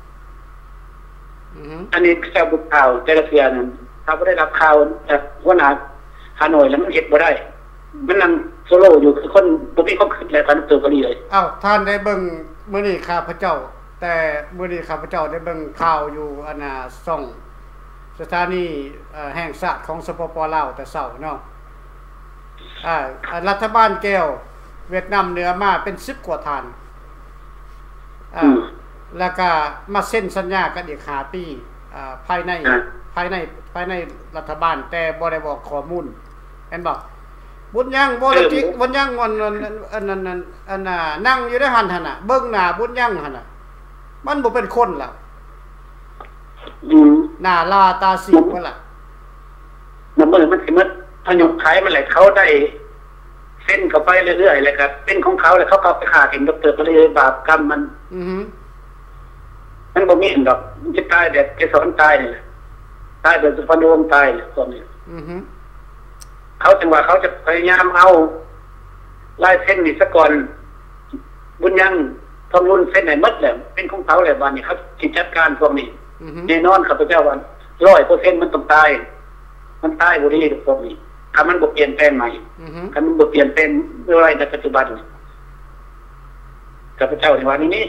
อันนี้เจ้าบุกข่าวแต่ละเทื่อนั้นถ้าบ่ได้รับข่าวจากหัวหน้าหาหน่วยแล้วมันเฮ็ดบ่ได้มันนั่งโซโล่อยู่คือคนบ่มีความคิดแล้วกันตัวก็เลยอ้าวท่านได้เบิ่งมื้อนี้ข้าพเจ้าแต่มื้อนี้ข้าพเจ้าได้เบิ่งข่าวอยู่อันน่ะช่องสถานีเอ่อแห่งชาติของสปป.ลาวแต่เช้าเนาะอ่ารัฐบาลแก้วเวียดนามเหนือมาเป็นสิบกว่าท่านอ่าแล้วก็มาเซ็นสัญญากันอีกห้าปีอ่าภายในภายในภายในรัฐบาลแต่บ่ได้บอกข้อมูลเห็นบ่บุญยังบ่ได้จิกบุญยังอันอันนั้นอันน่ะนั่งอยู่ในหั่นหั่นน่ะเบิ่งหน้าบุญยังหั่นน่ะมันบ่เป็นคนแล้วอืมหน้าลาตาสีบ่ล่ะมันบ่มันสิมันพยกขายมันแหละเขาได้เส้นเข้าไปเรื่อยๆแล้วก็เป็นของเขาแล้วเขาก็ไปฆ่าเห็นดร.ก็เลยบาปกรรมมันอือฮึมันบ่มีดอกมันจะตายแบบจะสอนตายนี่แหละตายแบบสุพรรณวงศ์ตายเนี่ยพวกนี้อือฮึเขาจังว่าเขาจะพยายามเอาลายเส้นนี่ซะก่อนบุญยังทองรุ่นเส้นไหนหมดแล้วเป็นของเขาแหละบัดนี้เขาสิจัดการพวกนี้แน่นอนข้าพเจ้าว่า ร้อยเปอร์เซ็นต์ มันต้องตายมันตายบ่ดีพวกนี้ถ้ามันบ่เปลี่ยนแปลงใหม่ถ้ามันบ่เปลี่ยนแปลงอะไรในปัจจุบันข้าพเจ้าในวันนี้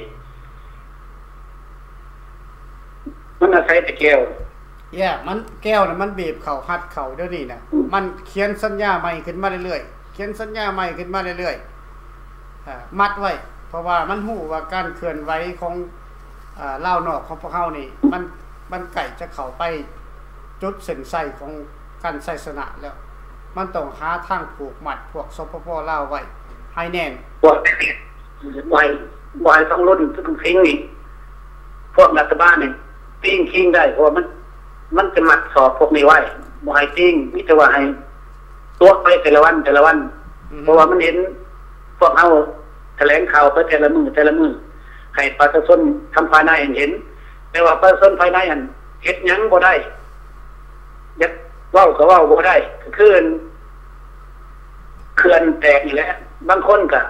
มันอาศัยแต่แก้วแย่มันแก้วน่ะมันบีบเข้าหัดเข้าเดี๋ยวนี้น่ะมันเขียนสัญญาใหม่ขึ้นมาเรื่อยๆเขียนสัญญาใหม่ขึ้นมาเรื่อยๆอ่ามัดไว้เพราะว่ามันฮู้ว่าการเคลื่อนไหวของอ่าลาวนอกของพวกเฮานี่มันมันใกล้จะเข้าไปจุดเส้นชัยของการศาสนาแล้วมันต้องหาทางผูกมัดพวกสปปลาวไว้ให้แน่นพวกไว้ไว้ต้องรุ่นทุกทิ้งนี่พวกรัฐบาลนี่ปิ้งคิงได้เพราะมันมันจะมัดสอบพวกนี้ไว้บ่ให้ปิ้งมีแต่ว่าให้ตัวไปแต่ละวันแต่ละวันเพราะว่ามันเห็นพวกเฮาแถลงข่าวไปแต่ละมื้อแต่ละมื้อให้ประชาชนทำภายในเห็นแต่ว่าประชาชนภายในอันเฮ็ดหยังบ่ได้ยักเว้าก็เว้าบ่ได้ก็คือเขื่อนแตกนี่แหละบางคนก็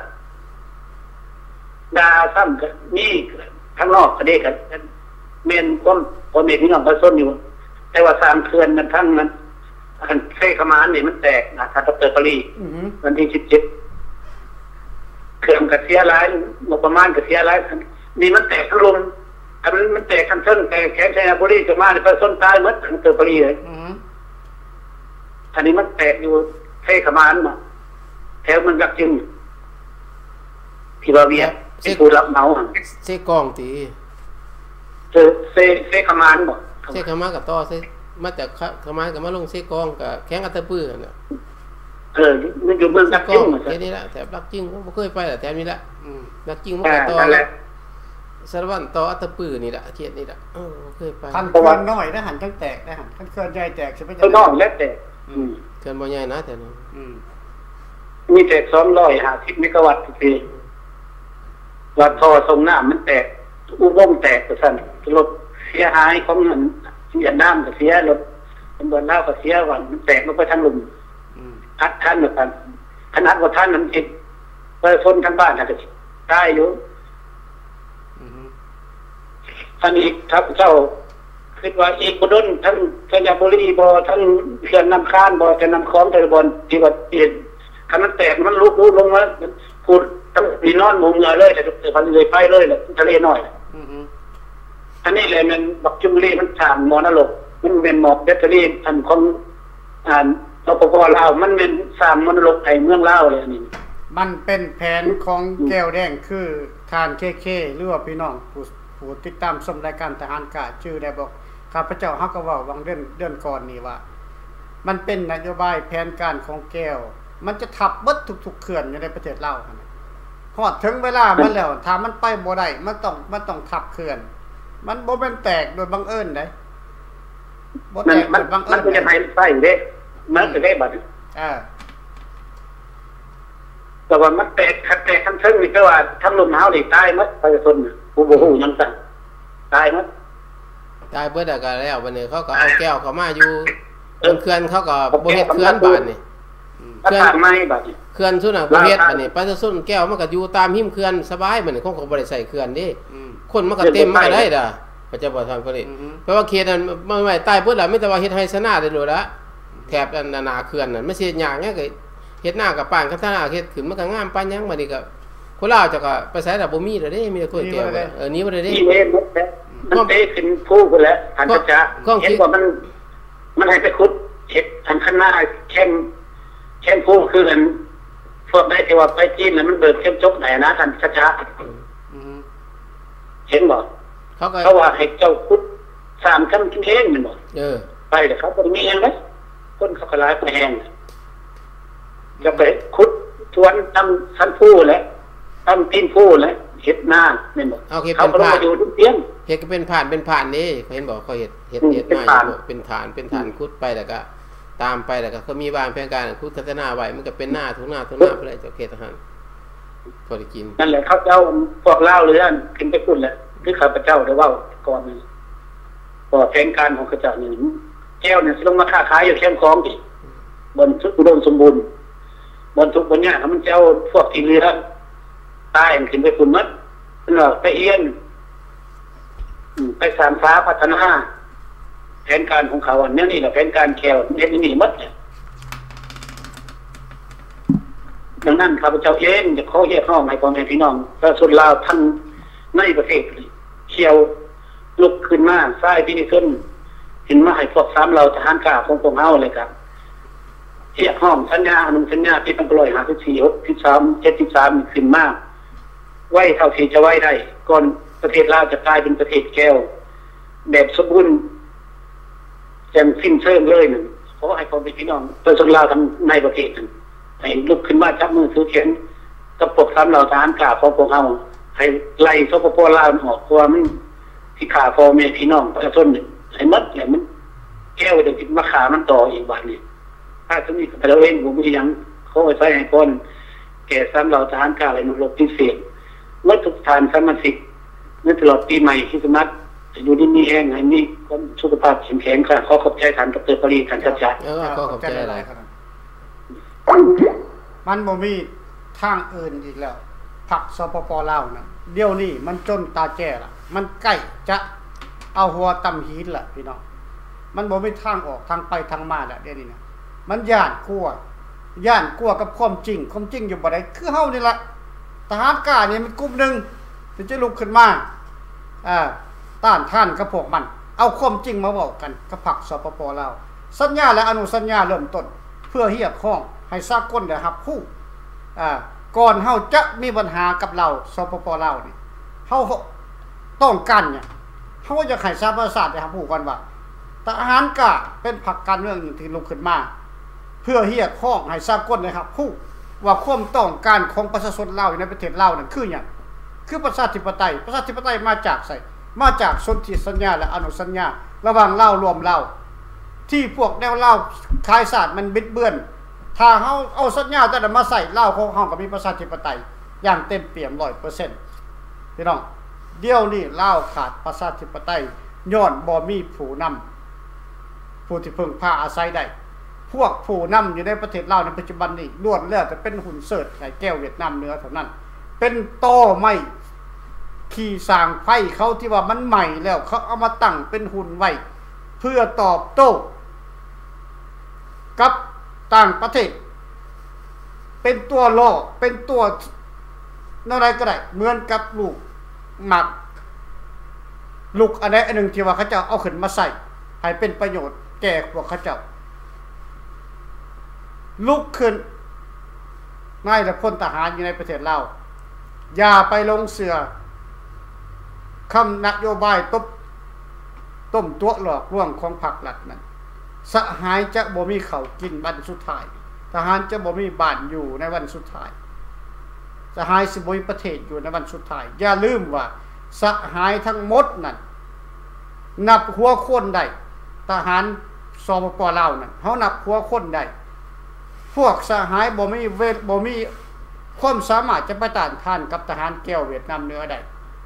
ด่าซ้ำก็มีข้างนอกก็ได้กันแม่นความบ่แม่นพี่น้องประชาชนอยู่แต่ว่าสร้างเขื่อนมันทั้งนั้นอันเซขมานนี่มันแตกนะทางดรปรีวันที่สิบเจ็ดเครื่องก็เสียหลายงบประมาณก็เสียหลายนี่มันแตกทั้งลมอันนั้นมันแตกทั้งเส้นแต่แขนชัยบุรีจะมาในประชาชนตายหมดทางดรปรีเลยอันนี้มันแตกอยู่เซขมานมาแถวมันกักจึงที่ว่าเวียเป็นผู้รับเหมาเซกองตีเจอเซเซขมานบ่เซขมานกับต่อเซมาจากขมานกับมาลงเซกองกับแข้งอัตตปื้อน่ะเออมันอยู่เมืองกักจึงแค่นี้ละแถบรักจึงบ่เคยไปแต่แถบนี้ละอืมรักจึงมันก็ต่อสารวัตรต่ออัตตปื้อนี่ล่ะเขตนี่ล่ะเออบ่เคยไปคันเขื่อนน้อยนะหันทั้งแตกนะหันคันเขื่อนใหญ่แตกสิไปจังน้อยแล้วแตกอืมเขื่อนบ่ใหญ่นะแต่นั้นอืมมีแต่สองร้อยห้าสิบเมกะวัตต์ทีว่าท่อส่งน้ำมันแตกอุโมงค์แตกซั่นรถเสียหายของมันเสียน้ำก็เสียรถตำรวจลาวก็เสียว่ามันแตกลงไปทางหลุมอืมอัดท่านเหมือนกันขนาดว่าท่านนั้นเองประชาชนทั้งบ้านน่ะก็ตายอยู่อืออันนี้ครับเจ้าคิดว่าอีกบ่ดนทั้งสัญญาบุรีบ่ทั้งเขื่อนน้ำค้านบ่จะนำคลองตะบนที่ว่าเปลี่ยนคันมันแตกมันลุกลุกลงมาพูดต้องมีนอนหมู่เงือเลยแต่พันเลยไปเลยแหละทะเลน้อยอืออันนี้แหละมันบักจุมรีมันถามมอนรกมันเป็นหมอกแบตเตอรี่อันของอ่านสปปลาวมันเป็นสามมอนรกไอ้เมืองลาวเลยอันนี้มันเป็นแผนของแก้วแดงคือทานเคเคหรือว่าพี่น้องผู้ผู้ติดตามชมรายการทหารกะชื่อได้บอกข้าพเจ้าเฮาก็เว้าวังเดือนเดือนก่อนนี่ว่ามันเป็นนโยบายแผนการของแก้วมันจะทับเบิดทุกๆเขื่อนอยู่ในประเทศลาวคั่นฮอดถึงเวลามันแล้วถ้ามันไปบ่ได้มันต้องมันต้องทับเขื่อนมันบ่แม่นแตกโดยบังเอิญได้บ่แตกมันมันจะให้ใส่เด้มันจะได้บัดอ่าแต่ว่ามันแตกคันแตกคันซึ่งนี่ก็ว่าทั้งลมหนาวนี่ตายหมดประชาชนผู้บ่ฮู้หยังซั่นตายหมดตายเบิดก็แล้วบัดนี้เขาก็เอาแก้วเข้ามาอยู่เขื่อนเขาก็บ่เฮ็ดเขื่อนบาดนี่เขื่อนไม้บัดนี้เขื่อนซุน่ะบ่เฮ็ดบัดนี้ประชาชนแก้วมันก็อยู่ตามหิมเขื่อนสบายบัดนี้คงก็บ่ได้ใส่เขื่อนเด้คนมันก็เต็มมันก็ได้ล่ะก็จะบ่ทำผลิตเพราะว่าเขตนั้นมันไม่ใต้เบิดล่ะมีแต่ว่าเฮ็ดให้สนาได้โลดละแถบอันนาเขื่อนนั่นมันสิเฮ็ดหยังเงี้ยก็เฮ็ดหน้ากับปานกับทนาเฮ็ดขึ้นมันก็งามปานหยังบัดนี้ก็คนลาวจะก็ไปใส่แล้วบ่มีแล้วเด้มีแต่ถ้วยแก้วเออนี้บ่ได้เด้นี่หมดแล้วมันเตะขึ้นผู้พุ่นแล้วท่านจะเห็นว่ามันมันให้ไปขุดเฮ็ดทางข้างหน้าแข้งแข้งผู้คืออันพวกได้ที่ว่าไปจีนแล้วมันเบิดเข้มจกไหนนะท่านช้าๆอือเห็นบ่เขาก็เขาว่าให้เจ้าขุดสามคำกินเองแม่นบ่เออไปแล้วเขาบ่มีหยังเด้คนเขาก็หลายไปแห้งจะไปขุดทวนทำสันผู้แหละทำตีนผู้แหละเฮ็ดนาแม่นบ่เขาก็มาอยู่ทุกเตียงเฮ็ดก็เป็นผ่านเป็นผ่านนี่เห็นบ่เขาเฮ็ดเฮ็ดเฮ็ดมาเป็นฐานเป็นฐานขุดไปแล้วก็ตามไปแล้วก็เขามีบ้านแผนการขุดพัฒนาไว้มันก็เป็นหน้าทุกหน้าทุกหน้าเพื่อเจ้าเขตทหารพอได้กินนั่นแหละเขาเจ้าพวกลาวหรืออันขึ้นไปพูดแหละคือข้าพเจ้าได้เว้าก่อนนี่ก็แผนการของเขาเจ้านี่แก้วเนี่ยสิลงมาค้าขายอยู่แคมป์คลองอีกบนทุกอุดมสมบูรณ์บนทุกบนเนี่ยมันเจ้าพวกที่เรือตายขึ้นไปฝุ่นมัดเพิ่นว่าไปเอียนไปสร้างฟ้าพัฒนาแผนการของเขาอันนี้นี่แหละแผนการแก้วเฮ็ดนี่หมดเนี่ยดังนั้นข้าพเจ้าเองจะขอเรียกร้องให้พ่อแม่พี่น้องประชาชนลาวทั้งในประเทศเขียวลุกขึ้นมาสายพินิจขึ้นขึ้นมาให้พวกสามเราทหารกล้าของพวกเฮาเลยครับเรียกร้องสัญญาอนุสัญญาที่ตั้งร้อยห้าสิบสี่ หกสิบสาม เจ็ดสิบสามขึ้นมาไว้เท่าที่จะไว้ได้ก่อนประเทศลาวจะกลายเป็นประเทศแก้วแบบสมบูรณ์แจ่มสิ้นเชิงเลยนึงขอให้พ่อแม่พี่น้องประชาชนลาวทั้งในประเทศนั้นให้ลุกขึ้นมาจับมือถือแขนกับพวกทำเหล่าทหารกล้าของพวกเฮาให้ไล่สปปลาวออกเพราะว่ามันที่ฆ่าพ่อแม่พี่น้องประชาชนให้หมดแล้วมันแก้วเดี๋ยวสิมาฆ่ามันต่ออีกบัดนี้ถ้าสมมุติเราเองบ่มีหยังขอให้ใช้ให้คนแก่ซ้ำเหล่าทหารกล้าอะไรนุรบพิเศษเมื่อทุกทานสมาชิกในตลอดปีใหม่คริสต์มาสอยู่ดีมีแห้งให้มีความสุขภาพเข้มแข็งค่ะขอขอบใจท่านดร.ปรีท่านชัดชัยเออขอขอบใจหลายครับมันบ่มีทางอื่นอีกแล้วพรรคสปปลาวนั่นเดี๋ยวนี้มันจนตาแจ้ล่ะมันใกล้จะเอาหัวตำหีนล่ะพี่น้องมันบ่มีทางออกทางไปทางมาแล้วเดี๋ยวนี้นะมันย่านกลัวย่านกลัวกับความจริงความจริงอยู่บ่ได้คือเฮานี่ล่ะทหารกล้านี่มันกลุ่มนึงที่จะลุกขึ้นมาอ่าต้านทานกับพวกมันเอาความจริงมาเว้ากันกับพรรคสปปลาวสัญญาและอนุสัญญาเริ่มต้นเพื่อเรียกร้องให้สากลได้รับรู้อ่าก่อนเฮาจะมีปัญหากับเราสปปลาวนี่เฮาต้องกันเนี่ยเฮาจะให้สาธารณรัฐได้รับรู้ก่อนว่าทหารกล้าเป็นพรรคการเมืองหนึ่งที่ลุกขึ้นมาเพื่อเรียกร้องให้สากลได้รับรู้ว่าความต้องการของประชาชนลาวในประเทศลาวนั่นคือหยังคือประชาธิปไตยประชาธิปไตยมาจากไสมาจากสนธิสัญญาและอนุสัญญาระหว่างลาวรวมลาวที่พวกแนวลาวคลายศาสตร์มันบิดเบือนถ้าเฮาเอาสัญญาแต่มาใส่ลาวของเฮาก็มีประชาธิปไตยอย่างเต็มเปี่ยม ร้อยเปอร์เซ็นต์ พี่น้องเดี๋ยวนี้ลาวขาดประชาธิปไตยย้อนบ่มีผู้นำผู้ที่พึ่งพาอาศัยได้พวกผู้นำอยู่ในประเทศลาวในปัจจุบันนี้ล้วนแล้วแต่เป็นหุ่นเสิร์ชไข่แก้วเวียดนามเหนือเท่านั้นเป็นโตไม้ขี่สร้างไฟเขาที่ว่ามันใหม่แล้วเขาเอามาตั้งเป็นหุ่นไว้เพื่อตอบโต้กับต่างประเทศเป็นตัวล่อเป็นตัวอะไรก็ได้เหมือนกับลูกหมักลูกอันใดอันหนึ่งที่ว่าเขาจะเอาขึ้นมาใส่ให้เป็นประโยชน์แก่พวกเขาเจ้าลุกขึ้นง่ายและพลทหารอยู่ในประเทศลาวอย่าไปลงเสือคำนโยบายตบต้มตัวหลอกลวงของพรรครัฐนั้นสหายจะบ่มีข้าวกินวันสุดท้ายทหารจะบ่มีบ้านอยู่ในวันสุดท้ายสหายสิบ่มีประเทศอยู่ในวันสุดท้ายอย่าลืมว่าสหายทั้งหมดนั้นนับหัวคนได้ทหารสปปลาวนั้นเฮานับหัวคนได้พวกสหายบ่มีเวทบ่มีความสามารถจะไปต้านทานกับทหารแก้วเวียดนามเหนือได้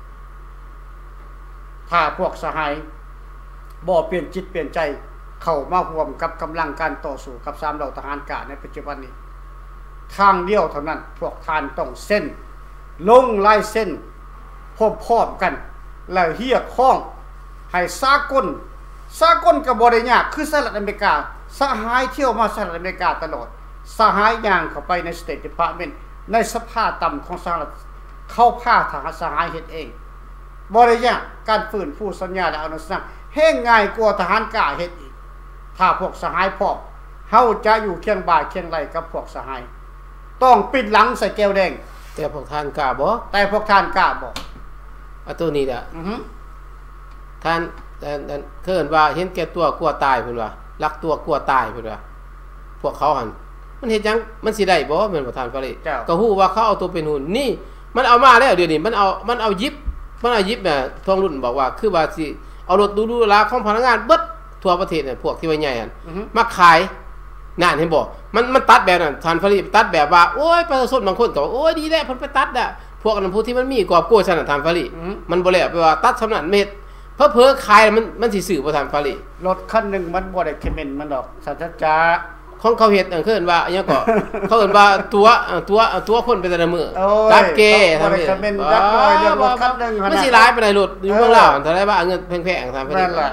ถ้าพวกสหายบ่เปลี่ยนจิตเปลี่ยนใจเข้ามาร่วมกับกำลังการต่อสู้กับสามเหล่าทหารกล้าในปัจจุบันนี้ทางเดียวเท่านั้นพวกท่านต้องเส้นลงลายเส้นพร้อมๆกันแล้วเรียกร้องให้สากลสากลก็บ่ได้ยากคือสหรัฐอเมริกาสหายเที่ยวมาสหรัฐอเมริกาตลอดสหายย่างเข้าไปใน State Department ในสภาต่ำของสหรัฐเข้าพาทหารสหายเฮ็ดเองบ่ได้ยากการฟื้นฟูสัญญาและอนุสัญญาแห้งง่ายกว่าทหารกล้าเฮ็ดอีกถ้าพวกสหายพร้อมเฮาจะอยู่เคียงบ่าเคียงไหลกับพวกสหายต้องปิดหลังใส่แก้วแดงแต่พวกท่านกล้าบ่แต่พวกท่านกล้าบ่อะตัวนี้ล่ะอือฮึท่านอันเคิ้นว่าเห็นแก่ตัวกลัวตายเพิ่นว่ารักตัวกลัวตายเพิ่นว่าพวกเขาหั่นมันเฮ็ดหยังมันสิได้บ่แม่นบ่ท่านก็เลยก็ฮู้ว่าเขาเอาตัวเป็นหุ่นนี่มันเอามาแล้วเดี๋ยวนี้มันเอามันเอายิบมันเอายิบน่ะทองรุ่นบอกว่าคือว่าสิเอารถดูๆลาของพนักงานเบิดทั่วประเทศน่ะพวกที่ว่าใหญ่หั่นมาขายนั่นเห็นบ่มันมันตัดแบบนั้นท่านผลิตตัดแบบว่าโอ้ยประชาชนบางคนก็ว่าโอ้ยดีแล้วเพิ่นไปตัดน่ะพวกนั้นผู้ที่มันมีกอบโกยซั่นน่ะท่านผลิตมันบ่แล้วไปว่าตัดสำนั้นเม็ดเพ้อๆขายมันมันสิซื้อบ่ท่านผลิตรถคันนึงมันบ่ได้เคมนมันดอกสัจจะของเขาเฮ็ดอันเคิ้นว่าอิหยังก็เขาเอิ้นว่าตัวตัวตัวคนไปแต่ละมื้อตัดเกทำให้เคมนยักน้อยเรื่องรถคันนึงมันสิหลายปานใดรถอยู่เมืองลาวเท่าใดว่าเงินแพงๆท่านผลิตนั่นล่ะ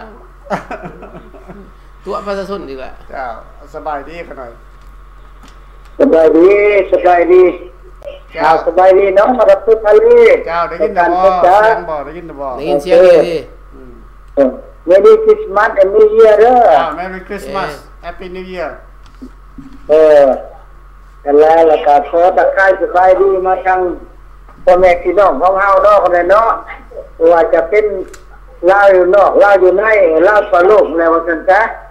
ตัวประชาชนอีกแหละเจ้าสบายดีขน่อยสบายดีสบายดีเจ้าสบายดีน้องมารับทุกทะเลเจ้าได้ยินบ่เสียงบ่ได้ยินบ่ได้ยินเสียงดีอืม Merry Christmas and New Year เด้อ Merry Christmas Happy New Year เออกันแล้วแล้วก็ขอทักทายสบายดีมาทางพ่อแม่พี่น้องของเฮาเนาะคนเนาะว่าจะเป็นลาวอยู่นอกลาวอยู่ในลาวทั่วโลกแล้วว่าซั่นซะ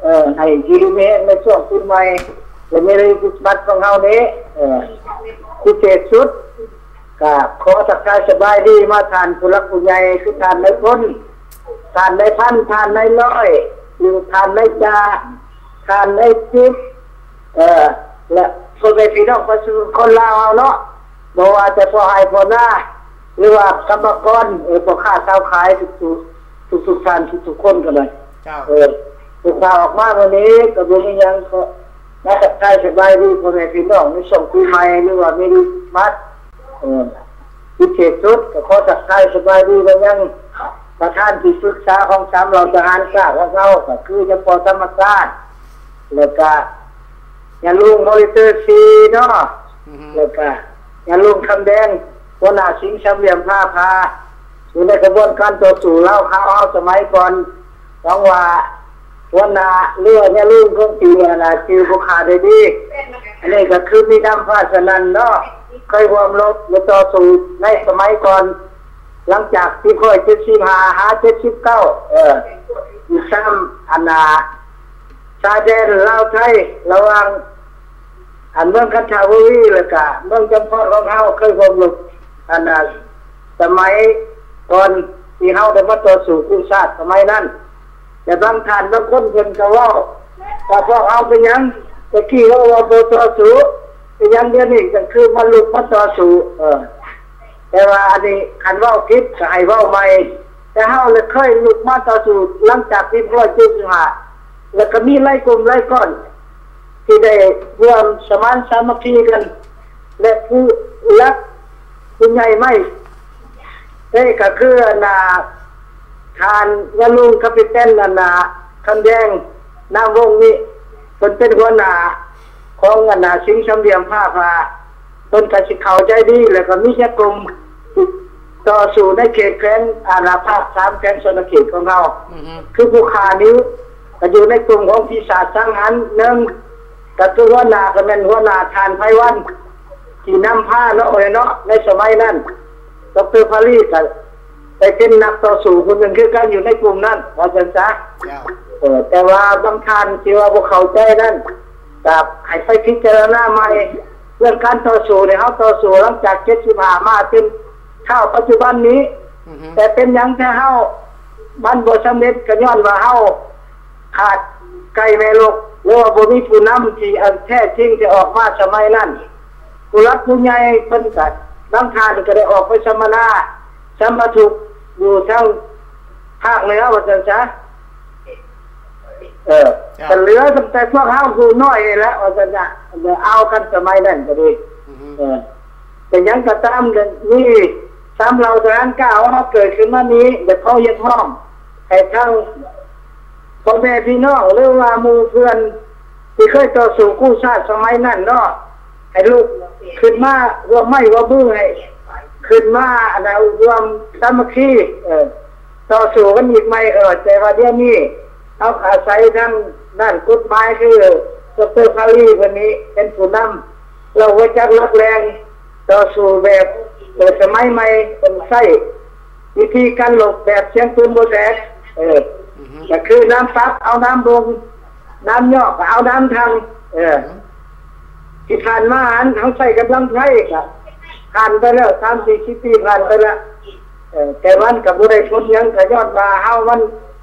เออให้ดีแม่ในช่วงปีใหม่จะมีอะไรกิจบัตรของเฮานี้เออพิเศษสุดก็ขอทักทายสบายดีมาทานผู้รักผู้ใหญ่คือทานในพ้นทานในพันทานในร้อยหรือทานในจาทานในจิ๊บเออและคนในพี่น้องประชาชนคนลาวเนาะบ่ว่าจะพอให้พอหน้าหรือว่ากรรมกรเออพอค้าชาวขายทุกทุกทุกท่านทุกๆคนกันเลยเออทุกข่าวออกมาวันนี้ก็บ่มีหยังก็น่าจะใกล้สบายดีพ่อแม่พี่น้องในช่วงปีใหม่หรือว่ามีมัดเออพิเศษสุดก็ขอทักทายสบายดีไปยังประธานที่ปรึกษาของสามเหล่าทหารกล้าของเราก็คือเฉพาะธรรมชาติแล้วก็อย่าลุงมอนิเตอร์ซีเนาะแล้วก็อย่าลุงคำแดงหัวหน้าสิงห์ชำเหลี่ยมผ้าพาอยู่ในกระบวนการต่อสู้เล่าข้าวเอาสมัยก่อนต้องว่าหัวหน้าเรืออย่าลุงเครื่องตีนะจิวบุคาได้ดีอันนี้ก็คือมีดำฟ้าสนันเนาะเคยรวมลบและต่อสู้ในสมัยก่อนหลังจากที่ค่อยเจ็ดสิบห้าหาเจ็ดสิบเก้าเอออยู่ซ้ำอันนาชายแดนลาวไทยระหว่างอันเมืองคันธาวุรีแล้วก็เมืองจำพอดของเฮาเคยรวมลบอันนาสมัยก่อนที่เฮาได้มาต่อสู้กู้ชาติสมัยนั้นแต่บางท่านบางคนเพิ่นก็ว่าถ้าพวกเฮาเป็นหยังตะกี้เขาว่าบ่ต่อสู้เป็นหยังเดี๋ยวนี้ก็คือมาลุกมาต่อสู้เออแต่ว่าอันนี้คันเว้าผิดก็ให้เว้าใหม่แต่เฮาเลยเคยลุกมาต่อสู้หลังจากที่ร้อยเจ็ดสิบห้าแล้วก็มีหลายกลุ่มหลายก้อนที่ได้รวมสมานสามัคคีกันและผู้รักผู้ใหญ่ไม่นี่ก็คือนาทานยาลุงคาปิเต้นนาคำแดงนางวงนี้เป็นเป็นหัวหน้าของนาสิงห์ชำเหลี่ยมผ้าพาต้นกระสิเขาใจดีแล้วก็มีแค่กลุ่มต่อสู้ในเขตแคว้นอาณาภาคสามแคว้นชนเขตของเราคือผู้ขานิ้วก็อยู่ในกลุ่มของปีศาจสังหารหนึ่งก็คือหัวหน้าก็เป็นหัวหน้าทานไพวันที่นำผ้าเนาะเนาะในสมัยนั้นดร.พารีก็ไปเป็นนักต่อสู้คนหนึ่งคือกันอยู่ในกลุ่มนั้นว่าจังซะเออแต่ว่าบางท่านที่ว่าพวกเขาใจนั้นกับให้ไปพิจารณาใหม่เรื่องการต่อสู้เนี่ยเขาต่อสู้หลังจากเจ็ดสิบห้ามาจนเข้าปัจจุบันนี้แต่เป็นยังแค่เฮามันบ่สำเร็จก็ย้อนว่าเฮาขาดไก่แม่ลูกหรือว่าบ่มีผู้นำที่อันแท้จริงที่ออกมาสมัยนั้นผู้รักผู้ใหญ่เพิ่นก็บางท่านก็ได้ออกไปสัมมนาสัมมาทุกอยู่ทั้งภาคเหนือว่าจังซะเออแต่เหลือตั้งแต่พวกเฮาผู้น้อยแล้วว่าจังซะเอากันสมัยนั้นก็ดีเออแต่ยังก็ตามนี่สามเหล่าทหารกล้าว่าเกิดขึ้นมานี้แต่เขายังห้องให้ทั้งพ่อแม่พี่น้องหรือว่าหมู่เพื่อนที่เคยต่อสู้กู้ชาติสมัยนั้นเนาะให้ลูกขึ้นมาว่าไม่ว่าบื้อให้ขึ้นมาอันนั้นรวมสามัคคีเออต่อสู้กันอีกไหมเออแต่ว่าเดี๋ยวนี้เอาอาศัยทั้งด้านกฎหมายคือดร.พารีคนนี้เป็นผู้นำเราไว้จักลดแรงต่อสู้แบบเปิดสมัยใหม่เป็นไส้วิธีการหลบแบบเสียงปืนโบแตกเออก็คือน้ำซับเอาน้ำลงน้ำยอกเอาน้ำทางเออที่ผ่านมาอันเขาใส่กำลังไพ่กับผ่านไปแล้วสามสี่สิบปีผ่านไปแล้วเออแต่วันกับบุได้พ้นยังแต่ยอดมาเฮามัน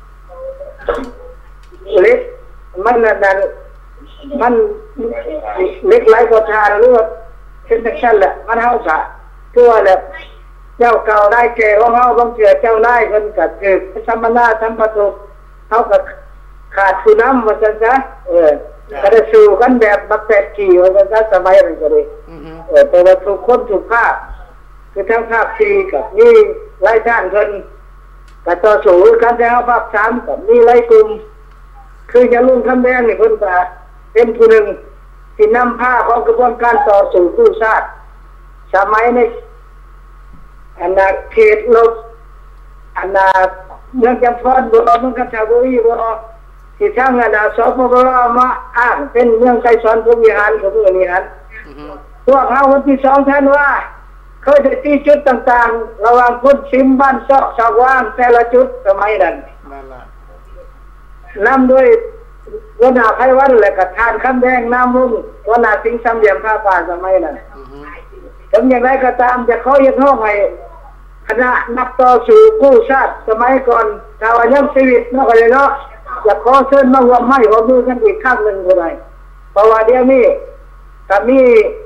เล็กมันนั่นมันเล็กไหลกว่าทานหรือว่าเป็นทักชั่นแหละมันเฮากะตัวแหละเจ้าเก่าได้แก่ของเฮาบางเถื่อเจ้าได้คนกัดเกิดสัมมนาสัมปตุเฮากับขาดผู้นำว่าจังซะเออก็ได้สู้กันแบบบักแปดขี่ว่าจังซะสมัยนั้นก็ดีเออแต่ว่าทุกคนทุกภาคคือทั้งภาคสี่กับนี่หลายด้านเพิ่นก็ต่อสู้กันแต่เฮาภาคสามกับนี่หลายกลุ่มคืออย่าลุงคำแดงนี่เพิ่นก็เป็นผู้หนึ่งที่นำผ้าของกระบวนการต่อสู้กู้ชาติสมัยในอันนาเขตลบอันนาเมืองจำพรบ่เมืองคันธาวุรีบ่ที่ทางอันนาสปปลมาอ้างเป็นเมืองไกรสอนพรหมวิหารของเมืองนี้หั่นพวกเฮาวันที่สองท่านว่าเคยได้ที่จุดต่างๆระหว่างพุ่นซิมบ้านซอกชาวว่างแต่ละจุดสมัยนั้นนั่นล่ะนำด้วยวันนาไพวันแหละกับทานคำแดงน้ำมุ่งวันนาสิงซ้ำเหลี่ยมผ้าป่าสมัยนั้นผมอย่างไรก็ตามจะเขายังห้องให้คณะนักต่อสู้กู้ชาติสมัยก่อนชาวยังชีวิตนอกเลยเนาะจะขอเชิญมาร่วมไม้ร่วมมือกันอีกครั้งหนึ่งก็ได้เพราะว่าเดี๋ยวนี้กับมี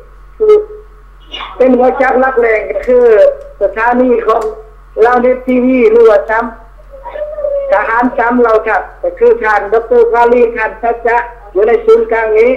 เป็นหัวจักรลักแรงก็คือสถานีของเราเน็ตทีวีหรือว่าซ้ำทหารซ้ำเราครับก็คือท่านดร.กาลีท่านสัจจะอยู่ในศูนย์กลางนี้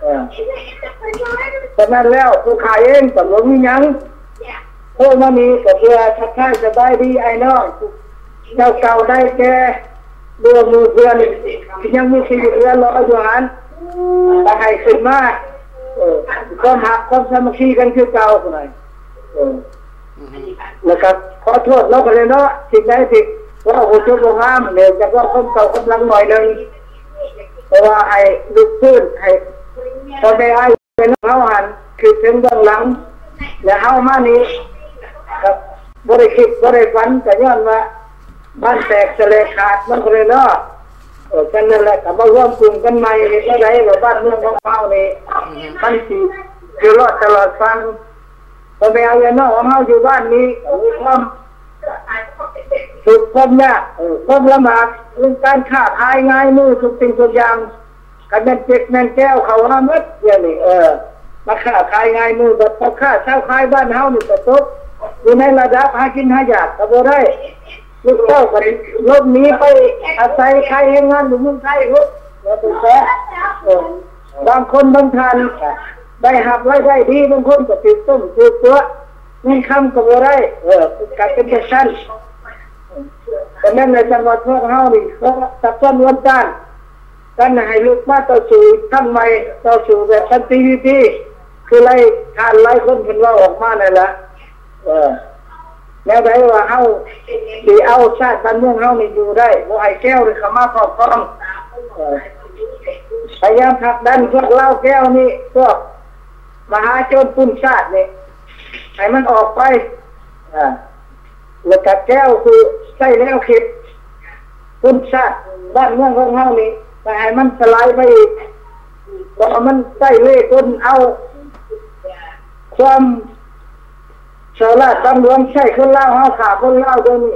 ฉะนั้นแล้วผู้ขายเองก็บ่มีหยังโอ้มานี้ก็เพื่อทักทายสบายดีไอ้น้องเจ้าเก่าได้แก่เรือมือเพื่อนที่ยังมีชีวิตเรือรออยู่หันแต่ให้ขึ้นมาเออก็หักความสามัคคีกันคือเก่าคนไหนเออแล้วก็ขอโทษเราก็เลยเนาะสิ่งใดที่ว่าโอ้ชุบโรงงานเนี่ยจะว่าคนเก่ากำลังหน่อยหนึ่งเพราะว่าให้ลุกขึ้นให้พอได้ไอ้เป็นเฮาหันคือถึงเบื้องหลังแล้วเฮามานี้กับบริคิดบริฝันแต่ย้อนว่าบ้านแตกสลายขาดมันก็เลยเนาะเออกันนั่นแหละกับมาร่วมกลุ่มกันใหม่เห็นอะไรว่าบ้านเมืองของเฮานี่มันสิอยู่รอดตลอดฟังพอไปเอาอย่างน้องของเฮาอยู่บ้านนี้มีความสุขความยากเออความลำบากเรื่องการค้าขายง่ายมือทุกสิ่งทุกอย่างกันนั่นเจ็กนั่นแก้วเขาห้ามมัดอย่างนี้เออมาค้าขายง่ายมือแบบพอค้าเช่าขายบ้านเฮานี่ก็ตกอยู่ในระดับหากินหายากก็บ่ได้ลูกเต้าก็ลบหนีไปอาศัยใครให้งานอยู่เมืองไทยลูกแล้วตัวแท้เออบางคนบางท่านได้หับรายได้ดีบางคนก็ติดต้มติดตัวเงินคำก็บ่ได้เออกลายเป็นชั้นแต่นั่นในจังหวัดพวกเฮานี่เขาสับสนวนกันกันให้ลูกมาต่อสู้ทั้งใหม่ต่อสู้แบบสันติวิธีคือไล่ทานไล่คนเพิ่นว่าออกมานั่นแหละเออแม้ใดว่าเฮาสิเอาชาติบ้านเมืองเฮานี่อยู่ได้บ่ให้แก้วหรือเข้ามาครอบครองเออพยายามผลักดันพวกเหล้าแก้วนี่พวกมหาชนปุ้นชาตินี่ให้มันออกไปอ่าแล้วก็แก้วคือใช้แนวคิดปุ้นชาติบ้านเมืองของเฮานี่ไปให้มันสลายไปอีกเพราะมันใช้เล่ห์กลเอาความชาวราชตำรวจใช่คนเล่าเฮาขาคนเล่าตัวนี้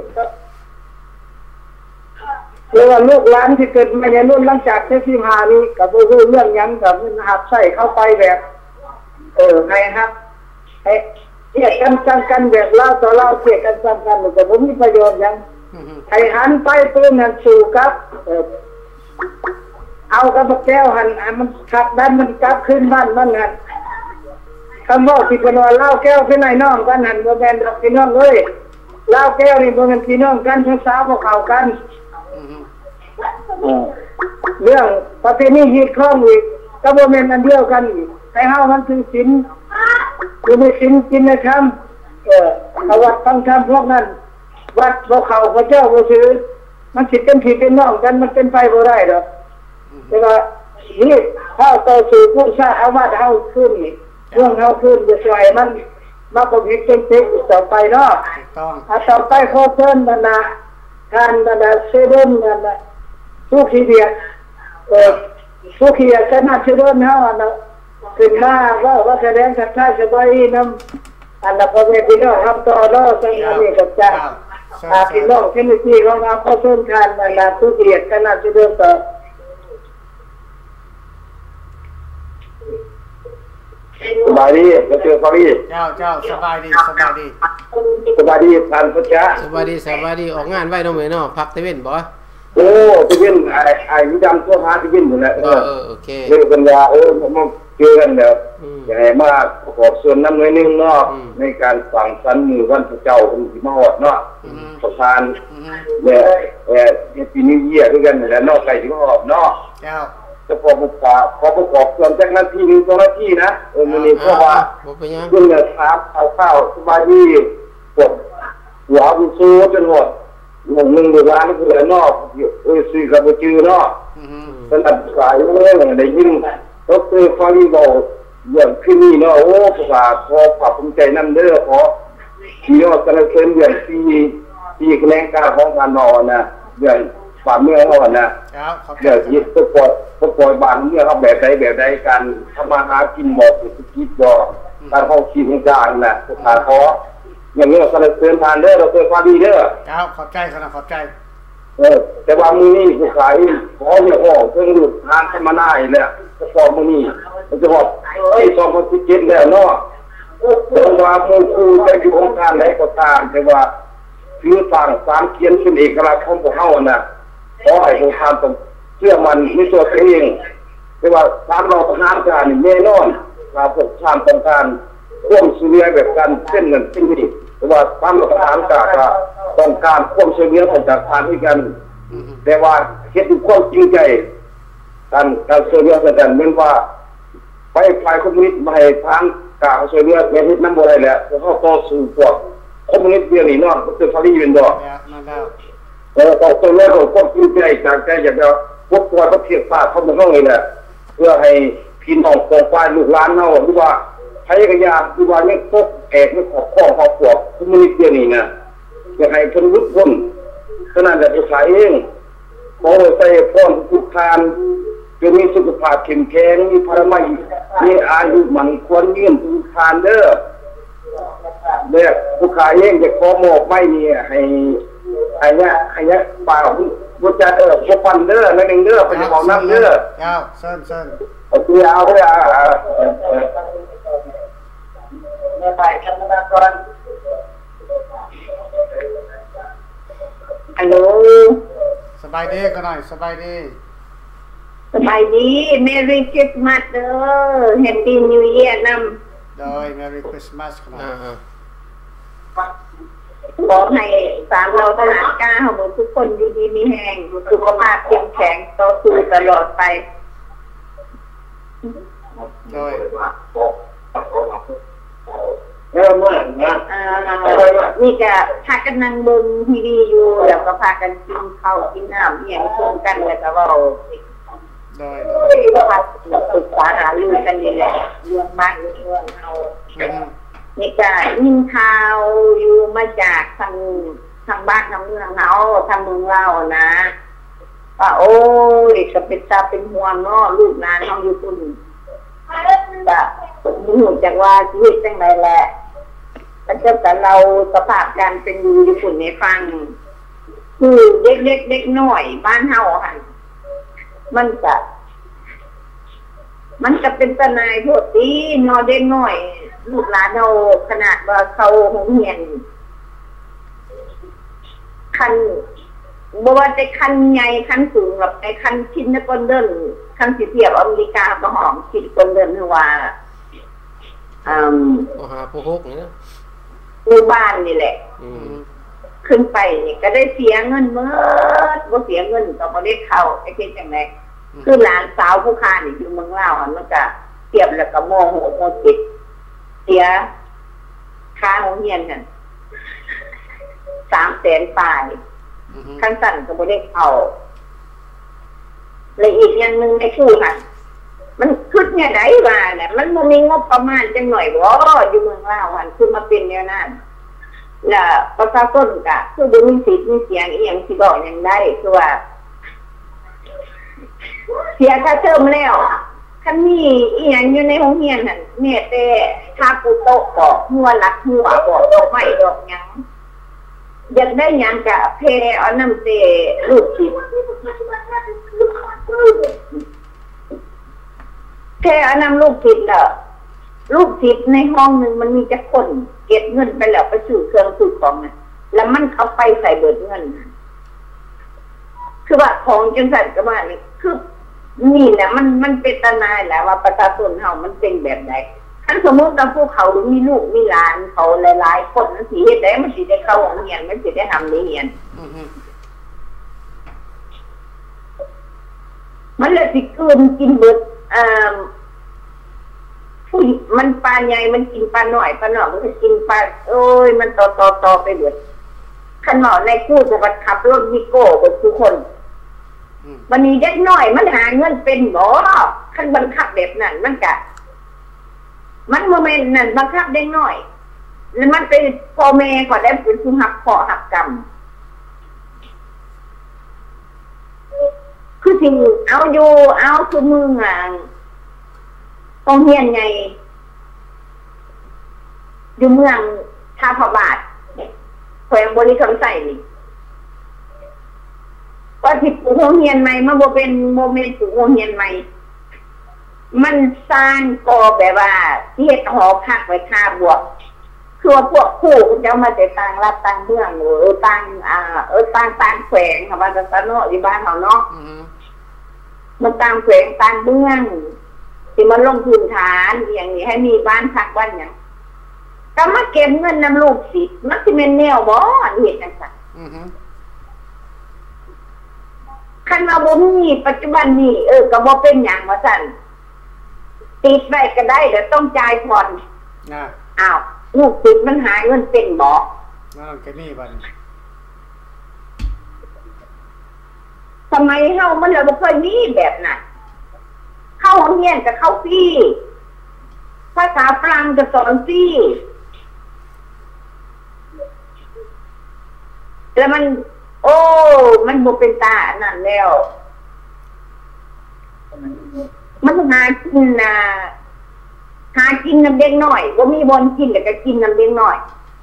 เรียกว่าลูกหลานที่เกิดมาในรุ่นหลังจากเทศหานี้กับบ่รู้เรื่องหยังกับมันหับใส่เข้าไปแบบเออไงครับไอ้เทียบกันจังกันแบบเล่าต่อเล่าเทียบกันจังกันแต่บ่มีประโยชน์หยังไอ้หันไปปืนนั่นสู่กับเออเอากับแก้วหันมันขับดันมันกลับขึ้นบ้านมันหันคำว่าที่เป็นว่าเล่าแก้วเป็นไอ้น้องกันหันบ่แม่นดอกพี่น้องเลยเล่าแก้วนี่บ่แม่นพี่น้องกันทั้งสาวบ่เข้ากันเรื่องประเพณีฮีดข้องอีกก็บ่แม่นอันเดียวกันอีกให้เฮามันถือศีลอยู่ในศีลกินในธรรมเออเอาวัดฟังธรรมพวกนั้นวัดบ่เข้าพระเจ้าบ่ถือมันสิเป็นพี่เป็นน้องกันมันเป็นไปบ่ได้ดอกแต่ว่านี่เฮาต่อสู้ผู้ชาติเอาวัดเฮาขึ้นนี่เรื่องเฮาขึ้นจะช่วยมันมาบ่ผิดเป็นเต็กต่อไปเนาะต้องอ่ะต่อไปขอเชิญบรรดาท่านบรรดาเซเว่นนั่นน่ะผู้ขี้เดียดเออผู้ขี้เดียดคณะเซเว่นเฮาอันน่ะขึ้นมาว่าว่าแสดงทักทายสบายนำอันน่ะพ่อแม่พี่น้องครับต่อเนาะสังอันนี้ก็จะอ่าพี่น้องที่นี่ของเราขอเชิญท่านบรรดาผู้ขี้เดียดคณะเซเว่นต่อสบายดีมาเจอพอดีเจ้าเจ้าสบายดีสบายดีสบายดีท่านพุทธะสบายดีสบายดีออกงานไว้เนาะมื้อเนาะพักตะเว้นบ่โอ้ตะเว้นไอ้ไอ้วิจารณ์ทั่วหาตะเว้นหมดแล้วเออเออโอเคเรื่องกันว่าเออผมมาเจอกันแล้วอย่างไรมาประกอบส่วนน้ำน้อยนึงเนาะในการฝังสันมือวันพระเจ้าองค์ที่มาฮอดเนาะประธานเนี่ยเอ่อปีนี้เยี่ยด้วยกันแล้วนอกไกลที่มาฮอดเนาะเจ้าจะพอประกอบพอประกอบส่วนจากนาทีนึงสองนาทีนะเออมันนี่เพราะว่าเรื่องเนื้อครับข้าวๆสบายดีปวดหัวบุซูจนหมดหนึ่งหนึ่งเดือนนี่คืออะไรนอกเออสี่กับบุจือเนาะสนับสายเรื่องได้ยินดร.ฟารีบอกอย่างขึ้นนี่เนาะโอ้ภาษาพอปรับภูมิใจนั่นเด้อขอที่ยอดกันเสริมอย่างที่ที่แรงการของการนอนนะอย่างบ้านเมืองเขาน่ะเดี๋ยวยึดพวกปล่อยพวกปล่อยบ้านเมืองเขาแบบใดแบบใดการทำมาหากินบ่เศรษฐกิจบ่การเข้าชีวิตจ้างน่ะสุดท้ายขออย่างนี้เราก็เลยเตือนทานเด้อเราเตือนความดีเด้อครับขอบใจขนาดขอบใจเออแต่ว่ามือนี้ผู้ขายขอเนี่ยออกเพิ่งหลุดทางธรรมนาอีกแล้วก็พอมือนี้มันจะบอกเอ้ยสองพันสิบเจ็ดแล้วเนาะแต่ว่ามูคูจะอยู่องค์การไหนก็ตามแต่ว่าคือต่างสามเขียนเป็นเอกลักษณ์ของพวกเขาน่ะขอให้องค์การต้องเชื่อมันในตัวเองแต่ว่าตามเราทหารการนี่แน่นอนเราพวกชาติต้องการควบคุมแบบกันเส้นเงินเส้นนี้แต่ว่าตามเราทหารการก็ต้องการควบคุมเรื่องจากทางที่กันแต่ว่าเฮ็ดด้วยความจริงใจการการช่วยเหลือกันเหมือนว่าไปฝ่ายคอมมิวนิสต์มาให้ทางกาช่วยเหลือแม่เฮ็ดนำบ่ได้แล้วเพราะเขาต่อสู้พวกคอมมิวนิสต์เดี๋ยวนี้เนาะก็คือฟารีเป็นดอกเออต้องช่วยเหลือด้วยความจริงใจจากใจอยากจะพวกตัวประเทศชาติเขาบ่ต้องนี่แหละเพื่อให้พี่น้องของฝ่ายลูกหลานเฮาหรือว่าใช้กระยาหรือว่าเนี่ยพวกแอกเนี่ยขอบข้อขอบพวกคอมมิวนิสต์เดี๋ยวนี้นะอยากให้เพิ่นหลุดพ้นขนาดแต่ภาษาเองขอใส่พ้นทุกทานจะมีสุขภาพเข้มแข็งมีพลังมีมีอายุมันควรยืนทุกทานเด้อเด็กผู้ขายเองจะขอมอบไม่นี่ให้ให้เนี่ยให้เนี่ยป่าบุญจัดเออพวกปันเด้อนั่นเองเด้อเป็นของน้ำเด้อเจ้าเซินเซินโอเคเอาเลยอ่ะแม่ไปกันมาก่อนฮัลโหลสบายดีก็หน่อยสบายดีสบายดีเมรีคริสต์มาสเด้อแฮปปี้นิวเยียร์นำโดยเมรีคริสต์มาสขนาดขอให้สามเราทหารกล้าของเราทุกคนอยู่ดีมีแรงสุขภาพเข้มแข็งต่อสู้ตลอดไปโดยเริ่มเมื่อนะนี่ก็พากันนั่งเบิ่งทีวีอยู่แล้วก็พากันกินข้าวกินน้ำเอียงชมกันแล้วก็เว้าโดยพาศึกษาหารือกันนี่แหละเรื่องมากเรื่องเฮานี่ก็ยินข่าวอยู่มาจากทางทางบ้านทางเมืองเฮาทางเมืองเรานะว่าโอ้ยก็เป็นตาเป็นห่วงเนาะลูกหลานเฮาอยู่พุ่นก็รู้จักว่าชีวิตจังได๋แหละแล้วก็แต่เราสภาพการเป็นอยู่ญี่ปุ่นให้ฟังคือเด็กๆเด็กน้อยบ้านเฮาหั่นมันก็มันก็เป็นตนายโทษตีนอเด็กน้อยลูกหลานเราขนาดว่าเขาโรงเรียนคันบ่ว่าแต่คันใหญ่คันสูงกับไอ้คันชิ้นนก้นเดินคันสิเทียบอเมริกาก็หอมคิดก้นเดินคือว่าอืมโอ้หาผู้ฮกนี่นะอยู่บ้านนี่แหละอืมขึ้นไปนี่ก็ได้เสียเงินเมื่อบ่เสียเงินก็บ่ได้เข้าไอ้ที่จังได๋คือหลานสาวผู้ค้านี่อยู่เมืองลาวอ่ะมันก็เทียบแล้วก็มองโหมจิตเสียค่าโรงเรียนนั่นสามแสนปลายขั้นสั่นก็บ่ได้เข้าและอีกอย่างนึงในคู่ค่ะมันคิดแนวใดว่าน่ะมันบ่มีงบประมาณจังหน่อยบ่อยู่เมืองลาวหั่นคือมาเป็นแนวนั้นแล้วประชาชนก็คือบ่มีสิทธิ์มีเสียงอีหยังสิบอกหยังได้คือว่าเสียค่าเทอมแล้วคันมีอีหยังอยู่ในโรงเรียนนั่นแม่แต่ถ้าปูโต๊ะก็หัวลักหัวบ่ดอกไม้ดอกหยังอยากได้หยังก็แพ้เอาน้ำเตลูกศิษย์แค่เอาน้ำลูกศิษย์ล่ะลูกศิษย์ในห้องนึงมันมีจักคนเก็บเงินไปแล้วไปซื้อเครื่องซื้อของน่ะแล้วมันเอาไปใส่เบิดเงินคือว่าของจังซั่นก็ว่านี่คือนี่แหละมันมันเป็นตนายแหละว่าประชาชนเฮามันเป็นแบบใดคันสมมุติว่าพวกเขามีลูกมีหลานเขาหลายๆคนมันสิเฮ็ดได้มันสิได้เข้าโรงเรียนมันสิได้ทำได้เรียนมันเลยสิคืนกินเบิดเอ่อผู้มันปลาใหญ่มันกินปลาน้อยปลาน้อยมันก็กินปลาโอ้ยมันต่อๆๆไปเบิดคันหมอในคู่ก็ขับรถวิโก้เบิดทุกคนวันนี้เด็กน้อยมันหาเงินเป็นบ่คันบังคับแบบนั้นมันก็มันโมเมนต์นั้นบังคับเด็กน้อยแล้วมันเป็นพ่อแม่ก็ได้เป็นผู้หักข้อหักกรรมคือสิเอาอยู่เอาคือมือหางโรงเรียนไงอยู่เมืองท่าพระบาทแขวงบริคำใส่นี่ว่าที่ปลูกโรงเรียนใหม่มันบ่เป็นโมเมนต์ปลูกโรงเรียนใหม่มันสร้างก่อแบบว่าที่เฮ็ดหอพักไว้ท่าบวกคือว่าพวกครูเจ้ามาแต่ต่างรับต่างเมืองหรือต่างอ่าเออต่างต่างแขวงค่ะว่าจะสนอที่บ้านเฮาเนาะมันต่างแขวงต่างเมืองที่มันลงทุนฐานอย่างนี้ให้มีบ้านพักบ้านหยังก็มาเก็บเงินนำลูกศิษย์มันสิแม่นแนวบ่เฮ็ดจังซั่นอือฮึคันว่าบ่มีปัจจุบันนี้เออก็บ่เป็นหยังว่าซั่นติดไว้ก็ได้เดี๋ยวต้องจ่ายผ่อนนะอ้าวลูกศิษย์มันหาเงินเป็นบ่นั่นก็นี่บัดนี้ทำไมเฮามันเลยบ่เคยมีแบบนั้นเข้าโรงเรียนก็เข้าฟรีภาษาฝรั่งก็สอนฟรีแล้วมันโอ้มันบ่เป็นตาอันนั้นแล้วมันหากินน่ะหากินน้ำเด็กน้อยบ่มีบ่อนกินแล้วก็กินน้ำเด็กน้อย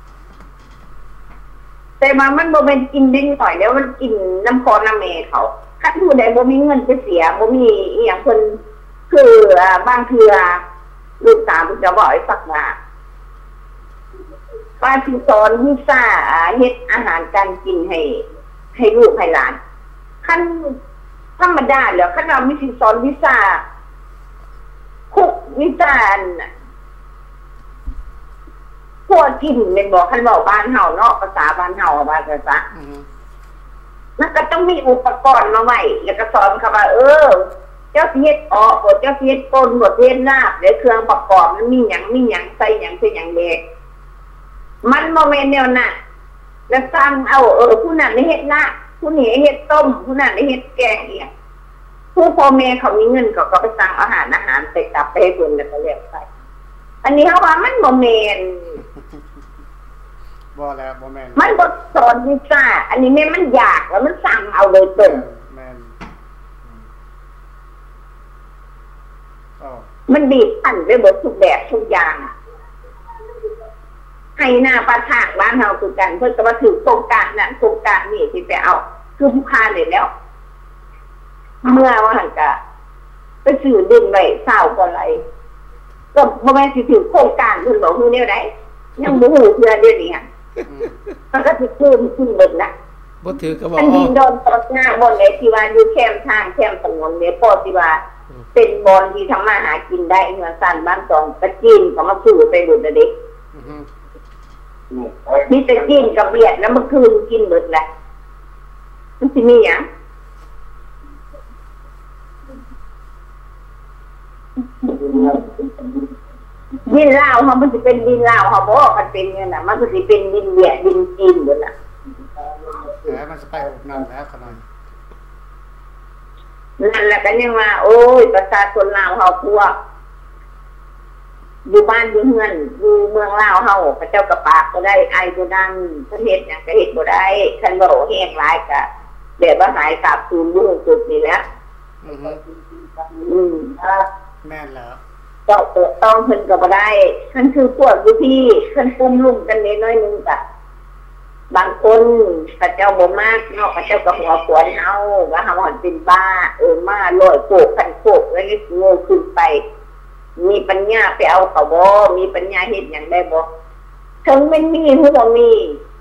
แต่ว่ามันบ่เป็นกินเด็กน้อยแล้วมันกินน้ำพ่อน้ำแม่เขาคันผู้ใดบ่มีเงินไปเสียบ่มีอีหยังเพิ่นคือบางเทื่อลูกสาวจะบอกให้ฟังว่าป้าสิสอนวิชาเฮ็ดอาหารการกินให้ให้ลูกให้หลานคันธรรมดาแล้วคันเรามีสิสอนวิชาคุกวิชาพวกกินแม่นบ่คันเว้าบ้านเฮาเนาะภาษาบ้านเฮาว่าจังซั่นมันก็ต้องมีอุปกรณ์มาไว้แล้วก็สอนเขาว่าเออเจ้าสิเฮ็ดออกบ่เจ้าสิเฮ็ดก้นบ่เฮ็ดลาบแล้วเครื่องประกอบมันมีหยังมีหยังใส่หยังใส่หยังแดกมันบ่แม่นแนวนั้นแล้วสั่งเอาเออผู้นั้นเฮ็ดลาบผู้นี้เฮ็ดต้มผู้นั้นเฮ็ดแกงอีกผู้พ่อแม่เขามีเงินก็ก็ไปสั่งอาหารอาหารใส่กลับไปให้เพิ่นแล้วก็เรียกใส่อันนี้เฮาว่ามันบ่แม่นบ่แล้วบ่แม่นมันบ่สอนวิชาอันนี้แม่มันยากแล้วมันสั่งเอาเลยตรงแม่นอ๋อมันบีบคั้นไปหมดทุกแบบทุกอย่างให้หน้าปลาถากบ้านเฮาคือกันเพิ่นก็มาถือโครงการนั้นโครงการนี้ที่ไปเอาคือผู้ค้าเลยแล้วเมื่อว่าหั่นก็ไปซื้อดินไว้เศร้าก็ไรก็บ่แม่นสิถือโครงการเพิ่นบอกคือแนวใดยังบ่ฮู้เพื่อเดี๋ยวนี้หั่นมันก็สิเพิ่มขึ้นเบิดนะบ่ถือก็บ่อันดินโดนตกหน้าบ่ได้ที่ว่าอยู่แคมทางแคมถนนเนี่ยพอสิว่าเป็นบอนที่ทำมาหากินได้เงินสั้นบ้านตองตะจีนก็มาซื้อไปดูดเด็กมีตะจีนกับเบียดแล้วมันคืนกินหมดแหละมันสิมีหยังดินลาวเขามันจะเป็นดินลาวเขาบอกว่ามันเป็นเงินน่ะมันก็จะเป็นดินเบียดดินจีนหมดน่ะแล้วมันจะไปอบน้ำแล้วขนาดนั่นแหละกันยังว่าโอ้ยประชาชนลาวเฮาพวกอยู่บ้านอยู่เฮือนอยู่เมืองลาวเฮาพระเจ้ากระปากก็ได้ไอบ่ดังประเทศหยังก็เฮ็ดบ่ได้คันเว้าแห้งหลายก็แบบว่าหายกลับสู่รุ่งสุดนี่แหละอืออืมแม่นแล้วเจ้าต้องเพิ่นก็บ่ได้คันคือพวกอยู่ที่คันปุ่มลุ่มกันนิดหน่อยนึงก็บางคนพระเจ้าบ่มากเนาะพระเจ้าก็หัวขวนเอาว่าเฮาหันเป็นบ้าเออมาลอยโปกพันโปกแล้วนี่โง่ขึ้นไปมีปัญญาไปเอาเขาบ่มีปัญญาเฮ็ดหยังได้บ่ถึงมันมีหรือบ่มี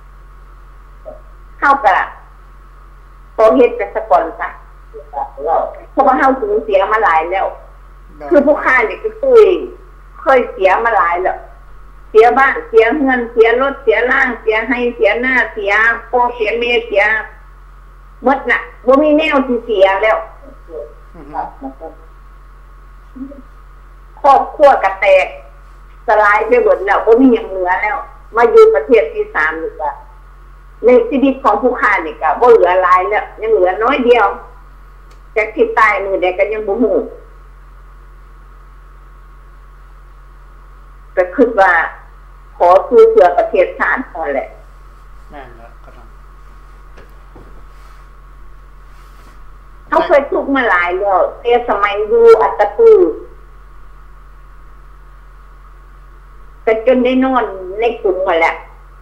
เฮาก็บ่เฮ็ดกันซะก่อนซะเพราะว่าเฮาสูญเสียมาหลายแล้วคือผู้ค้านี่ก็เคยเคยเสียมาหลายแล้วเสียบ้านเสียเงินเสียรถเสียร่างเสียให้เสียหน้าเสียพ่อเสียแม่เสียหมดน่ะบ่มีแนวที่เสียแล้วครอบครัวก็แตกสลายไปหมดแล้วบ่มีหยังเหลือแล้วมาอยู่ประเทศที่สามนี่ก็ในชีวิตของผู้ค้านี่ก็บ่เหลือหลายแล้วยังเหลือน้อยเดียวจักสิตายมื้อใดก็ยังบ่ฮู้ก็คิดว่าขอซื้อเสือประเทศชาติพอแหละแม่นแล้วก็ต้องเฮาเขาเคยทุกมาหลายแล้วเตียสมัยอยู่อัตตปือแต่จนได้นอนในกลุ่มมาแหละ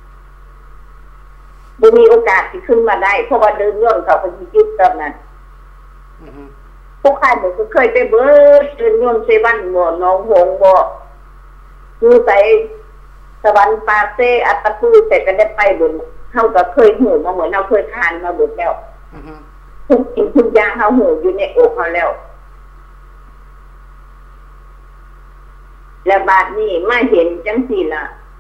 บ่มีโอกาสที่ขึ้นมาได้เพราะว่าเดินย่นเขาเป็นจิตตอนนั้นพวกข้าเนี่ยก็เคยไปเบิดเดินย่นเซบันบ่น้องหงบ่คือไปสวรรค์ปาเซอัตตปือแต่ก็ได้ไปบนเขาก็เคยหูมาเหมือนเราเคยทานมาบนแล้วทุกสิ่งทุกอย่างเขาหูอยู่ในอกเขาแล้วและบาดนี้มาเห็นจังสี่ล่ะ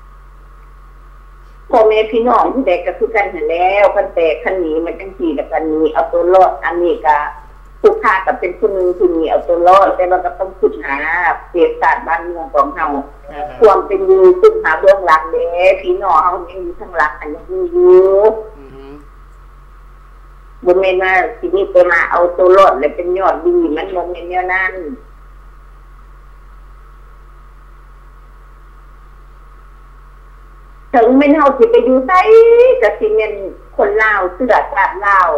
พ่อแม่พี่น้องที่ใดก็คือกันแล้วคันแต่คันนี้มันจังสี่แล้วกันนี้เอาตัวรอดอันนี้ก็ทุกข้าก็เป็นคนนึงที่มีเอาตัวรอดแต่เราก็ต้องคิดหาเศรษฐศาสตร์บ้านเมืองของเราความเป็นอยู่ซึ่งหาเบื้องหลังเด้พี่น้องเขายังอยู่ข้างหลังอันนี้อยู่บ่แม่นว่าสิมีไปมาเอาตัวรอดแล้วเป็นยอดดีมันบ่แม่นแนวนั้นถึงแม่นเฮาสิไปอยู่ไสก็สิแม่นคนลาวเสื้อชาติลาว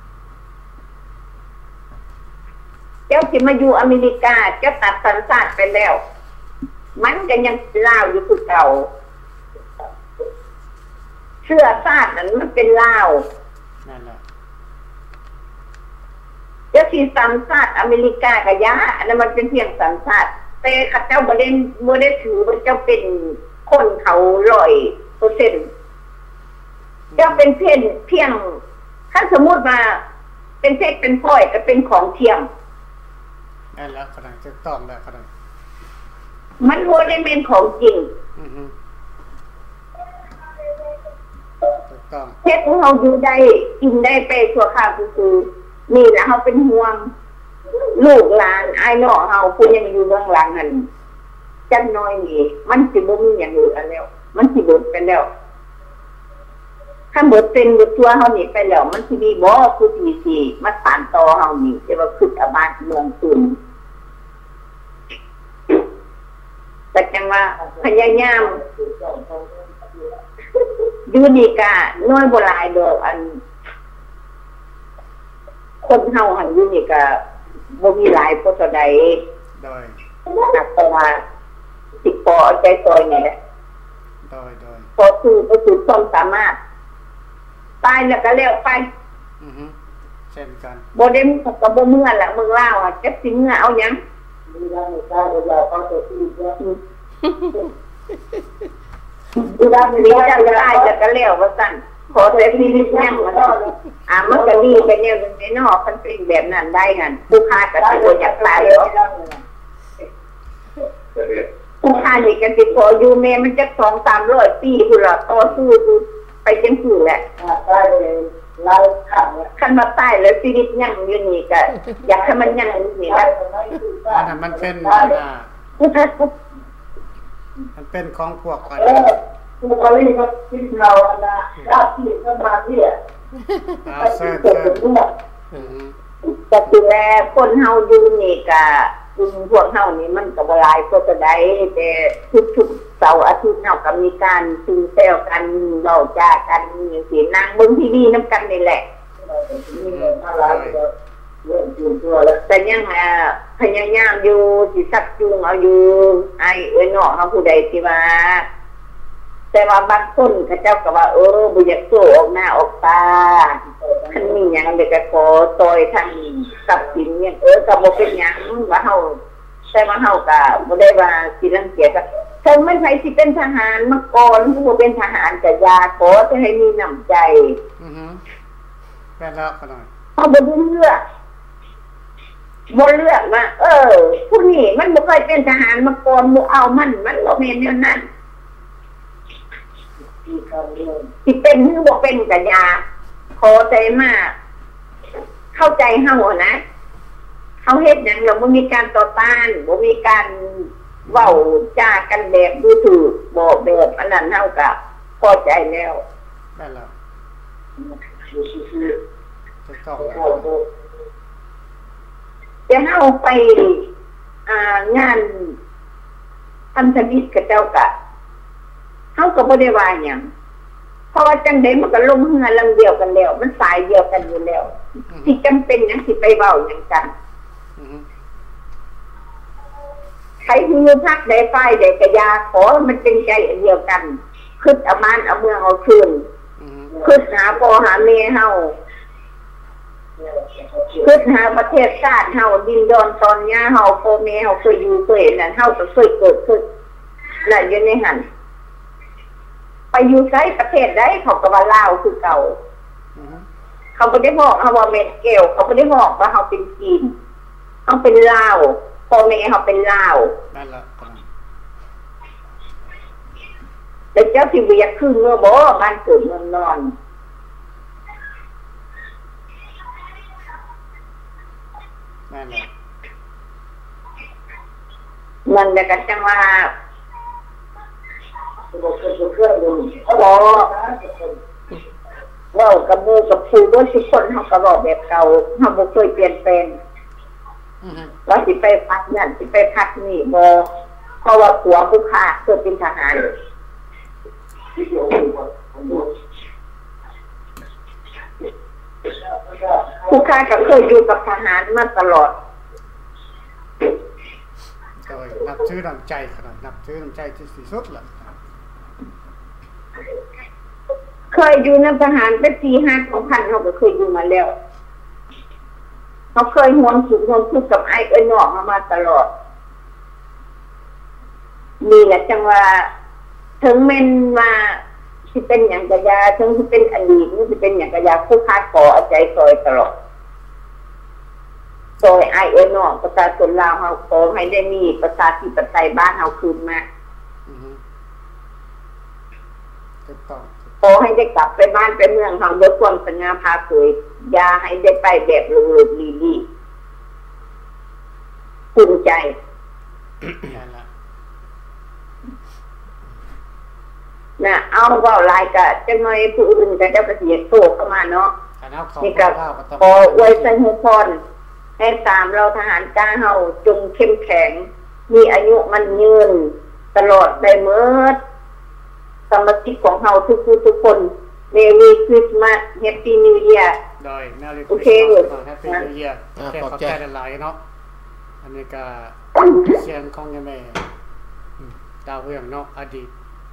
เจ้าสิมาอยู่อเมริกาเจ้าตัดสัญชาติไปแล้วมันก็ยังลาวอยู่คือเก่าเสื้อชาตินั้นมันเป็นลาวนั่นแหละเจ้าสิสัญชาติอเมริกากะยะอันนั้นมันเป็นเพียงสัญชาติแต่ข้าเจ้าบ่ได้บ่ได้ถือว่าเจ้าเป็นคนเขา ร้อยเปอร์เซ็นต์ เจ้าเป็นเพียงเพียงถ้าสมมุติว่าเป็นเพชรเป็นพลอยก็เป็นของเทียมนั่นแหละขนาดถูกต้องแล้วขนาดมันบ่ได้เป็นของจริงอือฮึถูกต้องเพชรเฮาอยู่ได้กินได้ไปชั่วคราวคือนี่แหละเฮาเป็นห่วงลูกหลานอ้ายน้องเฮาผู้ยังอยู่เบื้องหลังนั่นจักน้อยนี่มันสิบ่มีหยังเหลือแล้วมันสิเบิดไปแล้วถ้าเบิดเป็นอยู่ตัวเฮานี่ไปแล้วมันสิมีบ่ผู้ที่สิมาสานต่อเฮานี่จะว่าคิดอาบาดเมืองตุนแต่จังว่าพยายามอยู่นี่ก็น้อยบ่หลายดอกอันคนเฮาหันอยู่นี่ก็บ่มีหลายพอเท่าใดโดยนักแต่ว่าสิพอใจซอยนี่แหละโดยโดยพอคือก็คือความสามารถตายแล้วก็แล้วไปอือฮึเช่นกันบ่ได้ก็บ่เมื่อละเมืองลาวอ่ะจักสิเมื่อเอาหยังมีได้ได้แล้วก็ตัวที่ดูได้มีจังก็ได้จะก็แล้วว่าซั่นขอแต่ที่นิดแน่มันอ่ามันก็ดีไปแนวนึงในนอกมันเป็นแบบนั้นได้หั่นผู้ค้าก็สิบ่อยากตายหรอกผู้ค้านี่ก็สิขออยู่แม่มันจัก สองถึงสามร้อย ปีพุ่นล่ะต่อสู้ไปจังซี่แหละได้หลายครั้งคันมาตายแล้วชีวิตยังอยู่นี่ก็อยากให้มันยังอยู่นี่ล่ะมันมันเป็นมันเป็นของพวกกันผู้บริหารที่เราอันน่ะราชที่สมาธิอ่ะอ่าเซิร์ชอือแต่ทีแรกคนเฮาอยู่นี่ก็พวกเฮานี่มันก็บ่หลายก็จะได้แต่ทุกๆเสาร์อาทิตย์เฮาก็มีการซื้อแซวกันเว้าจากันจังซี่นั่งเบิ่งทีวีนำกันนี่แหละแต่ยังพยายามอยู่สิสักจูงเอาอยู่ไอ้เอ้ยน้องเฮาผู้ใดที่ว่าแต่ว่าบางคนเขาเจ้าก็ว่าเออบ่อยากโซ่ออกหน้าออกตาคันมีหยังเด็กก็ขอซอยทางทรัพย์สินเนี่ยเออก็บ่เป็นหยังว่าเฮาแต่ว่าเฮาก็บ่ได้ว่าสิรังเกียจก็ถึงมันใครสิเป็นทหารมาก่อนบ่เป็นทหารก็อย่าขอจะให้มีน้ำใจอือฮึแม่นแล้วก็หน่อยเฮาบ่ได้เลือกบ่เลือกว่าเออผู้นี้มันบ่เคยเป็นทหารมาก่อนบ่เอามันมันบ่แม่นแนวนั้นสิเป็นหรือบ่เป็นก็อย่าขอใจมากเข้าใจเฮานะเฮาเฮ็ดหยังแล้วบ่มีการต่อต้านบ่มีการเว้าจากันแบบดูถูกบ่แบบอันนั้นเฮาก็พอใจแล้วได้แล้วจะต้องจะเฮาไปอ่างานพันธมิตรกับเจ้าก็เฮาก็บ่ได้ว่าหยังราะว่าจังได๋มันก็ลงเฮือลำเดียวกันแล้วมันสายเดียวกันอยู่แล้วที่จำเป็นหยังสิไปเว้าหยังกันใครที่มีพักได้ฝ่ายได้ก็อย่าขอมันเป็นใจอันเดียวกันคิดเอามานเอาเมืองเอาคืนคิดหาพ่อหาแม่เฮาคิดหาประเทศชาติเฮาดินดอนตอนหญ้าเฮาพ่อแม่เฮาเคยอยู่เคยเห็นนั่นเฮาก็เคยเกิดขึ้นนั่นอยู่ในหั่นไปอยู่ไสประเทศใดเขาก็ว่าลาวคือเก่าเขาบ่ได้บอกเฮาว่าเม็ดแก้วเขาบ่ได้บอกว่าเฮาเป็นจีนเฮาเป็นลาวพ่อแม่เฮาเป็นลาวนั่นล่ะแล้วเจ้าสิเวียกคือเงือบ่บ้านเกิดเมืองนอนนั่นแหละมันจะกันจังว่าบ่เคยบ่เคยดูบ่เว้ากับหมู่กับผู้บ่ทุกคนเฮาก็เว้าแบบเก่าเฮาบ่เคยเปลี่ยนแปลงอือฮึว่าสิไปพักนั่นสิไปพักนี่บ่เพราะว่าผัวผู้ค้าเคยเป็นทหารผู้ค้าก็เคยอยู่กับทหารมาตลอดโดยนับถือน้ำใจขนาดนับถือน้ำใจที่สุดแหละเคยอยู่ในทหารเป็นสี่ห้าของพันเขาก็เคยอยู่มาแล้วเขาเคยห่วงสุขห่วงทุกข์กับไอ้เอ้ยนอกมามาตลอดมีแหละจังว่าถึงแม้นว่าที่เป็นอย่างกระยาถึงที่เป็นอดีตนี่ที่เป็นอย่างกระยาผู้ค้าขออาใจซอยตลอดซอยไอ้เอ้ยนอกประชาชนลาวเขาขอให้ได้มีประชาธิปไตยบ้านเขาคืนมาขอให้ได้กลับไปบ้านไปเมืองเขาด้วยความสง่าผ่าเผยอย่าให้ได้ไปแบบหลุดๆลีๆภูมิใจน่ะเอาเว้าหลายก็จังหน่อยผู้อื่นก็จะเสียโตเข้ามาเนาะนี่ก็ขออวยชัยให้พรให้ตามเราทหารกล้าเฮาจงเข้มแข็งมีอายุมันยืนตลอดได้เมิดสมาชิกของเฮาทุกๆทุกคน Merry Christmas Happy New Year โดย Merry Christmas Happy New Year แค่ขอบใจหลายๆเนาะอันนี้ก็เสียงของแม่ดาวเรืองเนาะอดีต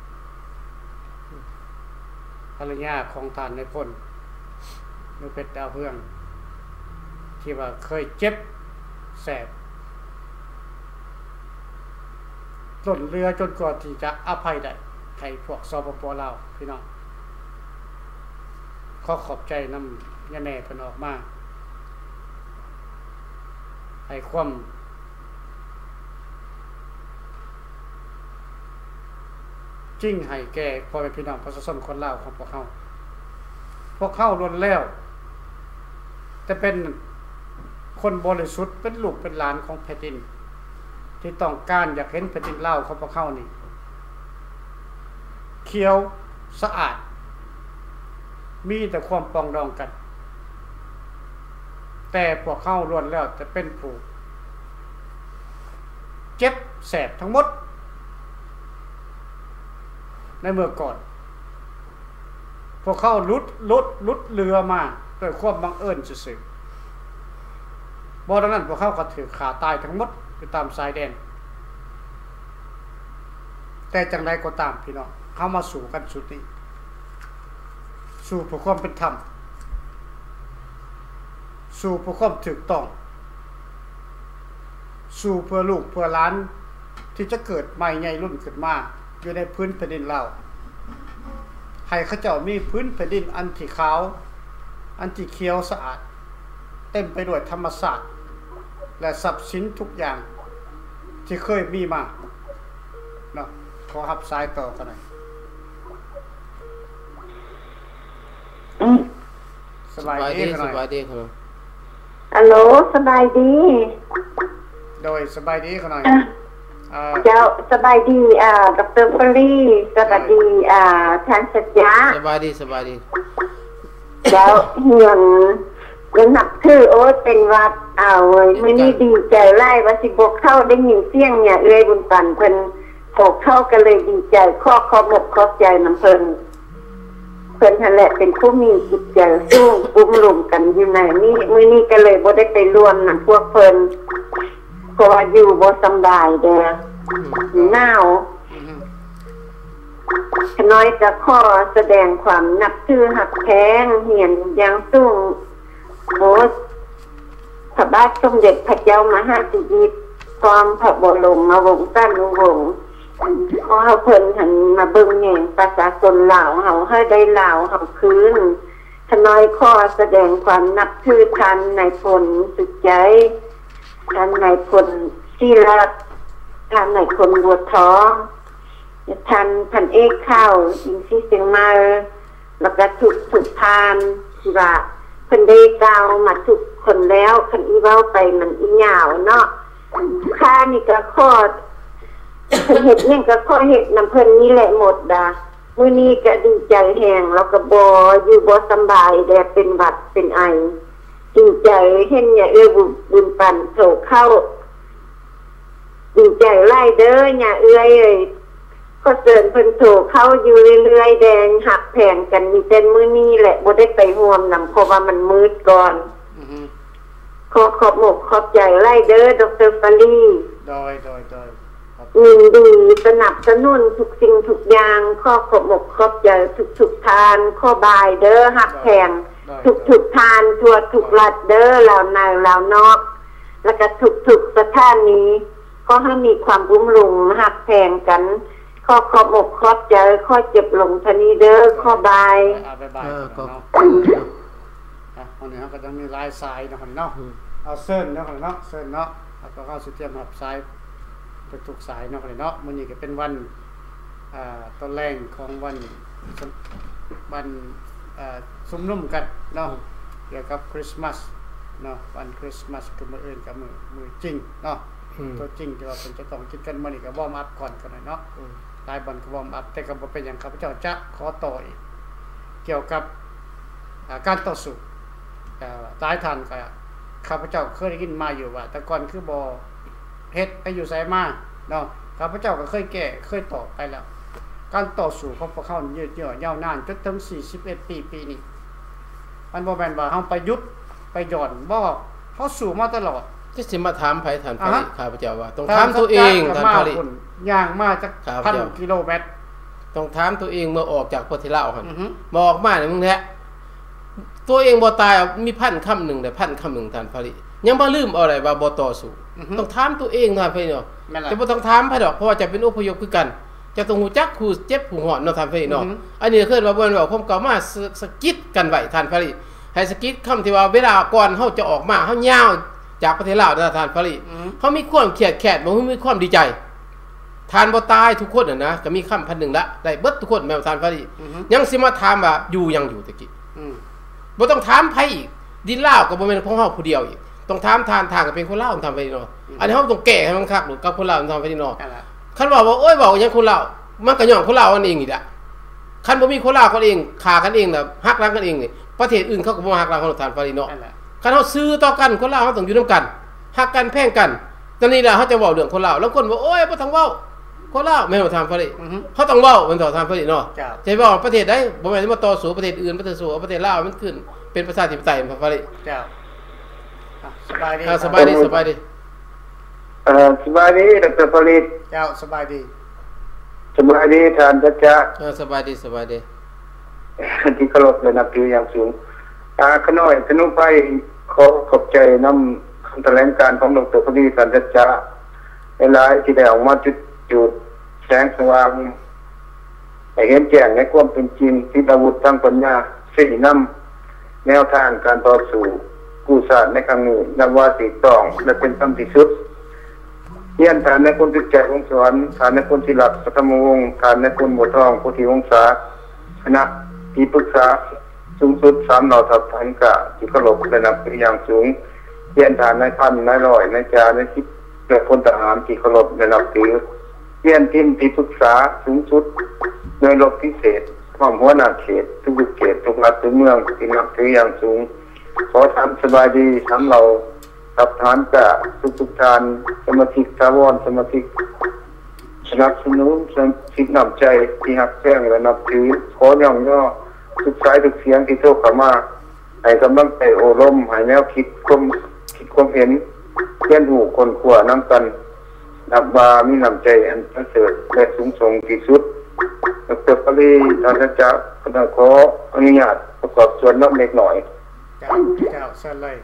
ภรรยาของท่านในพลนุเพชรดาวเรืองที่ว่าเคยเจ็บแสบหล่นเรือจนกว่าที่จะอภัยได้ให้พวกสปป.ลาวพี่น้องขอขอบใจนำย่าแม่เพิ่นออกมาให้ความจริงให้แก่พ่อแม่พี่น้องประชาชนคนลาวของพวกเขาพวกเขาล้วนแล้วจะเป็นคนบริสุทธิ์เป็นลูกเป็นหลานของแผ่นดินที่ต้องการอยากเห็นแผ่นดินลาวของพวกเขานี่เขียวสะอาดมีแต่ความปรองดองกันแต่พวกเขาล้วนแล้วจะเป็นผู้เจ็บแสบทั้งหมดในเมื่อก่อนพวกเขาลุดลุดลุดเรือมาด้วยความบังเอิญซื่อๆบ่ดังนั้นพวกเขาก็ถือขาตายทั้งหมดไปตามสายแดนแต่จังไดก็ตามพี่น้องเข้ามาสู่กันสุดนี้สู่เพื่อความเป็นธรรมสู่เพื่อความถูกต้องสู่เพื่อลูกเพื่อหลานที่จะเกิดใหม่ใหญ่รุ่นขึ้นมาอยู่ในพื้นแผ่นดินลาวให้เขาเจ้ามีพื้นแผ่นดินอันที่ขาวอันที่เขียวสะอาดเต็มไปด้วยธรรมชาติและทรัพย์สินทุกอย่างที่เคยมีมาเนาะขอรับสายต่อกันหน่อยสบายดีสบายดีครับฮัลโหลสบายดีโดยสบายดีกันหน่อยเจ้าสบายดีอ่าดร.ฟรีสบายดีอ่าท่านสัจญาสบายดีสบายดีเจ้าเฮียนก็นับถือโอ้เป็นวัดอ้าวเว้ยมื้อนี้ดีใจหลายว่าสิบ่เข้าได้ยินเสียงเนี่ยเอ้ยบุญปันเพิ่นพวกเข้าก็เลยดีใจขอขอบขอบใจนำเพิ่นพิ่นนั่นแหละเป็นผู้มีจิตใจสู้อุ้มรวมกันอยู่ในนี้มื้อนี้ก็เลยบ่ได้ไปร่วมนํพวกเพิ่นเพราะว่าอยู่บ่สำบายเด้อหนาวขน้อยจะขอแสดงความนับถือหักแพงเหียนอย่างสูงโอ้พระบาทสมเด็จพระเจ้ามหาสิริความพระบรมวงศ์ต้านุวงศ์ขอให้เพิ่นหันมาเบิ่งแยงประชาชนลาวเฮาให้ได้ลาวเฮาคืนขน้อยขอแสดงความนับถือท่านนายพลสุดใจท่านนายพลศิรัตน์ท่านนายพลบัวทองท่านพันเอกข้าวอินทรีเสียงมาแล้วก็ทุกทุกทานที่ว่าเพิ่นได้กล่าวมาทุกคนแล้วคันอีเว้าไปมันอีหยาวเนาะค่านี่ก็ขอเพิ่นเฮ็ดนี่ก็ขอเฮ็ดนำเพิ่นนี่แหละหมดดามื้อนี้ก็ดีใจแฮงแล้วก็บ่อยู่บ่สำบายแดดเป็นหวัดเป็นไอดีใจเห็นอย่าเอื้อบุญปันโศกเข้าดีใจไล่เด้ออย่าเอื้อยเอ้ยก็เชิญเพิ่นโทรเข้าอยู่เรื่อยๆแดงหักแผงกันมีแต่มื้อนี้แหละบ่ได้ไปร่วมนำเพราะว่ามันมืดก่อนอือฮึขอขอบหมกขอบใจไล่เด้อดร.ฟาลีโดยโดยโดยยินดีสนับสนุนทุกสิ่งทุกอย่างขอขอบหมกขอบใจทุกๆทานขอบายเด้อหักแผงทุกๆทานทั่วทุกรัฐเด้อลาวในลาวนอกแล้วก็ทุกๆสถานีก็ให้มีความรุ่มรุ่งหักแผงกันข้อขอบอกขอบใจข้อเจ็บลงทนี้เด้อข้อบายเออก็อ่ะวันนี้ก็จะมีลายสายนะคนเนาะเอาเส้นเนาะคนเนาะเส้นเนาะแล้วก็เอาสุเทียมหับสายทุกๆสายเนาะคนเนาะมื้อนี้ก็เป็นวันอ่าต้นแรงของวันวันอ่าซุ่มนุ่มกันเนาะเกี่ยวกับคริสต์มาสเนาะวันคริสต์มาสคือมื้ออื่นกับมื้อมื้อจริงเนาะตัวจริงที่ว่าเป็นจะต้องคิดกันมื้อนี้ก็วอร์มอัพก่อนกันหน่อยเนาะหลายบันก็วอร์มอัพแต่ก็บ่เป็นหยังข้าพเจ้าจะขอต่ออีกเกี่ยวกับการต่อสู้เอ่อหลายท่านก็ข้าพเจ้าเคยได้ยินมาอยู่ว่าแต่ก่อนคือบ่เฮ็ดไปอยู่ไสมาเนาะข้าพเจ้าก็เคยแก้เคยตอบไปแล้วการต่อสู้ของพวกเขายืดเยื้อยาวนานจนถึงสี่สิบเอ็ดปีปีนี้มันบ่แม่นว่าเฮาไปหยุดไปหย่อนบ่เฮาสู้มาตลอดจะสิมาถามไผท่านพระข้าพเจ้าว่าต้องถามตัวเองท่านพระย่างมาจากพันกิโลเมตรต้องถามตัวเองเมื่อออกจากพุทธิลาวหั่นบ่ออกมาเนี่ยมึงแท้ตัวเองบ่ตายมีพันคำหนึ่งได้พันคำหนึ่งท่านพระยังบ่ลืมเอาอะไรว่าบ่ต่อสู้ต้องถามตัวเองท่านพระเนาะจะบ่ต้องถามไผดอกเพราะว่าจะเป็นอพยพคือกันจะต้องฮู้จักผู้เจ็บผู้หอนเนาะท่านพระเนาะอันนี้คือว่าบ่แม่นว่าผมก็มาสะกิดกันไว้ท่านพระให้สะกิดคำที่ว่าเวลาก่อนเฮาจะออกมาเฮายาวจากประเทศลาวนะท่านพระเขามีความเครียดแค้นบ่มีความดีใจทานบ่ตายทุกคนน่ะนะก็มีคำพันหนึ่งละได้เบิดทุกคนแม่ท่านพระยังสิมาถามว่าอยู่ยังอยู่ตะกี้บ่ต้องถามไผอีกดินลาวก็บ่แม่นของเฮาผู้เดียวอีกต้องถามทานทางก็เป็นคนลาวทำไปเนาะอันนี้เฮาต้องแก้ให้มันคักดูกับคนลาวทำไปเนาะคันว่าว่าโอ้ยเว้าหยังคนลาวมันก็ย้อนคนลาวกันเองอีกล่ะคันบ่มีคนลาวกันเองฆ่ากันเองน่ะฮักรักกันเองนี่ประเทศอื่นเขาก็บ่ฮักรักของท่านพระเนาะคันเฮาซื้อต่อกันคนลาวเฮาต้องอยู่นำกันฮักกันแพงกันตอนนี้ล่ะเฮาจะเว้าเรื่องคนลาวแล้วคนว่าโอ้ยบ่ต้องเว้าคนลาวแม่นบ่ทำพระเฮาต้องเว้ามันต่อทำพระเนาะใช่บ่ประเทศใดบ่แม่นมาต่อสู้ประเทศอื่นประเทศสู้ประเทศลาวมันขึ้นเป็นประชาธิปไตยพระเจ้าสบายดีสบายดีสบายดีเอ่อสบายดีดร.ผลิตเจ้าสบายดีสบายดีท่านพระเจ้าเออสบายดีสบายดีที่เคารพและนับถืออย่างสูงอ่าขน้อยขนุไปขอขอบใจนำคำแถลงการของดร.ผลิตท่านพระเจ้าหลายที่ได้ออกมาจุดจุดแสงสว่างให้เห็นแจ้งในความเป็นจริงที่อาวุธทางปัญญาสี่นำแนวทางการต่อสู้กู้ชาติในครั้งนี้นับว่าถูกต้องและเป็นธรรมที่สุดเยี่ยมฐานในคนจิตใจของสวรรค์ฐานในคนที่หลักพระธรรมวงศ์ฐานในคนบททองโพธิวงศาคณะที่ปรึกษาสูงสุดสามเหล่าทัพฐานกะที่เคารพและนับถืออย่างสูงเยี่ยมฐานในพันในร้อยในจาในสิบและพลทหารที่เคารพและนับถือเยี่ยมทีมที่ปรึกษาสูงสุดโดยรบพิเศษความหัวหน้าเขตทุกเขตทุกรัฐทุกเมืองที่นับถืออย่างสูงขอทำสบายดีทำเราทับฐานกะทุกทุกทานสมาธิทาวรสมาธิสนับสนุนสมาธินำใจที่หักแป้งและนับถือขอย่องย่อทุกสายทุกเสียงที่โทรเข้ามาให้กำลังใจโอรมให้แนวคิดความคิดความเห็นเพื่อนหูคนขวน้ำกันนับบามีน้ำใจอันประเสริฐและสูงส่งที่สุดดร.ปรีท่านจะขอขออนุญาตประกอบส่วนน้ำเล็กหน่อยเจ้าเจ้าเชิญเลย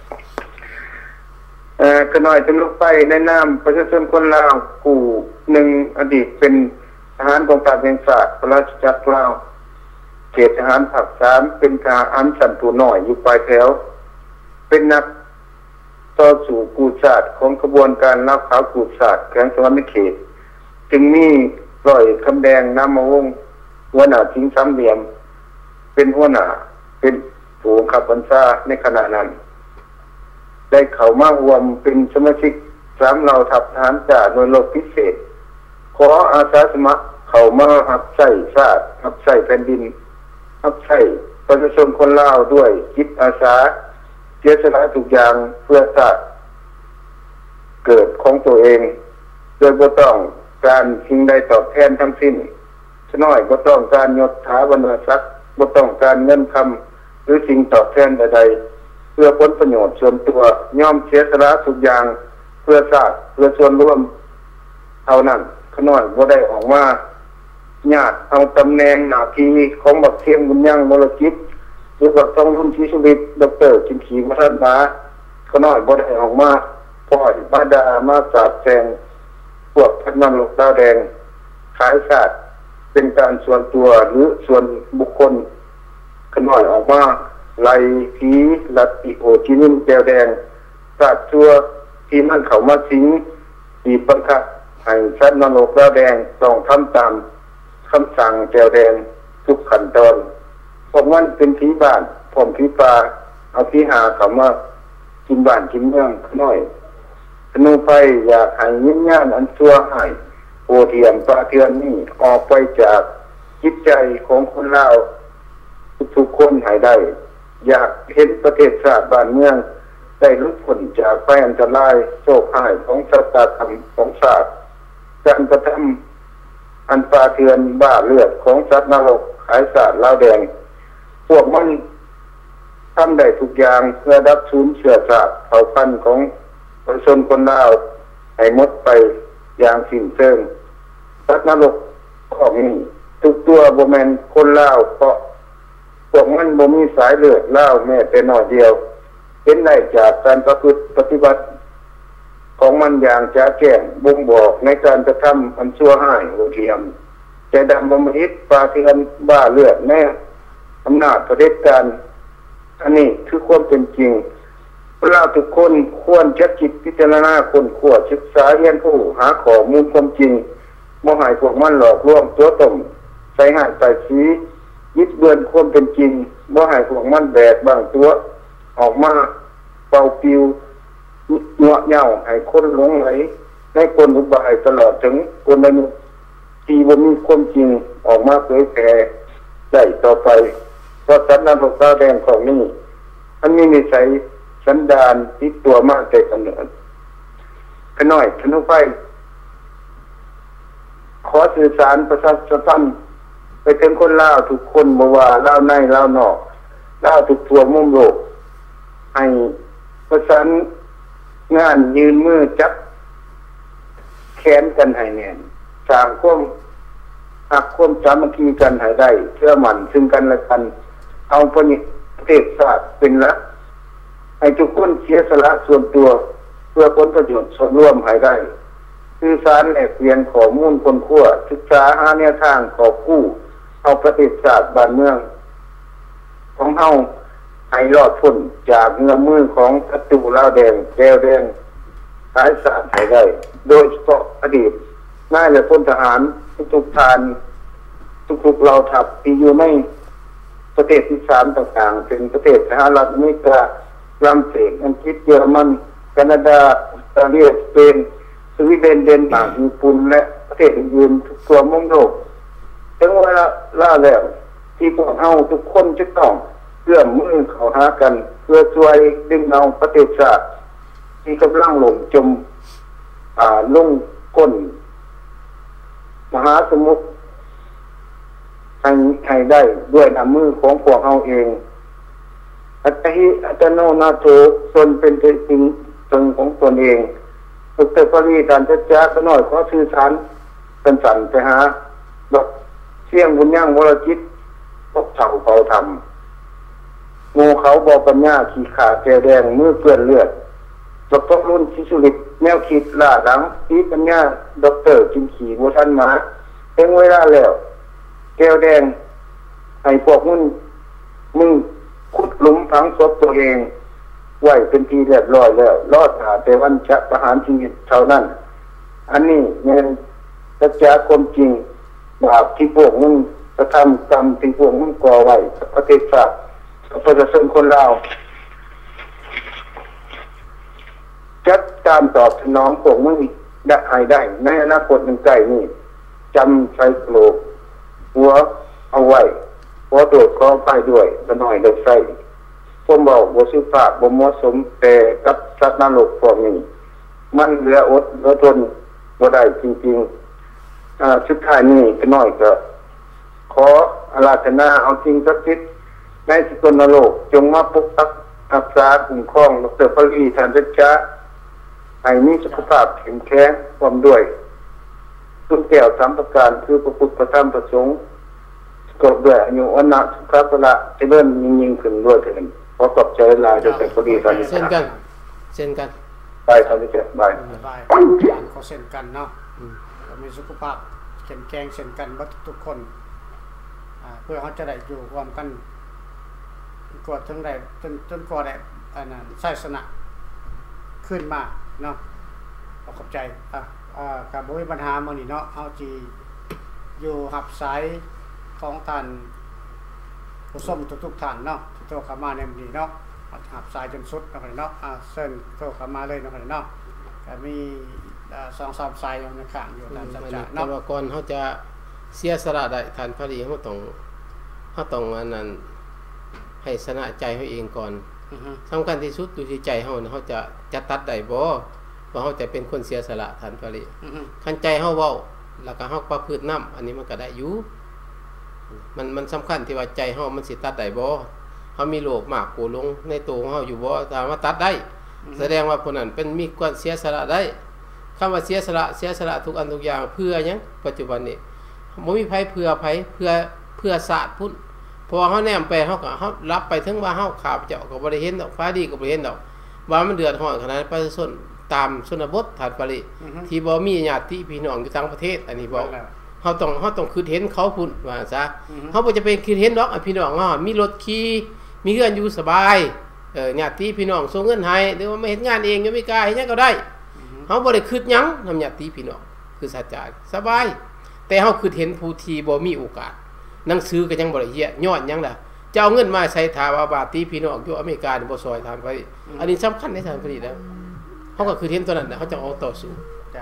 เอ่อขน้อยเป็นลูกไปในนามประชาชนคนลาวผู้หนึ่งอดีตเป็นทหารกองทัพแห่งชาติพระราชจักรลาวเขตทหารภาคสามเป็นทหารชั้นผู้น้อยอยู่ปลายแถวเป็นนักต่อสู้กูชาติของขบวนการลักขาวกูชาติแขวงสวรรณเขตจึงมีร้อยคำแดงนามวงศ์หัวหน้าทิ้งสามเหลี่ยมเป็นหัวหน้าเป็นผู้ขับบัญชาในขณะนั้นได้เข้ามารวมเป็นสมาชิกสามเหล่าทัพทหารจ่าหน่วยรบพิเศษขออาสาสมัครเข้ามารับใช้ชาติรับใช้แผ่นดินรับใช้ประชาชนคนลาวด้วยจิตอาสาเสียสละทุกอย่างเพื่อชาติเกิดของตัวเองโดยบ่ต้องการสิ่งใดตอบแทนทั้งสิ้นฉะนั้นบ่ต้องการยศถาบรรดาศักดิ์บ่ต้องการเงินคำหรือสิ่งตอบแทนใดๆเพื่อผลประโยชน์ส่วนตัวยอมเสียสละทุกอย่างเพื่อชาติเพื่อส่วนรวมเท่านั้นขน้อยบ่ได้ออกมาญาติเอาตำแหน่งหน้าที่ของบักเทียมบุญยังมรกิจหรือบักทองรุ่นชีชีวิตดร.จิมขีวัฒนาขน้อยบ่ได้ออกมาปล่อยบาดามาสาบแช่งพวกพันนำลูกดาวแดงขายชาติเป็นการส่วนตัวหรือส่วนบุคคลขน้อยออกมาไล่ผีลัทธิโอจินินแดวแดงศาสตร์ชั่วที่มันเข้ามาสิงบีบบังคับให้สัตว์นรกดาวแดงต้องทำตามคำสั่งแดวแดงทุกขั้นตอนพวกมันเป็นผีบ้านผมผีปลาเอาผีหาเข้ามากินบ้านกินเมืองน้อยธนูไฟอยากให้วิญญาณอันชั่วหายโอเทียมปลาเทือนนี่ออกไปจากจิตใจของคนลาวทุกคนหายได้อยากเห็นประเทศชาติบ้านเมืองได้หลุดพ้นจากภัยอันตรายโศกหายของชะตากรรมของชาติการกระทำอันปลาเทือนบ้าเลือดของสัตว์นรกขายศาสตร์ลาวแดงพวกมันทำได้ทุกอย่างเพื่อดับสูญเชื้อชาติเผ่าพันธุ์ของประชาชนคนลาวให้หมดไปอย่างสิ้นเชิงสัตว์นรกของนี้ทุกตัวบ่แม่นคนลาวเพราะพวกมันบ่มีสายเลือดลาวแม้แต่น้อยเดียวเห็นได้จากการประพฤติปฏิบัติของมันอย่างจะแจ้งบ่งบอกในการกระทำอันชั่วร้ายโหดเหี้ยมใจดำบำมิดปาเทือนบ้าเลือดแน่อำนาจเผด็จการอันนี้คือความเป็นจริงเราทุกคนควรจะคิดพิจารณาคนขวดศึกษาเรียนรู้หาข้อมูลความจริงบ่ให้พวกมันหลอกลวงตัวตนใส่หายใส่สียึดเบือนความเป็นจริงบ่ให้พวกมันแบกบางตัวออกมาเป่าปิวเงาะเหย่าให้คนหลงไหลในคนอุบายตลอดถึงคนนั้นที่บ่มีความจริงออกมาเผยแผ่ได้ต่อไปเพราะสัตว์นรกดาวแดงของนี้มันมีนิสัยสันดานติดตัวมากแต่กำเนิดขน้อยธนูไฟขอสื่อสารประชาสัมพันธ์ไปถึงคนลาวทุกคนบ่ว่าลาวในลาวนอกลาวทุกทั่วมุมโลกให้ประสานงานยืนมือจับแขนกันให้แน่นสร้างความหักความสามัคคีกันให้ได้เชื่อมั่นซึ่งกันและกันเอาประเทศชาติเป็นหลักให้ทุกคนเสียสละส่วนตัวเพื่อผลประโยชน์ส่วนรวมให้ได้สื่อสารแลกเปลี่ยนข้อมูลคนขั้วศึกษาหาแนวทางขอบกู้เอาประเทศชาติบ้านเมืองของเฮาให้รอดพ้นจากเงื้อมือของศัตรูลาวแดงแก้วแดงขายศาสตร์ให้ได้โดยเฉพาะอดีตนายและพลทหารทุกๆทานทุกๆเหล่าทัพที่อยู่ในประเทศที่สามต่างๆเป็นประเทศสหรัฐอเมริกาฝรั่งเศสอังกฤษเยอรมันแคนาดาออสเตรเลียสเปนสวีเดนเดนมาร์กญี่ปุ่นและประเทศอื่นๆทุกทั่วมุมโลกถึงเวลาล่าแล้วที่พวกเฮาทุกคนจะต้องเอื้อมมือเข้าหากันเพื่อช่วยดึงเอาประเทศชาติที่กำลังหลงจมอ่าลงก้นมหาสมุทรให้ให้ให้ได้ด้วยน้ำมือของพวกเราเองอัตหิอัตโนนาโถตนเป็นจริงตนของตนเองดร.ปรีการจัดจ้าก็น้อยขอสื่อสารเป็นสั่นไปหาดอกเสี่ยงบุญย่างวรจิตพวกเฒ่าเผาธรรมงูเขาบอปัญญาขี่ขาแก่แดงมือเปื้อนเลือดดอกรุ่นชิสุริตแนวคิดล่าหลังปีปัญญาดอกเตอร์กินขี่โมทันมาเพ่งเวลาแล้วแก้วแดงให้พวกมึงมึงขุดหลุมฝังศพตัวเองไหวเป็นทีเรียบร้อยแล้วรอดหาแต่วันจะประหารชีวิตเท่านั้นอันนี้เนี่ยสัจจะความจริงบาปที่พวกมึงกระทำกรรมที่พวกมึงก่อไว้ประเทศชาติประชาชนคนลาวจัดการตอบสนองพวกมึงได้ให้ได้ในอนาคตหนึ่งใกล้นี้จำใช้โกรกหัวเอาไว้ขอโทษขอไปด้วยก็น้อยเด็กใส่ผมบอกบ่สุภาพบ่เหมาะสมแต่กับสัตว์นรกพวกนี้มันเหลืออดเหลือทนบ่ได้จริงๆอ่าสุดท้ายนี้ก็น้อยก็ขออาราธนาเอาจริงศักดิ์สิทธิ์ในสกลนรกจงมาปกปักรักษาคุ้มครองดร.ปรีท่านจัดจ้าให้มีสุขภาพแข็งแรงพร้อมด้วยทุกแก้วสามประการคือพระพุทธพระธรรมพระสงฆ์กบด้วยอายุวันนะสุขภาละจะเริ่มยิ่งๆขึ้นด้วยเถิดขอขอบใจหลายด้วยแต่พอดีตอนนี้เช่นกันเช่นกันไปตอนนี้จะไปไปเขาเช่นกันเนาะเรามีสุขภาพแข็งแรงเช่นกันทุกคนเพื่อเขาจะได้อยู่รวมกันกดทั้งใดจนจนกว่าได้อันนั้นศาสนาขึ้นมาเนาะขอบใจอ่ะอ่ากับบ่มีปัญหามื้อนี้เนาะเฮาสิอยู่รับสายของท่านผู้ชมทุกๆท่านเนาะที่โทรเข้ามาในมื้อนี้เนาะรับสายจนสุดเนาะเนาะอ่าเชิญโทรเข้ามาเลยเนาะเนาะก็มีอ่า สองสาม สายอยู่ในข้างอยู่ตามสัจจะเนาะแต่ว่าก่อนเฮาจะเสียสละได้ท่านพอดีเฮาต้องเฮาต้องอันนั้นให้ชนะใจเฮาเองก่อนสำคัญที่สุดอยู่ที่ใจเฮาเฮาจะจะตัดได้บ่ว่าเฮาจะเป็นคนเสียสละท่านพอดีคันใจเฮาเว้าแล้วก็เฮาประพฤตินำอันนี้มันก็ได้อยู่มันมันสำคัญที่ว่าใจเฮามันสิตัดได้บ่เฮามีโลภมากกูลงในตัวของเฮาอยู่บ่สามารถตัดได้แสดงว่าผู้นั้นเป็นมีความเสียสละได้คำว่าเสียสละเสียสละทุกอันทุกอย่างเพื่อหยังปัจจุบันนี้บ่มีไผเพื่อไผเพื่อเพื่อศาสตร์พุ่นพอเฮาแนมไปเฮาก็เฮารับไปถึงว่าเฮาข้าพเจ้าก็บ่ได้เห็นดอกฟ้าดีก็บ่เห็นดอกว่ามันเดือดร้อนขนาดประชาชนตามชนบทฐานปริที่บ่มีญาติพี่น้องอยู่ต่างประเทศอันนี้บ่เฮาต้องเฮาต้องคิดเห็นเขาพุ่นว่าซะเฮาบ่จะเป็นคิดเห็นดอกพี่น้องเฮามีรถขี่มีเรือนอยู่สบายเอ่อญาติพี่น้องส่งเงินให้หรือว่ามาเฮ็ดงานเองอยู่มีกายเฮ็ดหยังก็ได้เฮาบ่ได้คิดหยังนำญาติพี่น้องคือสัจจะสบายแต่เฮาคิดเห็นผู้ที่บ่มีโอกาสหนังสือก็ยังบ่ได้เฮียย้อนหยังล่ะจะเอาเงินมาใส่ถาว่าบาติพี่น้องอยู่อเมริกานี่บ่ซอยทานไปอันนี้สำคัญในทางผลิตแล้วเฮาก็คือเห็นตัวนั้นเขาจะเอาต่อสู้จ้ะ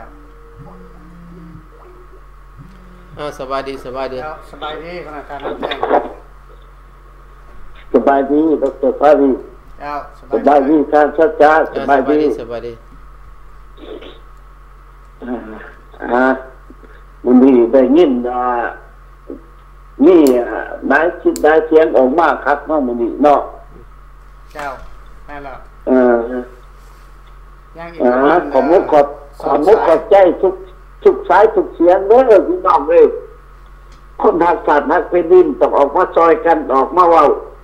อ่าสบายดีสบายดีสบายดีขณะการแจ้งสบายดีดร.ปรีครับสบายดีท่านชัดจ้าสบายดีสบายดีอ่ามันมีได้ยินอ่านี่ได้คิดได้เสียงออกมาครับเนาะมื้อนี้เนาะเจ้าแม่นแล้วเอออ่าขอบมุกขอบขอบมุกขอบใจทุกทุกสายทุกเสียงเด้อพี่น้องเอ้ยคนทักษะนักเป็นดินต้องออกมาซอยกันออกมาเว้า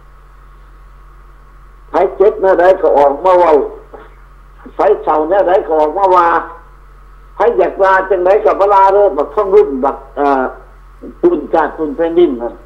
ไผเจ็บแนวใดก็ออกมาเว้าไผเศร้าแนวใดก็ออกมาว่าไผอยากลาจังได๋ก็บ่ลาเด้อบักท่องรุ่นบักอ่าตุนชาติตุนแผ่นดินนั่น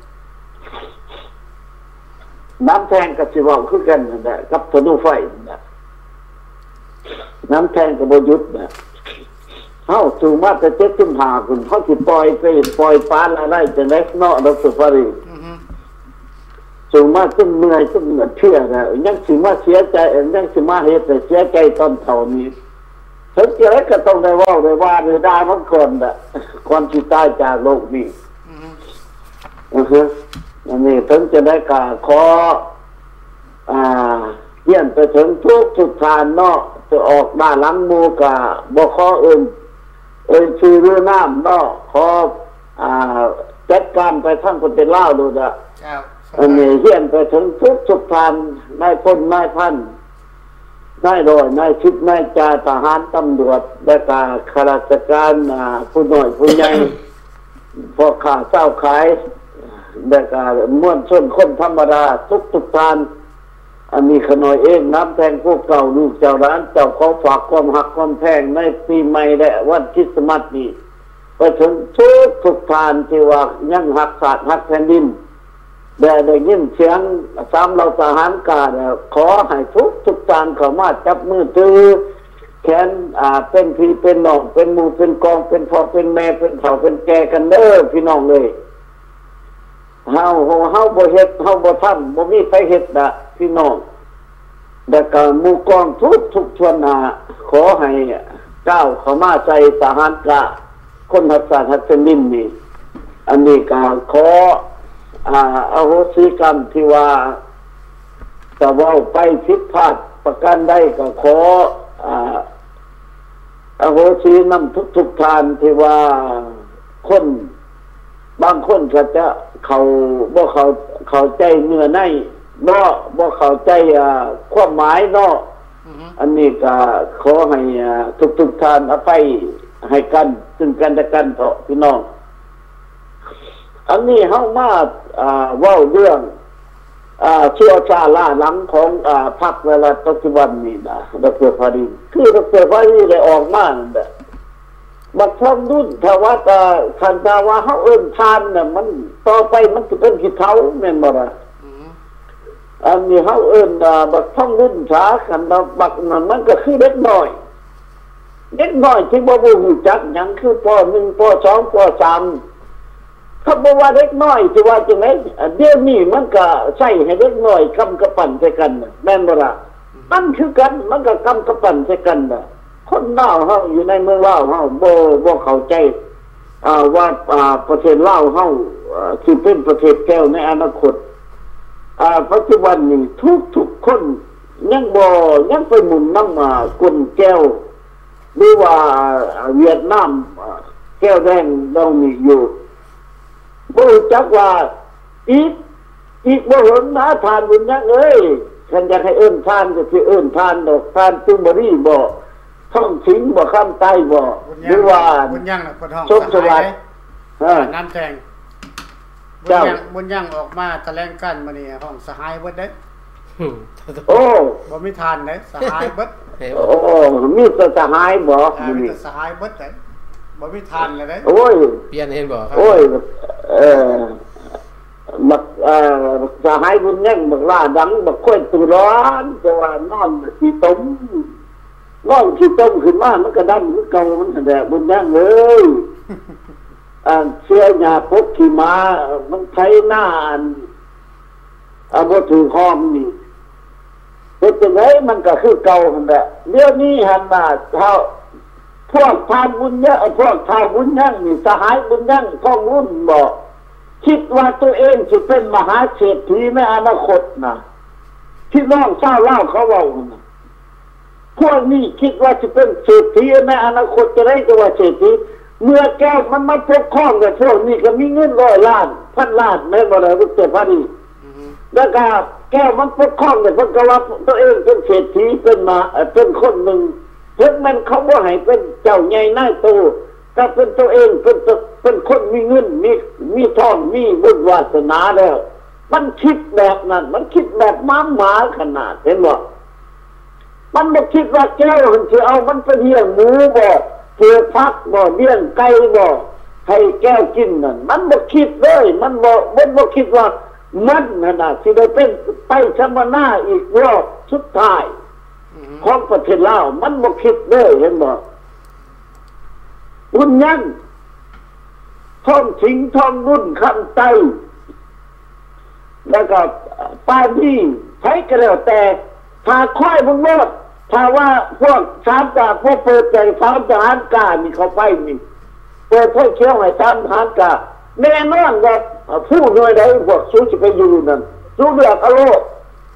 น้ำแทงกับสิเว้าคือกันนั่นแหละกับธนูไฟนั่นแหละน้ำแทงกับบยุทธ์นะเฮาสู่มาแต่เจ็ดสิบห้าคุณเขาสิปล่อยไปปล่อยปลาอะไรจะได้เนาะดร.ปรีสู่มาจนเหนื่อยจนเหนื่อยเชื่อนะยังสิมาเสียใจยังสิมาเฮ็ดแต่เสียใจตอนเท่านี้ถึงจะก็ต้องได้ว่าได้ว่าได้ด่ามันก่อนน่ะก่อนสิตายจากโลกนี้อือฮึอันนี้ถึงจะได้กราบขออ่าเยี่ยมไปถึงทุกทุกทานเนาะจะออกด้านหลังหมู่ก็บ่ขอเอิ้นเอิ้นชื่อเรือน้ำเนาะขออ่าจัดการไปทั้งคนเป็นล่าวดูจ้ะอันนี้เฮียนไปถึงทุกทุกทานนายพลนายพันนายร้อยนายชิดนายจ่าทหารตำรวจและก็ข้าราชการผู้น้อยผู้ใหญ่พอข้าเจ้าขายและก็ม้วนชนคนธรรมดาทุกทุกทานอันนี้ขน้อยเองน้ำแทงพวกเก่าลูกเจ้าร้านเจ้าของฝากความหักความแพงในปีใหม่และวันคริสต์มาสนี้ไปถึงทุกทุกทานที่ว่ายังหักศาสตร์หักแผ่นดินแต่ได้ยินเสียงสามเราทหารกาเนี่ยขอให้ทุกทุกทานเขามาจับมือถือแขนอ่าเป็นพี่เป็นน้องเป็นหมู่เป็นกองเป็นพ่อเป็นแม่เป็นเฒ่าเป็นแก่กันเด้อพี่น้องเลยเฮาเฮาบ่เฮ็ดเฮาบ่ทำบ่มีไผเฮ็ดน่ะพี่น้องแต่ก็หมู่กองทุกทุกชวนหน้าขอให้ก้าวเข้ามาใส่ทหารกะคนรักษาแผ่นดินนี่อันนี้ก็ขออ่าอโหสิกรรมที่ว่าจะเว้าไปผิดพลาดประการใดก็ขออ่าอโหสินำทุกๆทานที่ว่าคนบางคนก็จะเขาบ่เขาเข้าใจเนื้อในเนาะบ่เข้าใจอ่าความหมายเนาะอันนี้ก็ขอให้ทุกๆทานอภัยให้กันซึ่งกันและกันเถอะพี่น้องอันนี้เฮามาอ่าเว้าเรื่องอ่าชั่วชาล่าหลังของอ่าพรรคเวลาปัจจุบันนี้นะดร.พาดีคือดร.พาดีได้ออกมานั่นแหละบัดทำรุ่นถ้าว่าแต่คันถ้าว่าเฮาเอิ้นทานน่ะมันต่อไปมันสิเป็นขี้เถ้าแม่นบ่ล่ะอันนี้เฮาเอิ้นอ่าบัดทำรุ่นสาคันบักนั้นมันก็คือเด็กน้อยเด็กน้อยที่บ่รู้จักหยังคือป หนึ่ง ป สอง ป สามถ้าบอกว่าเด็กน้อยที่ว่าจังไงเดี๋ยวนี้มันก็ใช่ให้เด็กน้อยกำกระปั่นใส่กันแม่นบ่ล่ะมันคือกันมันก็กำกระปั่นใส่กันน่ะคนลาวเฮาอยู่ในเมืองลาวเฮาบ่บ่เข้าใจอ่าว่าอ่าประเทศลาวเฮาสิเป็นประเทศแก้วในอนาคตอ่าปัจจุบันนี้ทุกๆคนยังบ่ยังไปหมุนนำมากลแก้วหรือว่าเวียดนามแก้วแดงเรามีอยู่บ่รู้จักว่าอีกอีกบ่เห็นนะทานบุญยังเอ้ยฉันอยากให้เอิ้นทานก็สิเอิ้นทานดอกทานตุบรีบ่ท่องสิงบ่ข้ามใต้บ่หรือว่าบุญยังน่ะคนห้องชมสวัสดิ์ฮะน้ำแทงบุญยังบุญยังออกมาแถลงการมื้อนี้ห้องสหายเบิดเด้โอ้บ่มีทานเด้สหายเบิดโอ้มีแต่สหายบ่มีแต่สหายเบิดเด้บ่มีทานเลยเด้โอ้ยเปลี่ยนเห็นบ่ครับโอ้ยเอ่อบักเอ่อสหายบุญยังบักล่าดังบักค่อยตุร้อนแต่ว่านอนที่ต้มนอนที่ต้มขึ้นมามันก็ดันมันเก่ามันแสดงบุญยังเลยอ่าเสียหญ้าพกขี้ม้ามันไถหน้าอันอ่าบ่ถือหอมนี่เฮ็ดจังได๋มันก็คือเก่าหั่นแหละเดี๋ยวนี้หั่นน่ะเฮาพวกทานบุญเนี่ยพวกทานบุญยังนี่สหายบุญยังท่องรุ่นบอกคิดว่าตัวเองจะเป็นมหาเศรษฐีในอนาคตนะที่น้องเศร้าเล่าเขาว่านะพวกนี้คิดว่าจะเป็นเศรษฐีในอนาคตจะได้จะว่าเศรษฐีเมื่อแก้วมันมาพกข้องกับพวกนี้ก็มีเงินร้อยล้านพันล้านไม่บ่ได้รู้ตัวพอดีแล้วก็แก้วมันพกข้องกับพวกก็ว่าตัวเองเป็นเศรษฐีเป็นมาเป็นคนหนึ่งถึงมันเขาบ่ให้เป็นเจ้าใหญ่นายโตก็เป็นตัวเองเป็นเป็นคนมีเงินมีมีทองมีบุญวาสนาแล้วมันคิดแบบนั้นมันคิดแบบม้าหมาขนาดเห็นบ่มันบ่คิดว่าแก้วมันสิเอามันไปเลี้ยงหมูบ่เพื่อพักบ่เลี้ยงไก่บ่ให้แก้วกินนั่นมันบ่คิดเลยมันบ่มันบ่คิดว่ามันขนาดสิได้เป็นไปสมณะอีกรอบสุดท้ายของประเทศลาวมันบ่คิดเลยเห็นบ่บุญยังท่องสิงท่องรุ่นคำไต้แล้วก็ป้านี่ใช้ก็แล้วแต่ถ้าค่อยมึงรอดถ้าว่าพวกสามตาพวกเปิดใจสามทหารกานี่เขาไปนี่เปิดให้เชี่ยวให้สามทหารกาแน่นอนว่าผู้หน่วยใดพวกสู้จะไปอยู่นั่นสู้เลือกอโลก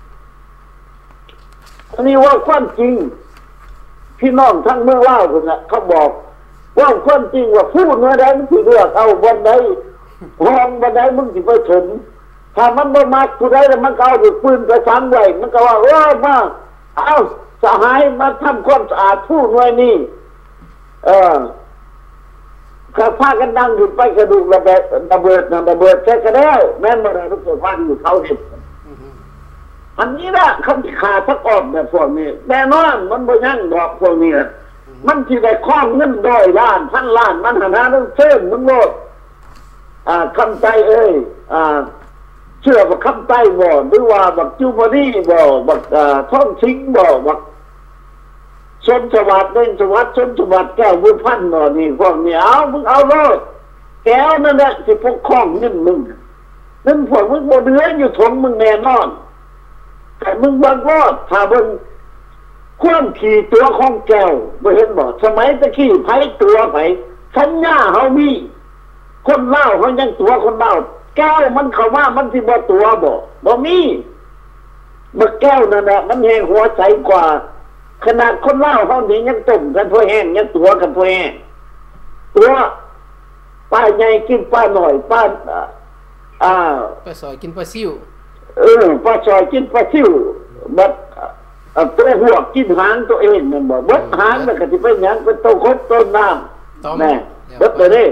อันนี้ว่าความจริงพี่น้องทั้งเมืองลาวคนน่ะเขาบอกว่าความจริงว่าผู้หน่วยใดมันสิเลือกเอาวันใดห้องบันไดมึงสิไปถมถ้ามันบ่มักผู้ใดแล้วมันก็เอาอยู่ปืนไปซ้ำไว้มันก็ว่าเออมาเอาสหายมาทำความสะอาดผู้หน่วยนี้เออข้าพากันดังอยู่ไปกระดูกระเบิดระเบิดระเบิดแค่กระเด้วแม่นบ่ได้ทุกคนว่าอยู่เขาเห็นอันนี้แหละคำที่ขาดสักออกแบบพวกนี้แน่นอนมันบ่ยั่งดอกพวกนี้มันที่ได้คล้องเงินร้อยล้านพันล้านมันหาหาต้องเส้นมันโลดอ่าคำใจเอ้ยอ่าเชื่อว่าคำใต้บ่หรือว่าบักจูบอรี่บ่บักอ่าท่องทิ้งบ่บักชนสวัสดิ์เด่นสวัสดิ์ชนสวัสดิ์แก้วบุญพันธ์บ่นี่พวกนี้เอามึงเอาโลดแก้วนั่นแหละที่พวกคล้องเงินมึงนั่นพวกมึงบ่เดืออยู่ทนมึงแน่นอนแต่มึงบังรอดถ้ามึงคว่ำขี่ตัวของแก้วบ่เห็นบ่สมัยตะกี้ไผตัวไผสัญญาเฮามีคนเล่าเขายังตัวคนเล่าแก้วมันเข้ามามันสิบ่ตัวบ่บ่มีบักแก้วนั่นน่ะมันแห้งหัวใสกว่าขนาดคนเล่าเขานี่ยังต้มกันพอแห้งยังตัวกันพอแห้งตัวป้าใหญ่กินป้าหน่อยป้าอ่าป้าซอยกินปลาซิ่วเออป้าซอยกินปลาซิ่วบัดตัวหัวกินหางตัวเองนั่นบ่บัดหางมันก็สิเป็นหยังเป็นต้นคดต้นน้ำแม่บัดไปเด้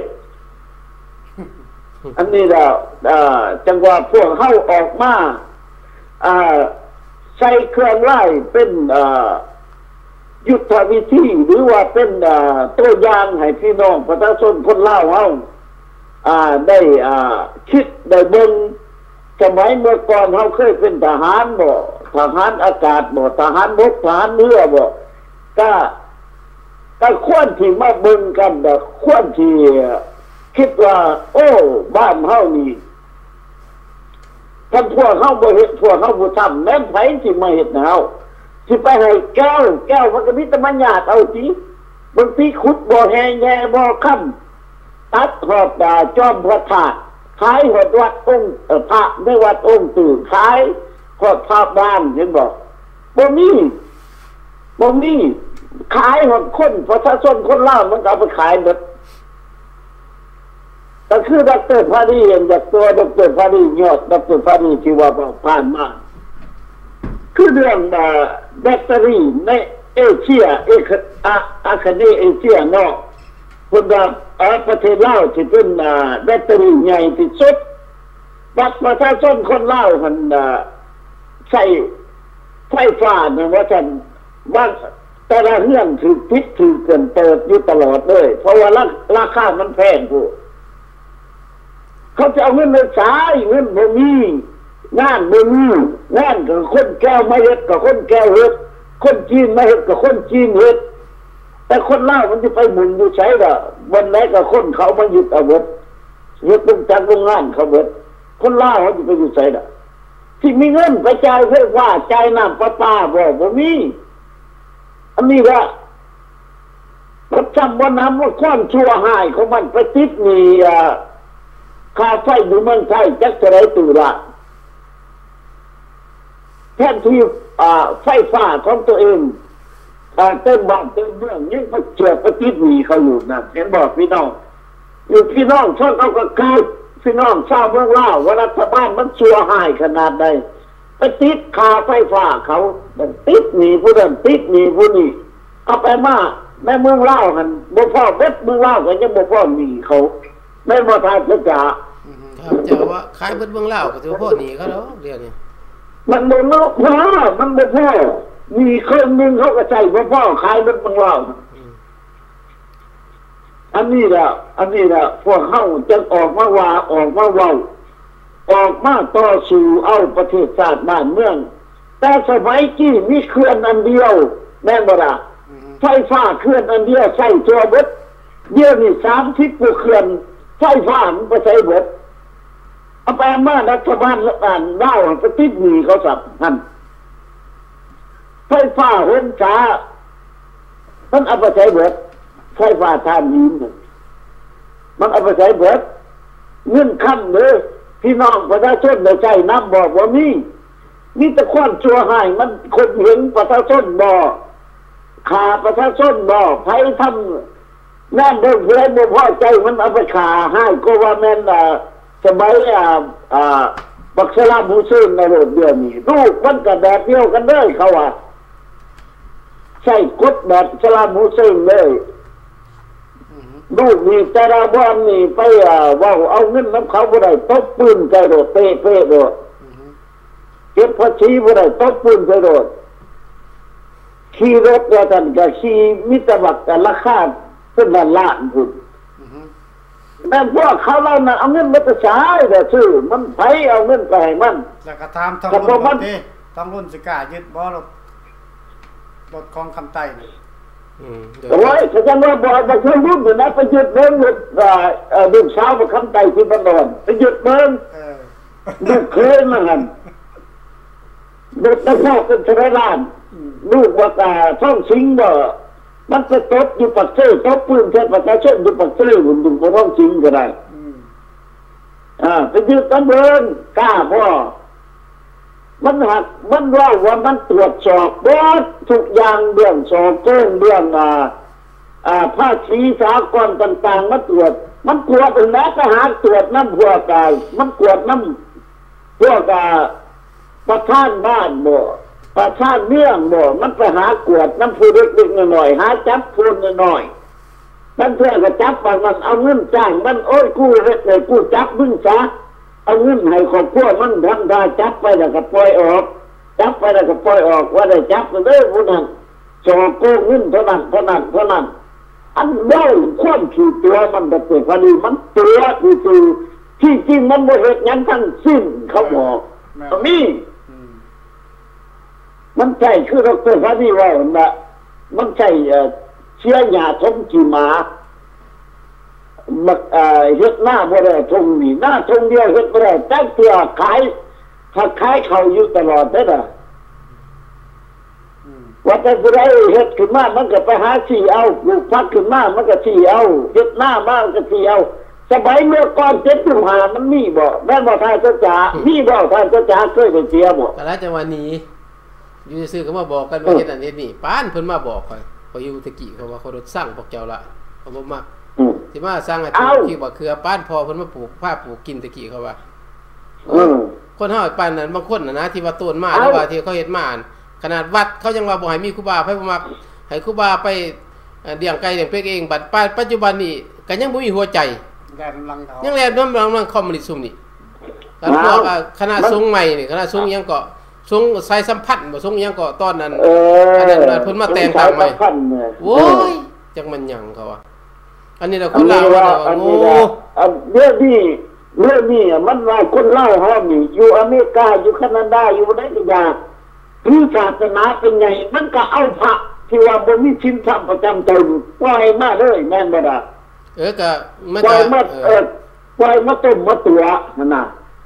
อันนี้แล้วจังหวะพวกเข้าออกมาใช้เครื่องไล่เป็นยุทธวิธีหรือว่าเป็นตัวอย่างให้พี่น้องประชาชนคนเล่าเฮาได้คิดได้เบิ่งสมัยเมื่อก่อนเขาเคยเป็นทหารบ่ทหารอากาศบ่ทหารบกทหารเรือบ่ก็ก็ควรที่มาเบิ่งกันแต่ควรที่คิดว่าโอ้บ้านเฮานี่ท่านพวกเฮาบ่เฮ็ดพวกเฮาบ่ทำแม่นไผสิมาเฮ็ดเฮาสิไปให้แก้วแก้วมันก็มีแต่มันญาติเอาสิบางทีขุดบ่แห่แย่บ่ค่ำตัดหอดดาจอมพระธาตุขายหอดวัดองค์เอ่อพระในวัดองค์ตื่นขายหอดพระบ้านเห็นบ่บ่มีบ่มีขายหอดคนประชาชนคนลาวมันก็เอาไปขายหมดก็คือดร.พาดีเองจากตัวดร.พาดียอดดร.พาดีที่ว่าผ่านมาคือเรื่องแบตเตอรี่ในเอเชียเออาอาคเนเอเชียเนาะคนว่าประเทศลาวที่เป็นแบตเตอรี่ใหญ่ที่สุดบัดประชาชนคนลาวมันใช้ไฟฟ้าเนี่ยว่าจันบ้านแต่ละเรื่องถือพิษถือเกินเปิดอยู่ตลอดเลยเพราะว่าราคามันแพงผู้เขาจะเอาเงินมาใช้เงินบ่มีงานบ่มีงานกับคนแก้วมาเฮ็ดกับคนแก้วเฮ็ดคนจีนมาเฮ็ดกับคนจีนเฮ็ดแต่คนลาวมันจะไปหมุนอยู่ใช้ล่ะวันไหนกับคนเขามายึดอาวุธยึดตรงจังโรงงานเขาเบิดคนลาวเขาจะไปอยู่ใช้ล่ะที่มีเงินไปจ่ายไฟฟ้าจ่ายน้ำประปาบ่บ่มีอันนี้ว่าประจำวันนั้นว่าความชั่วหายของมันไปติดนี่ค่าไฟอยู่เมืองไทยจักจะได้ตื่นละแทนที่ไฟฟ้าของตัวเองเต็มบ้านเต็มเมืองยังไปเจือประติดหนีเขาอยู่นะเห็นบอกพี่น้องอยู่พี่น้องชอบเอากระกายพี่น้องชาวเมืองลาวว่ารัฐบาลมันชั่วหายขนาดใดไปติดค่าไฟฟ้าเขาติดหนีผู้นั้นติดหนีผู้นี้เอาไปมาแม่เมืองลาวกันบ่พ่อเบ็ดเมืองลาวกันยังบ่พ่อหนีเขาแม่บ่ทานจะจ่าครับเจ้าว่าขายเบิดเมืองลาวก็สิบ่พอหนีเขาแล้วเดี๋ยวนี้มันบ่เนาะพ่อมันบ่พอมีคนนึงเขาก็ใช้บ่พอขายเบิดเมืองลาวอันนี้ล่ะอันนี้ล่ะพวกเฮาจึงออกมาว่าออกมาเว้าออกมาต่อสู้เอาประเทศชาติบ้านเมืองแต่สมัยกี้มีเขื่อนอันเดียวแม่นบ่ล่ะไฟฟ้าเขื่อนอันเดียวใช้ตัวเบิดเดี๋ยวนี้สามสิบกว่าเขื่อนไฟฟ้ามันไปใช้เบิดเอาไปมารัฐบาลละกันเล่าไปติดหนี้เขาสับนั่นไฟฟ้าเห็นช้ามันเอาไปใช้เบิดไฟฟ้าทานนี้มันเอาไปใช้เบิดเงินคำเลยพี่น้องประชาชนได้ใช้น้ำบอกว่ามีมีแต่ความชั่วหายมันคนเห็นประชาชนบอกขาประชาชนบอกไผทำนั่นเดินเพื่อบ่พอใจมันเอาไปขาให้ก็ว่าแม่นสมัยอ่าอ่าบักสลามฮูเซนในโลกเดือนนี้ลูกมันก็แบบเดียวกันเลยเขาว่าใช่กดแบบสลามฮูเซนเลยลูกนี่แต่ละบ้านนี่ไปอ่าว่าเอาเงินน้ำเขาบ่ได้ตบปืนใจโดดเตะเตะโดดเก็บภาษีบ่ได้ตบปืนใจโดดขี่รถว่ากันก็ขี่มิตรบักกันราคาเป็นล้านล้านพุ่นแต่พวกเขาเราน่ะเอาเงินมาใช้แต่ซื้อมันไผเอาเงินไปให้มันแล้วก็ถามทางรุ่นนี่ทางรุ่นสิกล้ายึดบ่รถรถของคำไต้นี่อืมโอ้ยฉันว่าบ่บ่เคยรุ่นนะไปยึดเบิ่งรถเอ่อเอ่อลูกสาวบ่คำไต้ที่บ้านนอนไปยึดเบิ่งเออลูกเคยมาหั่นรถนครเป็นทะเลล้านลูกว่าอ่าท่องสิงบ่มันไปตบอยู่ปักเซ่ตบปืนใส่ประชาชนอยู่ปักเซ่หุ่นดุบ่ท่องสิงก็ได้อ่าไปยึดกันเบิ่งกล้าบ่มันหักมันว่าว่ามันตรวจสอบหมดทุกอย่างเรื่องสอบเกินเรื่องอ่าอ่าภาษีสากลต่างๆมาตรวจมันตรวจถึงแม้ทหารตรวจน้ำพวกอ่ามันตรวจน้ำพวกอ่าประธานบ้านบ่ประธานเมืองบ่มันไปหากวดน้ำผู้เล็กๆหน่อยๆหาจับคนหน่อยๆนั่นเพื่อก็จับมันเอาเงินจ้างมันโอ้ยกู้เล็กเลยกู้จับมึงซะเอาเงินให้ครอบครัวมันทำได้จับไปแล้วก็ปล่อยออกจับไปแล้วก็ปล่อยออกว่าได้จับเด้อผู้นั้นสอบโกงเงินเท่านั้นเท่านั้นเท่านั้นอันเล่าความขี้ตัวมันจะเกิดพอดีมันตัวคือที่จริงมันบ่เฮ็ดหยังทั้งสิ้นเขาบอกมีมันใช่คือดร.พานีว่าน่ะมันใช่เชื้อหญ้าทมกี่หมามักเอ่อเฮ็ดหน้าบ่ได้ทงนี่หน้าทงเดียวเฮ็ดบ่ได้จักเทื่อขายถ้าขายเขาอยู่ตลอดเด้อน่ะว่าแต่ผู้ใดเฮ็ดขึ้นมามันก็ไปหาสิเอาปลูกผักขึ้นมามันก็สิเอาเฮ็ดหน้ามามันก็สิเอาสมัยเมื่อก่อนเจ็ดสิบห้ามันมีบ่แม่นบ่ทายเจ้าจ๋ามีบ่ทายเจ้าจ๋าเคยไปเสียบ่แต่ละจังหวะนี้อยู่ซื่อก็มาบอกกันว่าเฮ็ดอันนี้นี่ป้านเพิ่นมาบอกข่อยข่อยอยู่ตะกี้เขาว่าเขารถสร้างพวกเจ้าละเขาบ่มักสิมาสร้างให้ปลูกที่บ่คือป้านพอเพิ่นมาปลูกผ้าปลูกกินตะกี้เขาว่าอือคนเฮาปานนั้นบางคนน่ะนะที่ว่าต้นมาหรือว่าที่เขาเฮ็ดมาขนาดวัดเขายังว่าบ่ให้มีครูบาไผบ่มักให้ครูบาไปเลี้ยงไก่เลี้ยงเป็ดเองบัดปัจจุบันนี้ก็ยังบ่มีหัวใจแล่นลังเฒ่ายังแล่นนำลังคอมมิวนิสต์ซุมนี่แล้วพวกคณะสงฆ์ใหม่นี่คณะสงฆ์ยังก็สงสายสัมพันธ์บ่สงยังก็ตอนนั้นอันนั้นเพิ่นมาแต่งตามใหม่โอ้ยจังมันหยังเขาว่าอันนี้ล่ะคนลาวว่าโอ้อันเรื่องนี้เรื่องนี้มันว่าคนลาวเฮานี่อยู่อเมริกาอยู่แคนาดาอยู่ได้ทุกอย่างคือศาสนาเป็นไงมันก็เอาพระที่ว่าบ่มีศีลธรรมประจำตนปล่อยมาเลยแม่นบ่ล่ะเออก็มันปล่อยมาเออปล่อยมาต้มมาตัวนั่นน่ะ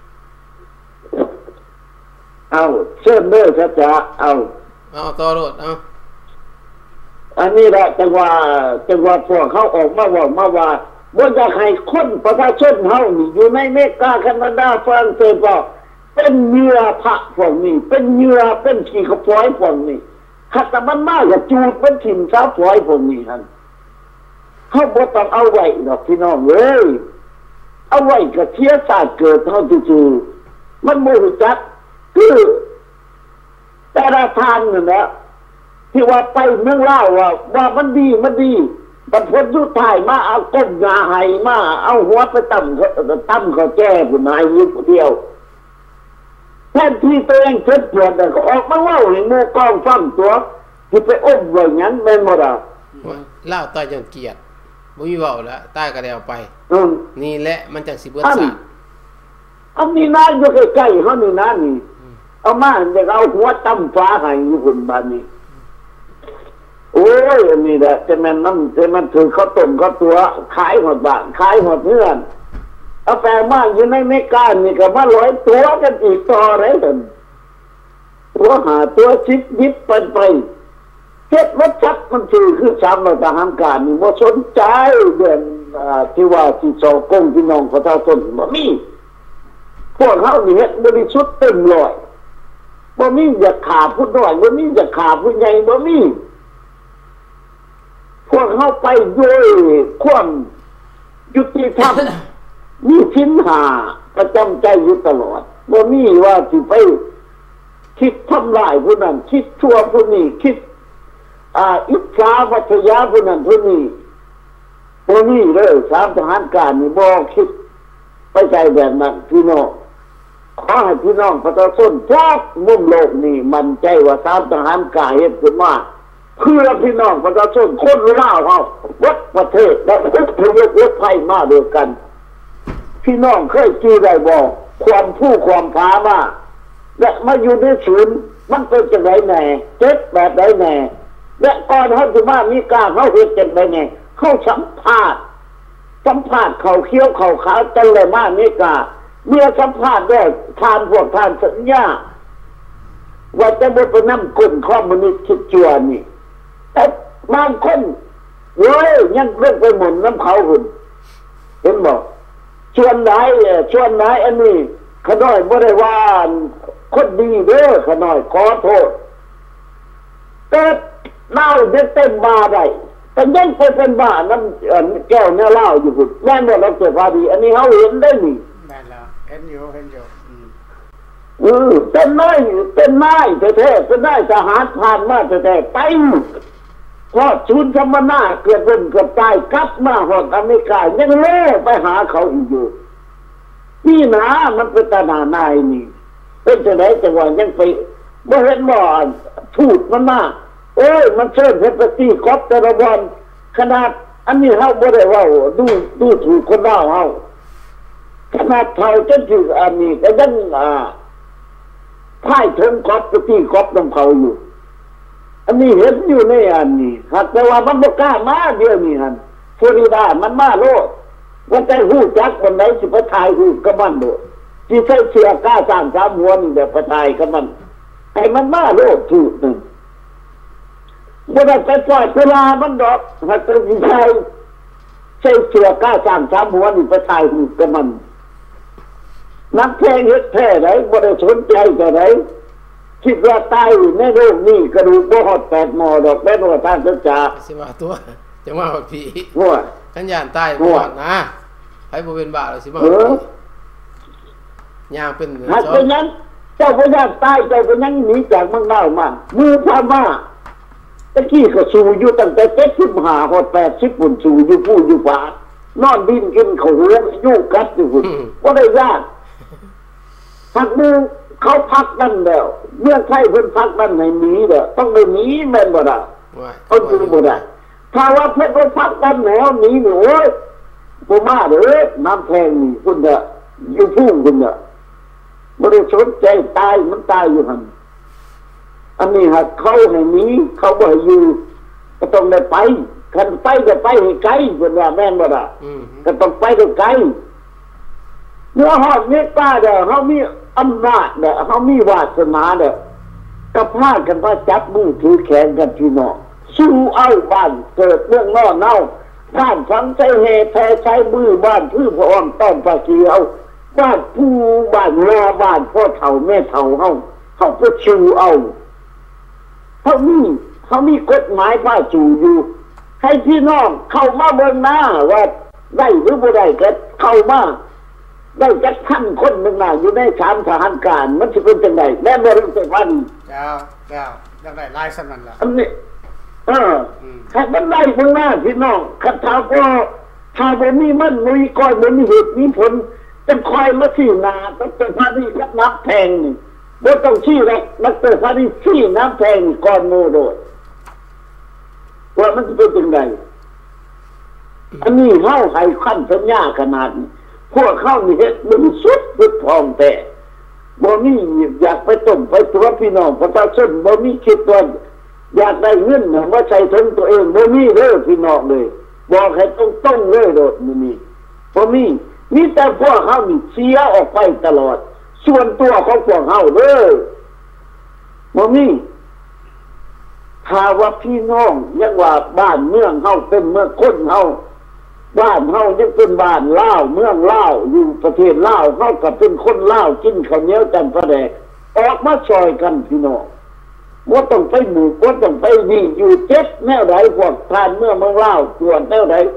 เอาเชิญเด้อครับจ๋าเอาเอาต่อรถเอาอันนี้แหละจังว่าจังว่าพวกเขาออกมาว่ามาว่าบ่อยากให้คนประชาชนเฮานี่อยู่ในอเมริกาแคนาดาฝรั่งเศสว่าเป็นเหยื่อพระพวกนี้เป็นเหยื่อเป็นขี้ขะพร้อยพวกนี้ขัดแต่มันมาก็จูดมันถิ่มซาพร้อยพวกนี้หั่นเฮาบ่ต้องเอาไว้ดอกพี่น้องเอ้ยเอาไว้ก็เสียชาติเกิดเฮาซื่อๆมันบ่รู้จักคือแต่ละทานนี่นะที่ว่าไปเมืองลาวว่าว่ามันดีมันดีบรรพตสุดท้ายมาเอาก้มหน้าให้มาเอาหัวไปตั้มตั้มเขาแก้ผู้นายอยู่ผู้เดียวแทนที่ตัวเองเจ็บปวดก็ออกมาเล่าให้หมู่กองฟังตัวที่ไปอมไว้งั้นแม่นบ่ล่ะลาวตายจนเกียรติบ่มีเว้าแล้วตายก็ได้เอาไปนี่แหละมันจังสิเบิดซะอันนี้นะอยู่ใกล้ๆเฮานี่นะนี่เอามาจะเอาหัวตั้มฟ้าให้อยู่คนบ้านนี้โอ้ยอันนี้แหละจะแม่นน้ำจะมันถือเขาต้มเขาตัวขายหมดบ้านขายหมดเพื่อนเอาแปลมากอยู่ในเมกานี่ก็มาร้อยตัวกันอีกต่ออะไรกันตัวหาตัวชิดยิบไปไปเฮ็ดวัดชัดมันถือคือสามร้อยทหารการนี่บ่สนใจเรื่องที่ว่าที่สอกงพี่น้องประชาชนบ่มีพวกเขานี่เฮ็ดบริสุทธิ์เต็มร้อยบ่มีอยากขาผู้น้อยบ่มีอยากขาผู้ใหญ่บ่มีพวกเขาไปด้วยความยุติธรรมมีชิ้นหาประจำใจอยู่ตลอดบ่มีว่าสิไปคิดทำลายผู้นั้นคิดชั่วผู้นี้คิดอ่าอิจฉาวัชยาผู้นั้นผู้นี้บ่มีเลยสามทหารการนี่บ่คิดไปใจแบบนั้นพี่น้องขอให้พี่น้องประชาชนทุกมุมโลกนี่มั่นใจว่าสามทหารการเฮ็ดขึ้นมาเพื่อพี่น้องประชาชนคนลาวเฮาวัดประเทศและทุกประเทศเพื่อไทยมาด้วยกันพี่น้องเคยจื้อได้บ่ความผู้ความผามาและมาอยู่ในศูนย์มันเป็นจังได๋แน่เจ็บแบบใดแน่และก่อนเฮาสิมามีการเฮาเฮ็ดจังได๋แน่เฮาสัมภาษณ์สัมภาษณ์เขาเขียวเขาขาวจังเลยมามีกาเมื่อสัมภาษณ์ได้ทานพวกทานสัญญาว่าจะบ่ไปนำกลุ่มคอมมิวนิสต์คิดชั่วนี่แต่บางคนเว้ยยังเรื่องไปหมุนน้ำเขาหุ่นเห็นบอกชวนไหนชวนไหนอันนี้ขน้อยไม่ได้ว่าคนดีเด้อขน้อยขอโทษแต่เล่าเด็กเต็มบาได้แต่ยังไปเป็นบ้าน้ำแก้วเนื้อเหล้าอยู่หุ่นแม่เมื่อเราเกิดพอดีอันนี้เขาเห็นได้นี่แม่แล้วเห็นอยู่เห็นอยู่เออเป็นนายเป็นนายแท้ๆเป็นนายทหารผ่านมาแท้ๆไปพอชุนธรรมนาเกิดเป็นเกิดตายกลับมาหอดอเมริกายังเล่ไปหาเขาอีกอยู่นี่นะมันเป็นตาหนานายนี่เป็นจะไหนจังหวะยังไปบ่เห็นบ่ถูกมันมาเอ้ยมันเชิญเพชรตีกอบแต่ละวันขนาดอันนี้เฮาบ่ได้ว่าดูดูถูกคนลาวเฮาขนาดเท่าจนถึงอันนี้ก็ยังอ่าพ่ายถึงกอบตีกอบนำเขาอยู่อันนี้เห็นอยู่ในอันนี้หากแต่ว่ามันบ่กล้ามาเดี๋ยวนี้หั่นฟลอริดามันมาโลดว่าแต่ฮู้จักวันไหนสิไปถ่ายรูปกับมันโดดสิใส่เสื้อกล้าสร้างสามหัวนี่แบบไปถ่ายกับมันให้มันมาโลดถูกนึงบ่ได้ไปปล่อยเวลามันดอกหากแต่สิใส่ใส่เสื้อกล้าสร้างสามหัวนี่ไปถ่ายรูปกับมันนักแท้งเฮ็ดแท้ไหนบ่ได้สนใจแต่ไหนคิดว่าตายในโลกนี้กระดูกบ่ฮอดแปดหมอดอกแม่นว่าท่านศึกษาสิว่าตัวจังว่าว่าผีว่าคันย่านตายบ่นะไผบ่เป็นบ้าแล้วสิมาย่างเป็นหากเป็นนั้นเจ้าบ่ย่านตายเจ้าก็ยังหนีจากเมืองลาวมามือพามาตะกี้ก็สู้อยู่ตั้งแต่เจ็ดสิบห้าฮอดแปดสิบปุ่นสู้อยู่ผู้อยู่ฝานอนดินกินข้าวหัวอยู่กัดอยู่พุ่นบ่ได้ยากหักมือเขาพักนั่นแล้วเมื่อใช่เพิ่นพักนั่นให้หนีเด้อต้องไปหนีแม่นบ่ล่ะเขาอยู่บ่ได้ถ้าว่าเพิ่นบ่พักนั่นแล้วหนีนี่โอ้ยบ่มาเด้อน้ำแพงนี่พุ่นเด้ออยู่พุ่งพุ่นเด้อบ่ได้สนใจตายมันตายอยู่หั่นอันนี้หากเขาให้หนีเขาบ่ให้อยู่ก็ต้องได้ไปคันไปก็ไปให้ไกลเพิ่นว่าแม่นบ่ล่ะก็ต้องไปให้ไกลเมื่อฮอดเมตตาเด้อเฮามีอำนาจเด้อเฮามีวาสนาเด้อก็พากันว่าจับมือถือแขนกันพี่น้องสู้เอาบ้านเกิดเรื่องน้อเน่าบ้านฝังใจเฮแพ้ใช้มือบ้านพื้นพระอ้อมต้อมปลาเกียวบ้านผู้บ้านนาบ้านพ่อเฒ่าแม่เฒ่าเฮาเฮาก็สู้เอาเฮามีเฮามีกฎหมายพาสู่อยู่ให้พี่น้องเข้ามาเบิ่งหน้าว่าได้หรือบ่ได้ก็เข้ามาได้จักพันคนนึงน่ะอยู่ในสามทหารการมันสิเป็นจังได๋แม่บ่รู้จักว่านี่เจ้าเจ้าจังได๋หลายสำนั้นล่ะอันนี้เออถ้ามันได้เบิ่งหน้าพี่น้องคันถ้าบ่ถ้าบ่มีมันบ่มีก้อยบ่มีเหตุมีผลจะคอยมาชี้หน้าตั้งแต่พานี่กับนับแทงนี่บ่ต้องชี้หรอกนักแต่พานี่ชี้น้ำแทงก่อนโมโดดว่ามันสิเป็นจังได๋อันนี้เฮาให้คั่นสัญญาขนาดนี้พวกเข้านี่เฮ็ดมันสุดสุดพร้อมแต่บ่มีอยากไปต้มไปตัวพี่น้องประชาชนบ่มีคิดว่าอยากได้เงินมาใช้ถึงตัวเองบ่มีเด้อพี่น้องเลยบอกให้ต้องๆเลยโดดมื้อนี้บ่มีมีแต่พวกเฮานี่เสียออกไปตลอดส่วนตัวของพวกเฮาเด้อบ่มีถ้าว่าพี่น้องยังว่าบ้านเมืองเฮาเป็นเมืองคนเฮาบ้านเฮายังเป็นบ้านลาวเมืองลาวอยู่ประเทศลาวเฮาก็เป็นคนลาวกินข้าวเหนียวกันปลาแดกออกมาช่วยกันพี่น้องบ่ต้องไปหมู่บ่ต้องไปนี่อยู่เจ็ดแนวใดพวกทานเมืองเมืองลาวส่วนแนวใด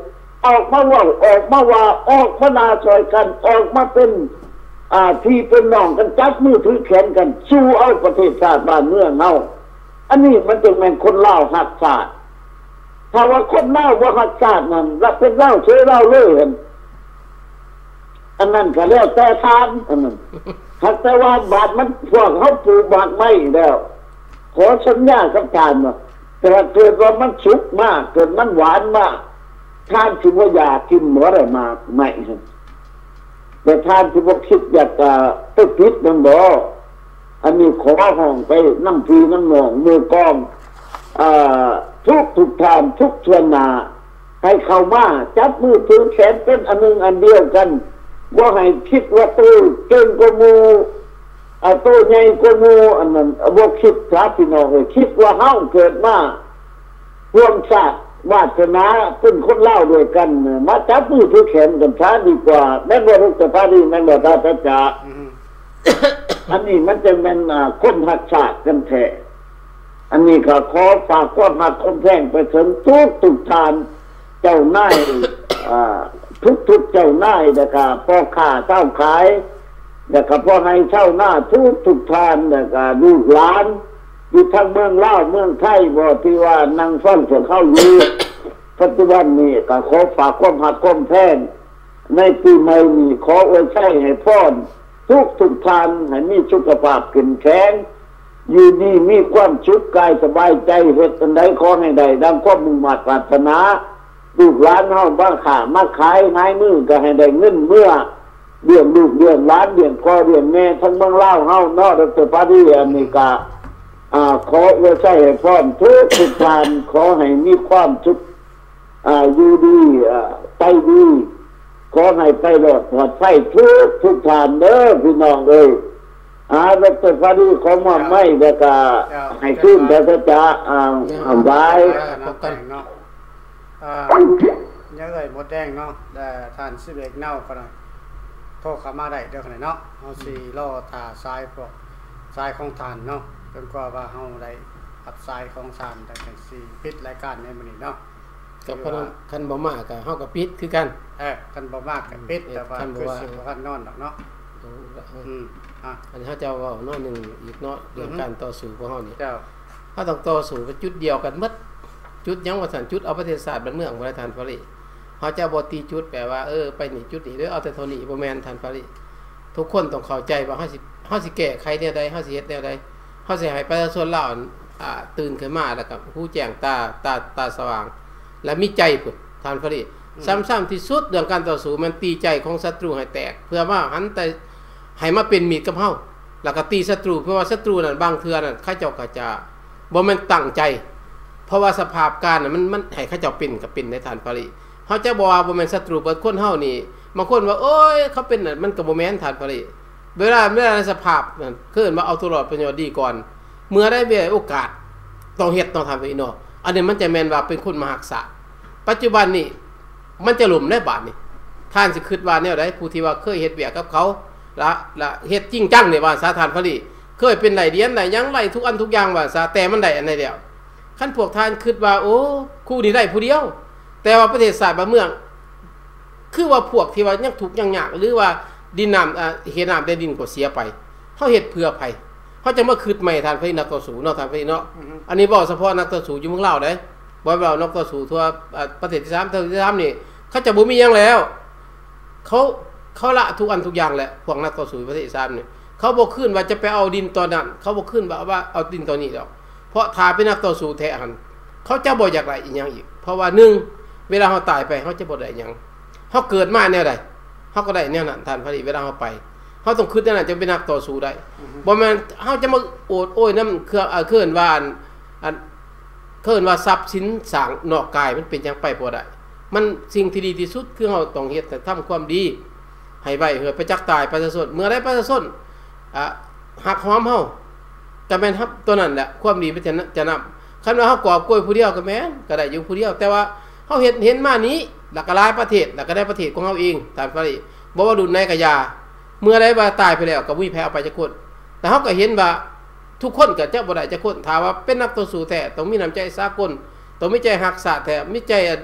ออกมาว่าออกมาว่าออกมานาซอยกันออกมาเป็นอ่าที่เป็นน้องกันจับมือถือแขนกันสู้เอาประเทศชาติบ้านเมืองเฮาอันนี้มันจึงเป็นคนลาวหักชาติถ้าว่าคนลาวบ่หักชาตินั่นละเป็นลาวเฉยลาวเลยเห็นอันนั้นก็แล้วแต่ทานอันนั้นหากแต่ว่าบาดมันพวกเขาปลูกบาดไม่แล้วขอสัญญากับทานว่าแต่เกิดว่ามันสุกมากเกิดมันหวานมากทานสิบ่อยากกินหมออะไรมาไม่แต่ทานสิบ่คิดอยากจะไปปิดมันบ่อันนี้ขอห้องไปน้ำพีน้ำหนองมือกองอ่าทุกทุกทานทุกชวนนาให้เข้ามาจับมือถือแขนเป็นอันนึงอันเดียวกันว่าให้คิดว่าตัวเก่งกว่าหมู่อ่าตัวใหญ่กว่าหมู่อันนั้นบ่คิดครับพี่น้องเอ้ยคิดว่าเฮาเกิดมาร่วมชาติวาสนาเป็นคนเล่าด้วยกันมาจับมือถือแขนกันช้าดีกว่าแม่นบ่รู้จะพาดีแม่นบ่ตาตาจ๋าอันนี้มันจะเป็นคนหักชาติกันแท้อันนี้ก็ขอฝากความหักความแพงไปถึงทุกทุกทานเจ้านายทุกทุกเจ้านายนะครับพ่อค้าเจ้าขายนะครับพ่อให้เช่าหน้าทุกทุกทานนะครับลูกหลานอยู่ทั้งเมืองลาวเมืองไทยบ่ที่ว่านั่งฟังเสียงเข้าอยู่ปัจจุบันนี้ก็ขอฝากความหักความแพงในปีใหม่นี้ขออวยชัยให้พรทุกทุกทานให้มีสุขภาพเข้มแข็งอยู่ดีมีความสุขกายสบายใจเฮ็ดอันใดขอให้ได้ดังความมุ่งมั่นปรารถนาลูกหลานเฮาบ้าขามาขายง่ายมือก็ให้ได้เงินเมื่อเลี้ยงลูกเลี้ยงหลานเลี้ยงพ่อเลี้ยงแม่ทั้งเมืองลาวเฮาเนาะดร.ปารีอันนี้ก็อ่าขออวยชัยให้พรทุกทุกทานขอให้มีความสุขอ่าอยู่ดีอ่าไปดีขอให้ไปรอดปลอดภัยทุกทุกทานเด้อพี่น้องเอ้ยอ่าดร.ปารีขอมอบให้แล้วก็ให้ขึ้นแต่จะอ่าเอาไว้พบกันเนาะอ่ายังไงหมดแดงเนาะแต่ท่านสิบเอกเน่าก็ได้โทรเข้ามาได้เด้อคั่นเนาะเฮาสิรอท่าสายพวกสายของท่านเนาะจนกว่าว่าเฮาได้รับสายของท่านได้จังสิปิดรายการในมื้อนี้เนาะก็เพราะคันบ่มาก็เฮาก็ปิดคือกันเออคันบ่มาก็ปิดแต่ว่าคือสิบ่ทันนอนดอกเนาะอืมอ่ะอันนี้เฮาจะเว้าน้อยนึงอีกเนาะเรื่องการต่อสู้ของเฮานี่เจ้าเฮาต้องต่อสู้เป็นจุดเดียวกันหมดจุดยังว่าซั่นจุดเอาประเทศชาติบ้านเมืองบ่ได้ท่านฟาริเฮาจะบ่ตีจุดแปลว่าเออไปนี่จุดนี้หรือเอาแต่เท่านี้บ่แม่นท่านฟาริทุกคนต้องเข้าใจว่าเฮาสิเฮาสิแก้ไขแนวใดเฮาสิเฮ็ดแนวใดเฮาสิให้ประชาชนลาวอ่าตื่นขึ้นมาแล้วก็ฮู้แจ้งตาตาตาสว่างและมีใจพุ่นท่านฟาริซ้ำๆที่สุดเรื่องการต่อสู้มันตีใจของศัตรูให้แตกเพื่อว่าหันแต่ให้มาเป็นมิตรกับเฮาแล้วก็ตีศัตรูเพราะว่าศัตรูนั่นบางเทื่อนั่นเขาเจ้าก็จะบ่แม่นตั้งใจเพราะว่าสภาพการน่ะมันมันให้เขาเจ้าเป็นก็เป็นในฐานปริเฮาจะบ่ว่าบ่แม่นศัตรูเบิดคนเฮานี่บางคนว่าโอ๊ยเขาเป็นน่ะมันก็บ่แม่นฐานปริเวลาเวลาสภาพนั่นคือมาเอาตัวรอดประโยชน์ดีก่อนเมื่อได้มีโอกาสต้องเฮ็ดต้องทำไปอีกเนาะอันนี้มันจะแม่นว่าเป็นคนมหักษะปัจจุบันนี้มันจะหลุมได้บาดนี่ท่านสิคิดว่าแนวใดผู้ที่ว่าเคยเฮ็ดเวียกกับเขาละละเฮ็ดจริงจังนี่ว่าสาธารพลีเคยเป็นไหลเดียนไหลยังไหลทุกอันทุกอย่างว่าซาแต่มันได้อันใดเดียวคันพวกท่านคิดว่าโอ้คู่นี้ได้ผู้เดียวแต่ว่าประเทศชาติบ้านเมืองคือว่าพวกที่ว่ายังทุกข์ยังยากหรือว่าดินน้ำอ่าเฮ็ดน้ำได้ดินก็เสียไปเฮาเฮ็ดเพื่อไผเฮาจะมาคิดใหม่ท่านพี่นักต่อสู้เนาะท่านพี่เนาะอันนี้บ่เฉพาะนักต่อสู้อยู่เมืองลาวเด้บ่ว่านักต่อสู้ทั่วประเทศที่สามประเทศที่สามนี่เขาจะบ่มีหยังแล้วเขาเขาละทุกอันทุกอย่างแหละพวกนักต่อสู้ประเทศสามนี่เขาบ่ขึ้นว่าจะไปเอาดินตอนนั้นเขาบ่ขึ้นว่าว่าเอาดินตอนนี้ดอกเพราะถ้าเป็นนักต่อสู้แท้หันเขาจะบ่อยากได้อีหยังอีกเพราะว่าหนึ่งเวลาเฮาตายไปเฮาจะบ่ได้หยังเฮาเกิดมาแนวใดเฮาก็ได้แนวนั้นท่านพอดีเวลาเฮาไปเฮาต้องคิดแนวนั้นจะเป็นนักต่อสู้ได้บ่แม่นเฮาจะมาโอดโอยนำเครื่องเคิ้นว่าอันเคิ้นว่าทรัพย์สินสร้างนอกกายมันเป็นหยังไปบ่ได้มันสิ่งที่ดีที่สุดคือเฮาต้องเฮ็ดแต่ทำความดีให้ไว้เพื่อไปจักตายประชาชนเมื่อได้ประชาชนอ่ะหักหอมเฮาก็แม่นครับตัวนั้นแหละความดีมันจะจะนำคันว่าเฮากอบกล้วยผู้เดียวก็แม่นก็ได้อยู่ผู้เดียวแต่ว่าเฮาเฮ็ดเห็นมานี้แล้วก็หลายประเทศแล้วก็ได้ประเทศของเฮาเองตามปริบ่ว่าดุลในกะยาเมื่อได้ว่าตายไปแล้วก็บ่มีแพ้เอาไปจักคนแต่เฮาก็เห็นว่าทุกคนก็จะบ่ได้จักคนถ้าว่าเป็นนักต่อสู้แท้ต้องมีน้ำใจสากลต้องมีใจรักษาแท้มีใจ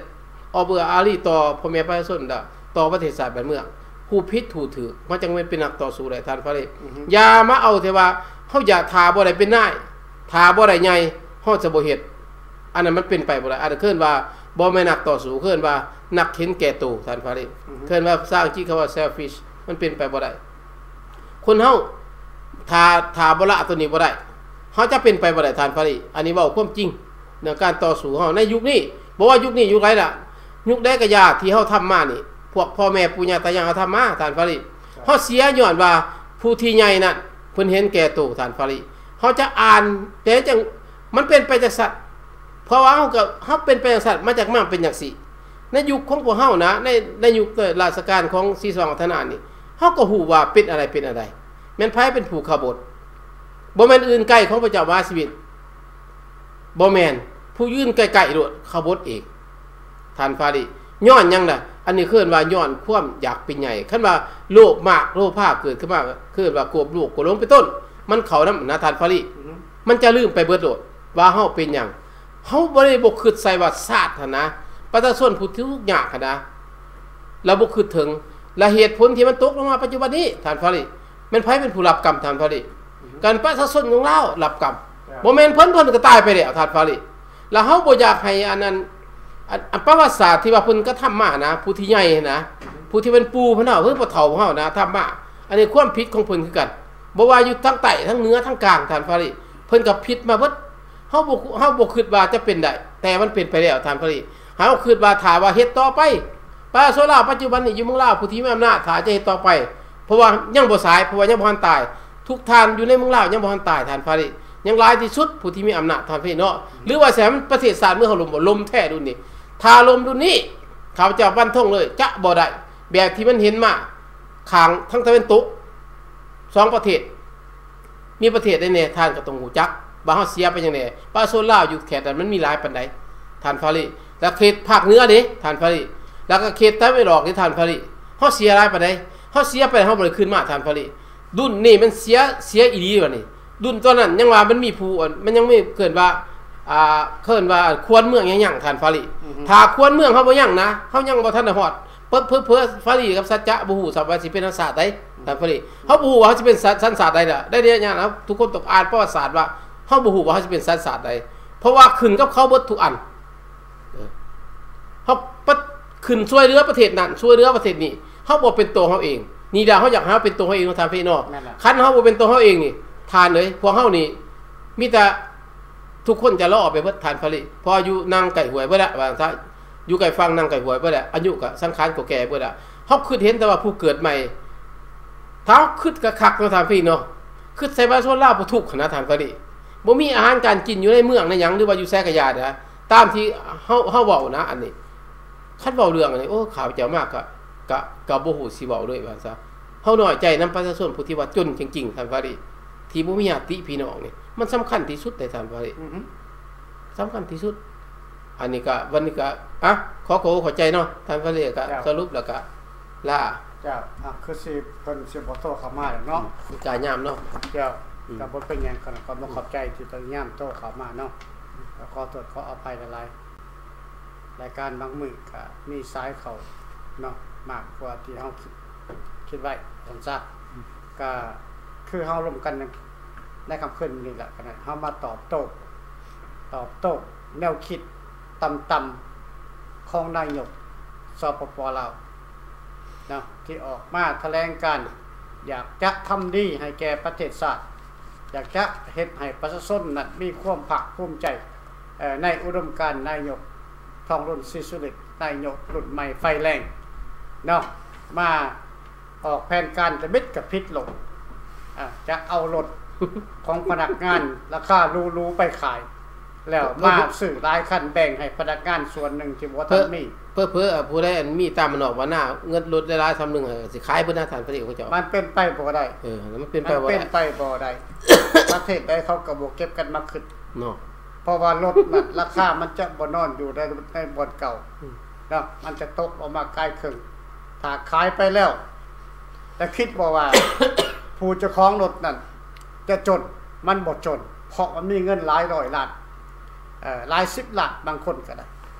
ออกเบื่ออารีต่อพ่อแม่ประชาชนดะต่อประเทศชาติบ้านเมืองผู้ผิดถูกถือมันจังเป็นนักต่อสู้ได้ท่านพระเดชอย่ามาเอาแต่ว่าเฮาอยากทาบ่ได้เป็นนายทาบ่ได้ใหญ่เฮาจะบ่เฮ็ดอันนั้นมันเป็นไปบ่ได้อันนั้นเคิ้นว่าบ่แม่นนักต่อสู้เคิ้นว่านักเห็นแก่ตัวท่านพระเดชเคิ้นว่าสร้างจิตคำว่า selfish มันเป็นไปบ่ได้คนเฮาทาทาบ่ละตัวนี้บ่ได้เฮาจะเป็นไปบ่ได้ท่านพระเดชอันนี้เว้าความจริงในการต่อสู้เฮาในยุคนี้บ่ว่ายุคนี้ยุคไหนล่ะยุคใดก็ยาที่เฮาทำมานี่พวกพ่อแม่ปู่ย่าตายายเฮาทำมาท่านพระเดชเฮาเสียย้อนว่าผู้ที่ใหญ่นั่นเพิ่นเห็นแก่ตัวท่านพระเดชเฮาจะอ่านแต่จังมันเป็นไปจากสัตว์เพราะว่าเฮาก็เฮาเป็นไปจากสัตว์มาจากมาเป็นจังซี่ในยุคของพวกเฮานะในในยุคราชการของศรีสว่างวัฒนานี่เฮาก็ฮู้ว่าเป็นอะไรเป็นอะไรแม่นไผเป็นผู้ขบฏบ่แม่นอื่นใกล้ของพระเจ้ามหาชีวิตบ่แม่นผู้ยืนใกล้ๆโดดขบฏเองท่านพระเดชย้อนหยังล่ะอันนี้คือว่าย้อนความอยากเป็นใหญ่คันว่าโลภมากโลภะเกิดขึ้นมาคือว่าโกรธลูกโกรธหลงเป็นต้นมันเข้านำนะท่านพระเดชมันจะลืมไปเบิดโดดว่าเฮาเป็นหยังเฮาบ่ได้บ่คิดใส่ว่าชาติหั่นนะประชาชนผู้ทุกข์ยากหั่นนะแล้วบ่คิดถึงและเหตุผลที่มันตกลงมาปัจจุบันนี้ท่านพระเดชแม่นไผเป็นผู้รับกรรมท่านพระเดชการประชาชนของเรารับกรรมบ่แม่นเพิ่นเพิ่นก็ตายไปแล้วท่านพระเดชแล้วเฮาบ่อยากให้อันนั้นอันประวัติศาสตร์ที่ว่าเพิ่นก็ทำมานะผู้ที่ใหญ่นะผู้ที่เป็นปู่เพิ่นเฮาเพิ่นบ่เฒ่าเฮานะทำมาอันนี้ความผิดของเพิ่นคือกันบ่ว่าอยู่ทั้งใต้ทั้งเหนือทั้งกลางท่านพระเดชเพิ่นก็ผิดมาเบิดเฮาบ่เฮาบ่คิดว่าจะเป็นได้แต่มันเป็นไปแล้วท่านพระเดชเฮาคิดว่าถ้าว่าเฮ็ดต่อไปปราโซลาปัจจุบันนี้อยู่เมืองลาวผู้ที่มีอำนาจถ้าจะเฮ็ดต่อไปเพราะว่ายังบ่สายเพราะว่ายังบ่ทันตายทุกท่านอยู่ในเมืองลาวยังบ่ทันตายท่านพระเดชยังหลายที่สุดผู้ที่มีอำนาจท่านพระเนาะหรือว่าแสมประเทศชาติเมื่อเขาลมบ่ลมแท้ดุนี่ถ้าลมดุนี้ข้าพเจ้าฟันธงเลยจะบ่ได้แบบที่มันเห็นมาข้างทั้งตะวันตกสองประเทศมีประเทศใดแน่ท่านก็ต้องฮู้จักว่าเฮาเสียไปจังได๋ปราโซลาวอยู่แขตนั้นมันมีหลายปานใดท่านพระเดชแล้วเขตภาคเหนือเด้ท่านพระเดชแล้วก็เขตตะวันออกนี่ท่านพระเดชเฮาเสียหลายปานใดเฮาเสียไปเฮาบ่ได้คืนมาท่านพระเดชดุนนี่มันเสียเสียอีหลีว่านี่ดุนตอนนั้นยังว่ามันมีผู้มันยังไม่เกินว่าอ่าเคิ้นว่าควรเมืองยังยังท่านฟาริถ้าควรเมืองเฮาบ่ยังนะเฮายังบ่ทันได้ฮอดเพิ่นเพิ่นเพิ่นฟาริกับสัจจะบ่ฮู้สัพว่าสิเป็นศาสตร์ใดท่านฟาริเฮาบ่ฮู้ว่าเฮาสิเป็นสันศาสตร์ใดล่ะได้เรียนอย่างนะทุกคนต้องอ่านประวัติศาสตร์ว่าเฮาบ่ฮู้ว่าเฮาสิเป็นสันศาสตร์ใดเพราะว่าขึ้นกับเขาเบิดทุกอันเฮาขึ้นช่วยเหลือประเทศนั้นช่วยเหลือประเทศนี้เฮาบ่เป็นตัวเฮาเองนี่ล่ะเฮาอยากหาเป็นตัวเฮาเองท่านพี่น้องคันเฮาบ่เป็นตัวเฮาเองนี่ทานเลยพวกเฮานี่มีแต่ทุกคนจะล่อไปเบิดทานผลิตพออยู่นั่งไก่หวยเบิดละว่าซะอยู่ไก่ฟังนั่งไก่หวยเบิดละอายุก็สังขารก็แก่เบิดละเฮาคิดเห็นแต่ว่าผู้เกิดใหม่ถ้าคิดกะคักเนาะท่านพี่เนาะคิดใส่ว่าโซลาบ่ทุกข์นะท่านผลิตบ่มีอาหารการกินอยู่ในเมืองในหยังหรือว่าอยู่แซกะยานะตามที่เฮาเฮาเว้านะอันนี้คันเว้าเรื่องอันนี้โอ้ข่าวเจ้ามากก็ก็ก็บ่ฮู้สิเว้าเลยว่าซะเฮาน้อยใจนำประชาชนผู้ที่ว่าจนจริงๆท่านผลิตที่บ่มีญาติพี่น้องนี่มันสำคัญที่สุดในท่านพระเดชสำคัญที่สุดอันนี้ก็วันนี้ก็อ่ะขอขอเข้าใจเนาะท่านพระเดชก็สรุปแล้วก็ลาเจ้าอ่ะคือสิเพิ่นสิบ่โทรเข้ามาเนาะกายามเนาะเจ้าก็บ่เป็นหยังกันก็บ่ขอบใจที่ตอนยามโทรเข้ามาเนาะขอโทษขออภัยหลายๆรายการบางมื้อก็มีสายเข้าเนาะมากกว่าที่เฮาคิดคิดไว้ซั่นซะก็คือเฮาร่วมกันในคำคืนนี้แหละกันเฮามาตอบโต้ตอบโต้แนวคิดต่ำๆของนายกสปป.ลาวเนาะที่ออกมาแถลงการอยากจะทำดีให้แก่ประเทศชาติอยากจะเฮ็ดให้ประชาชนนั้นมีความภาคภูมิใจเอ่อในอุดมการณ์นายกทองรุ่นศรีสุรินทร์นายกรุ่นใหม่ไฟแรงเนาะมาออกแผนการจะบิดกับพิษลงจะเอารถของพนักงานราคารู้ๆไปขายแล้วมาซื้อรายคันแบ่งให้พนักงานส่วนหนึ่งที่บ่ทันมีเพื่อเพื่อผู้ใดอันมีตามมันออกว่าหน้าเงินลดได้หลายซ้ำนึงสิขายเพิ่นน่าทานพระเดชเขาเจ้ามันเป็นไปบ่ได้เออมันเป็นไปบ่ได้มันเป็นไปบ่ได้ประเทศใดเขาก็บ่เก็บกันมาขึ้นเนาะเพราะว่ารถมันราคามันจะบ่นอนอยู่ในในบ่อนเก่าเนาะมันจะตกออกมาใกล้ครึ่งถ้าขายไปแล้วแต่คิดบ่ว่าผู้เจ้าของรถนั่นจะจนมันบ่จนเพราะมันมีเงินหลายร้อยล้านเอ่อหลายสิบล้านบางคนก็ได้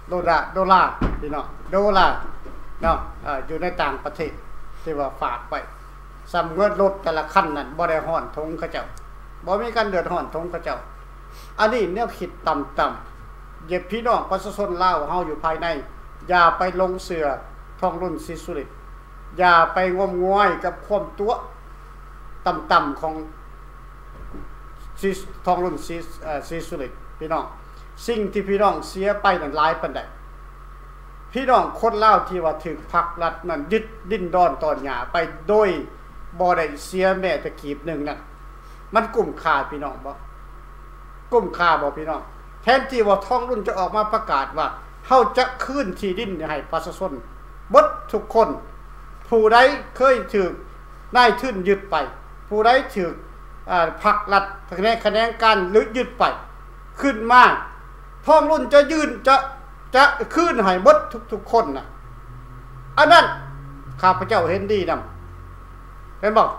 โดลาร์โดลาร์พี่น้องโดลาร์เนาะเอ่ออยู่ในต่างประเทศที่ว่าฝากไว้สำเงินรถแต่ละคันนั้นบ่ได้ฮ้อนทงเขาเจ้าบ่มีการเดือดร้อนทงเขาเจ้าอันนี้แนวคิดต่ำๆอย่าพี่น้องประชาชนลาวเฮาอยู่ภายในอย่าไปลงเสือท่องรุ่นศรีสุรินทร์อย่าไปงมงวยกับความตัวต่ำๆของศรีท่องรุ่นศรีเอ่อศรีสุรินทร์พี่น้องสิ่งที่พี่น้องเสียไปนั้นหลายปานใดพี่น้องคนลาวที่ว่าถูกพรรครัฐนั้นยึดดิ้นดอนตอนหญ้าไปโดยบ่ได้เสียแม้แต่กีบหนึ่งนั่นมันกุ้มค่าพี่น้องบ่กุ้มค่าบ่พี่น้องแทนที่ว่าท้องรุ่นจะออกมาประกาศว่าเฮาจะคืนที่ดินให้ประชาชนเบิดทุกคนผู้ใดเคยถูกนายทุนยึดไปผู้ใดถูกอ่าพรรครัฐคะแนนคะแนนการหรือยึดไปขึ้นมาท้องรุ่นจะยืนจะจะคืนให้เบิดทุกๆคนน่ะอันนั้นข้าพเจ้าเห็นดีนำเห็นบ่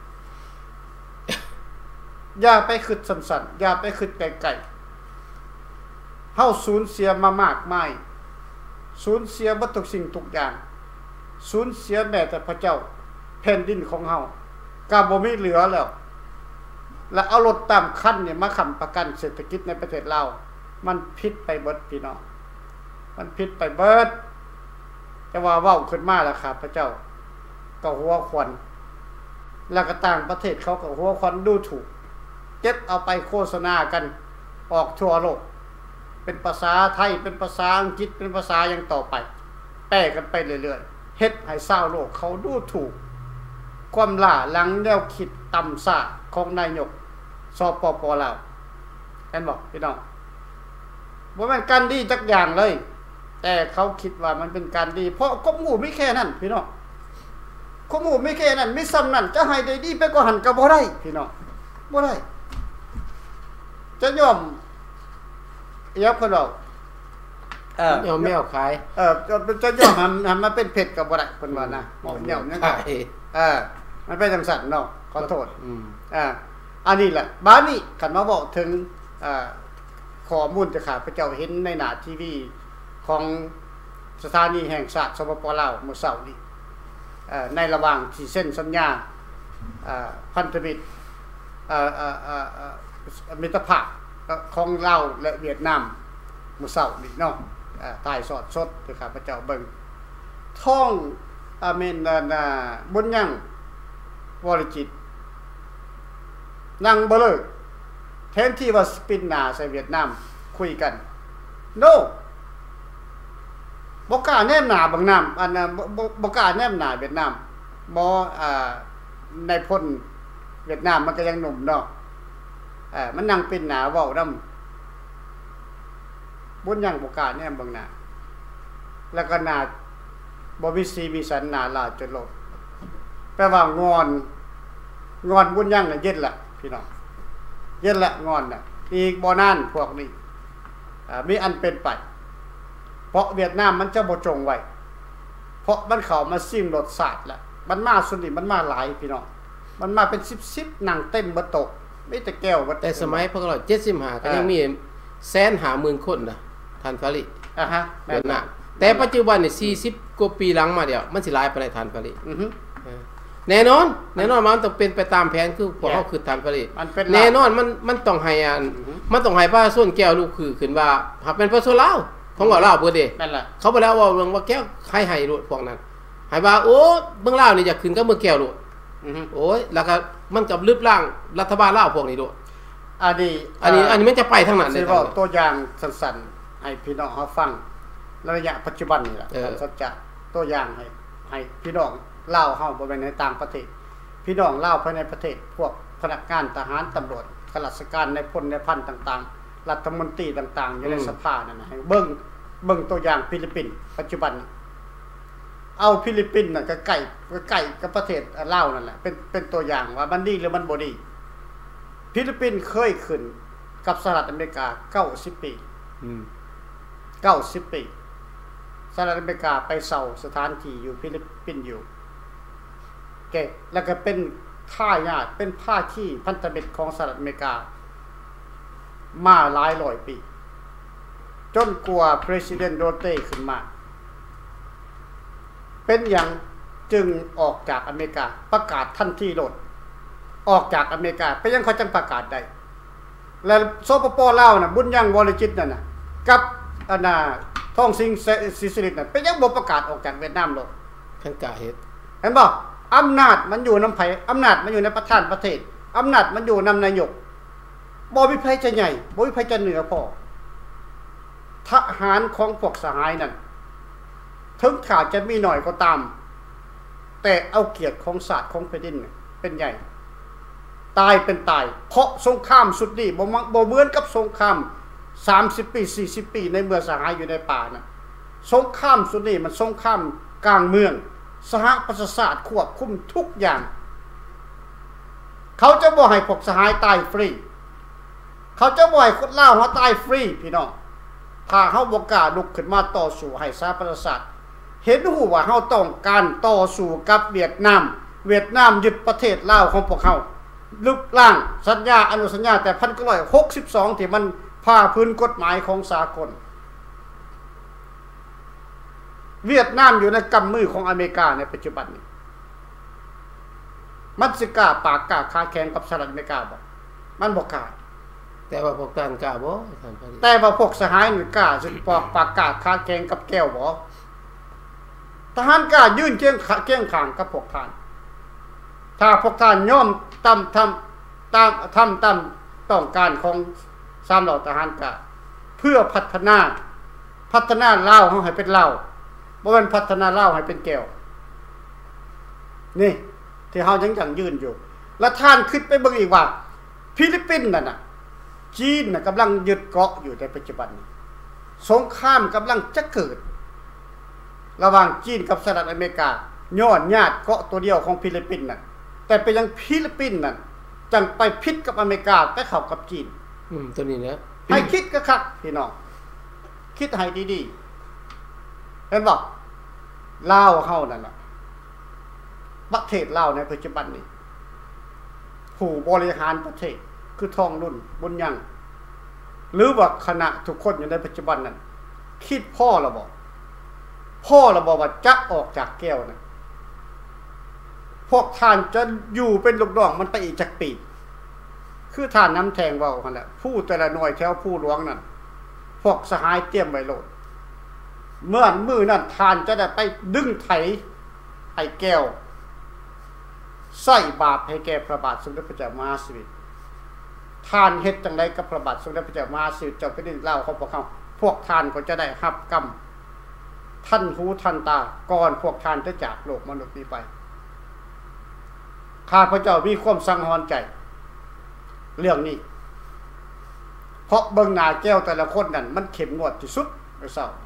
อย่าไปคิดสั้นๆอย่าไปคิดไกลๆเฮาสูญเสียมามากมายสูญเสียบ่ทุกสิ่งทุกอย่างสูญเสียแม้แต่พระเจ้าแผ่นดินของเฮาก็บ่มีเหลือแล้วและเอารถตามคันเนี่ยมาค้ำประกันเศรษฐกิจในประเทศลาวมันผิดไปเบิดพี่น้องมันผิดไปเบิดแต่ว่าเว้าขึ้นมาแล้วครับพระเจ้าก็หัวควันแล้วก็ต่างประเทศเขาก็หัวควันดูถูกเก็บเอาไปโฆษณากันออกทั่วโลกเป็นภาษาไทยเป็นภาษาอังกฤษเป็นภาษาอย่างต่อไปแปลกันไปเรื่อยๆเฮ็ดให้ชาวโลกเขาดูถูกความล่าหลังแนวคิดต่ำซาของนายกสปป.ลาวเห็นบ่พี่น้องบ่แม่นการดีจักอย่างเลยแต่เขาคิดว่ามันเป็นการดีเพราะกบหมู่ไม่แค่นั้นพี่น้องกบหมู่ไม่แค่นั้นมีซ้ำนั้นจะให้ได้ดีไปกว่าหันก็บ่ได้พี่น้องบ่ได้จะยอมยับเพิ่นเอาเออยอมแมวขายเออจะจะยอมหันหันมาเป็นเผ็ดก็บ่ได้เพิ่นว่านะบ่เหนียวนั่นเออมันเป็นจังซั่นเนาะขอโทษอืมอ่าอันนี้แหละบ้านนี้คันมาบอกถึงอ่าข้อมูลที่ข้าพเจ้าเห็นในหน้าทีวีของสถานีแห่งชาติสปป.ลาวเมื่อเช้านี้เอ่อในระหว่างที่เซ็นสัญญาอ่าพันธมิตรอ่าอ่าอ่ามิตรภาพของลาวและเวียดนามเมื่อเช้านี้เนาะอ่าถ่ายสดสดที่ข้าพเจ้าเบิ่งท่องอาเมนน่ะบุญยังวรจิตนั่งบ่เลยแทนที่ว่าสปินหน้าใส่เวียดนามคุยกันโนบ่กล้าแนมหน้าบางน้ำอันน่ะบ่บ่กล้าแนมหน้าเวียดนามบ่อ่าในพ้นเวียดนามมันก็ยังหนุ่มเนาะเอ่อมันนั่งปินหน้าเว้านำบุญยังบ่กล้าแนมบางหน้าแล้วก็หน้าบ่มีสีมีสันหน้าลาจนโลดแปลว่างอนงอนบุญยังน่ะเย็นละพี่น้องเย็นละงอนน่ะอีกบ่นานพวกนี้อ่ามีอันเป็นไปเพราะเวียดนามมันจะบ่จงไว้เพราะมันเข้ามาซิมรสชาติแล้วมันมาสุดนี่มันมาหลายพี่น้องมันมาเป็นสิบๆนั่งเต็มบ่โต๊ะมีแต่แก้วบ่แต่สมัยพวกเราเจ็ดสิบห้าก็ยังมีแสนห้าหมื่นคนน่ะท่านฟาริอ่าฮะเวียดนามแต่ปัจจุบันนี่สี่สิบกว่าปีหลังมาเดียวมันสิหลายปานใดท่านฟาริอือฮึแน่นอนแน่นอนมันต้องเป็นไปตามแผนคือพวกเฮาคือท่านฟาริแน่นอนมันมันต้องให้อันมันต้องให้ประชาชนแก้วลูกคือขึ้นว่าหากเป็นประชาชนลาวของว่าลาวเบิดเด้นั่นล่ะเขาบ่แล้วว่าเรื่องว่าแก้วใครให้โลดพวกนั้นให้ว่าโอ้เบิ่งลาวนี่อยากขึ้นกับเมืองแก้วโลดอือฮึโอ้ยแล้วก็มันกับลึบล่างรัฐบาลลาวพวกนี้โลดอันนี้อันนี้อันนี้มันจะไปทางนั้นสิเว้าตัวอย่างสั้นๆให้พี่น้องเฮาฟังระยะปัจจุบันนี่ล่ะสัจจะตัวอย่างให้ให้พี่น้องลาวเฮาบ่แม่นในต่างประเทศพี่น้องลาวภายในประเทศพวกพนักงานทหารตำรวจข้าราชการในพลในพันต่างๆรัฐมนตรีต่างๆอยู่ในสภานั่นน่ะให้เบิ่งเบิ่งตัวอย่างฟิลิปปินส์ปัจจุบันเอาฟิลิปปินส์น่ะก็ใกล้ก็ใกล้กับประเทศลาวนั่นแหละเป็นเป็นตัวอย่างว่ามันดีหรือมันบ่ดีฟิลิปปินส์เคยขึ้นกับสหรัฐอเมริกาเก้าสิบปีอืมเก้าสิบปีสหรัฐอเมริกาไปเซาสถานที่อยู่ฟิลิปปินส์อยู่โอเคแล้วก็เป็นท่ายาทเป็นภาคีพันธมิตรของสหรัฐอเมริกามาหลายร้อยปีจนกว่า President Duterte ขึ้นมาเป็นอย่างจึงออกจากอเมริกาประกาศทันทีโลดออกจากอเมริกาเป็นยังเขาจังประกาศได้แล้วสปปลาวน่ะบุญยังวรจิตนั่นน่ะกับอันน่ะท้องสิงศิสิริน่ะเป็นยังบ่ประกาศออกจากเวียดนามโลดคันกะเฮ็ดเห็นบ่อำนาจมันอยู่นำไผอำนาจมันอยู่ในประธานประเทศอำนาจมันอยู่นำนายกบ่มีไผจะใหญ่บ่มีไผจะเหนือพอทหารของพวกสหายนั่นถึงขาดจะมีหน่อยก็ตามแต่เอาเกียรติของศาสตร์ของแผ่นดินเป็นใหญ่ตายเป็นตายเพราะสงครามสุดนี้บ่บ่เหมือนกับสงครามสามสิบปีสี่สิบปีในเมืองสหายอยู่ในป่าน่ะสงครามสุดนี้มันสงครามกลางเมืองสหประชาชาติควบคุมทุกอย่างเขาจะบ่ให้พวกสหายตายฟรีเขาจะบ่ให้คนลาวเฮาตายฟรีพี่น้องถ้าเฮาบ่กล้าลุกขึ้นมาต่อสู้ให้สหประชาชาติเห็นหูว่าเฮาต้องการต่อสู้กับเวียดนามเวียดนามยึดประเทศลาวของพวกเฮาลึกล่างสัญญาอนุสัญญาแต่หนึ่งพันเก้าร้อยหกสิบสองที่มันผ่าพื้นกฎหมายของสากลเวียดนามอยู่ในกำมือของอเมริกาในปัจจุบันนี้มันสิกล้าปากกล้าค้าแข่งกับสหรัฐอเมริกาบ่มันบ่กล้าแต่ว่าพวกท่านกล้าบ่แต่ว่าพวกสหายนี่กล้าสิปอกปากกล้าค้าแข่งกับแก้วบ่ทหารกล้ายื่นเคียงเคียงข้างกับพวกท่านถ้าพวกท่านยอมตามทำตามทำตามต้องการของสามเหล่าทหารกล้าเพื่อพัฒนาพัฒนาลาวเฮาให้เป็นลาวบ่แม่นพัฒนาลาวให้เป็นแก้วนี่ที่เฮายังยังยืนอยู่แล้วท่านคิดไปเบิ่งอีกว่าฟิลิปปินส์นั่นน่ะจีนน่ะกำลังยึดเกาะอยู่ในปัจจุบันนี้สงครามกำลังจะเกิดระหว่างจีนกับสหรัฐอเมริกาย้อนญาติเกาะตัวเดียวของฟิลิปปินส์น่ะแต่เป็นยังฟิลิปปินส์นั่นจังไปพิษกับอเมริกาไปเข้ากับจีนอืมตัวนี้นะให้คิดกะคักพี่น้องคิดให้ดีๆเห็นบ่ลาวเฮานั่นน่ะประเทศลาวในปัจจุบันนี้ผู้บริหารประเทศคือทองรุ่นบุญยังหรือว่าคณะทุกคนอยู่ในปัจจุบันนั้นคิดพ่อเราบอกพ่อเราบอกว่าจะออกจากแก้วนะพวกท่านจะอยู่เป็นลูกน้องมันไปอีกจักปีคือท่านน้ำแทงเว้าคั่นแหละผู้แต่ละหน่วยแถวผู้หลวงนั่นพวกสหายเตรียมไว้โลดเมื่อมื้อนั้นท่านจะได้ไปดึงไถไอ้แก้วใส่บาปให้แก่พระบาทสมเด็จพระเจ้ามหาสิริท่านเฮ็ดจังได๋กับพระบาทสมเด็จพระเจ้ามหาสิริเจ้าแผ่นดินลาวของพวกเขาพวกท่านก็จะได้รับกรรมท่านหูท่านตาก่อนพวกท่านจะจากโลกมนุษย์นี้ไปข้าพเจ้ามีความสังหรณ์ใจเรื่องนี้เพราะเบิ่งหน้าแก้วแต่ละคนนั่นมันเข้มงวดที่สุดไอ้เศร้า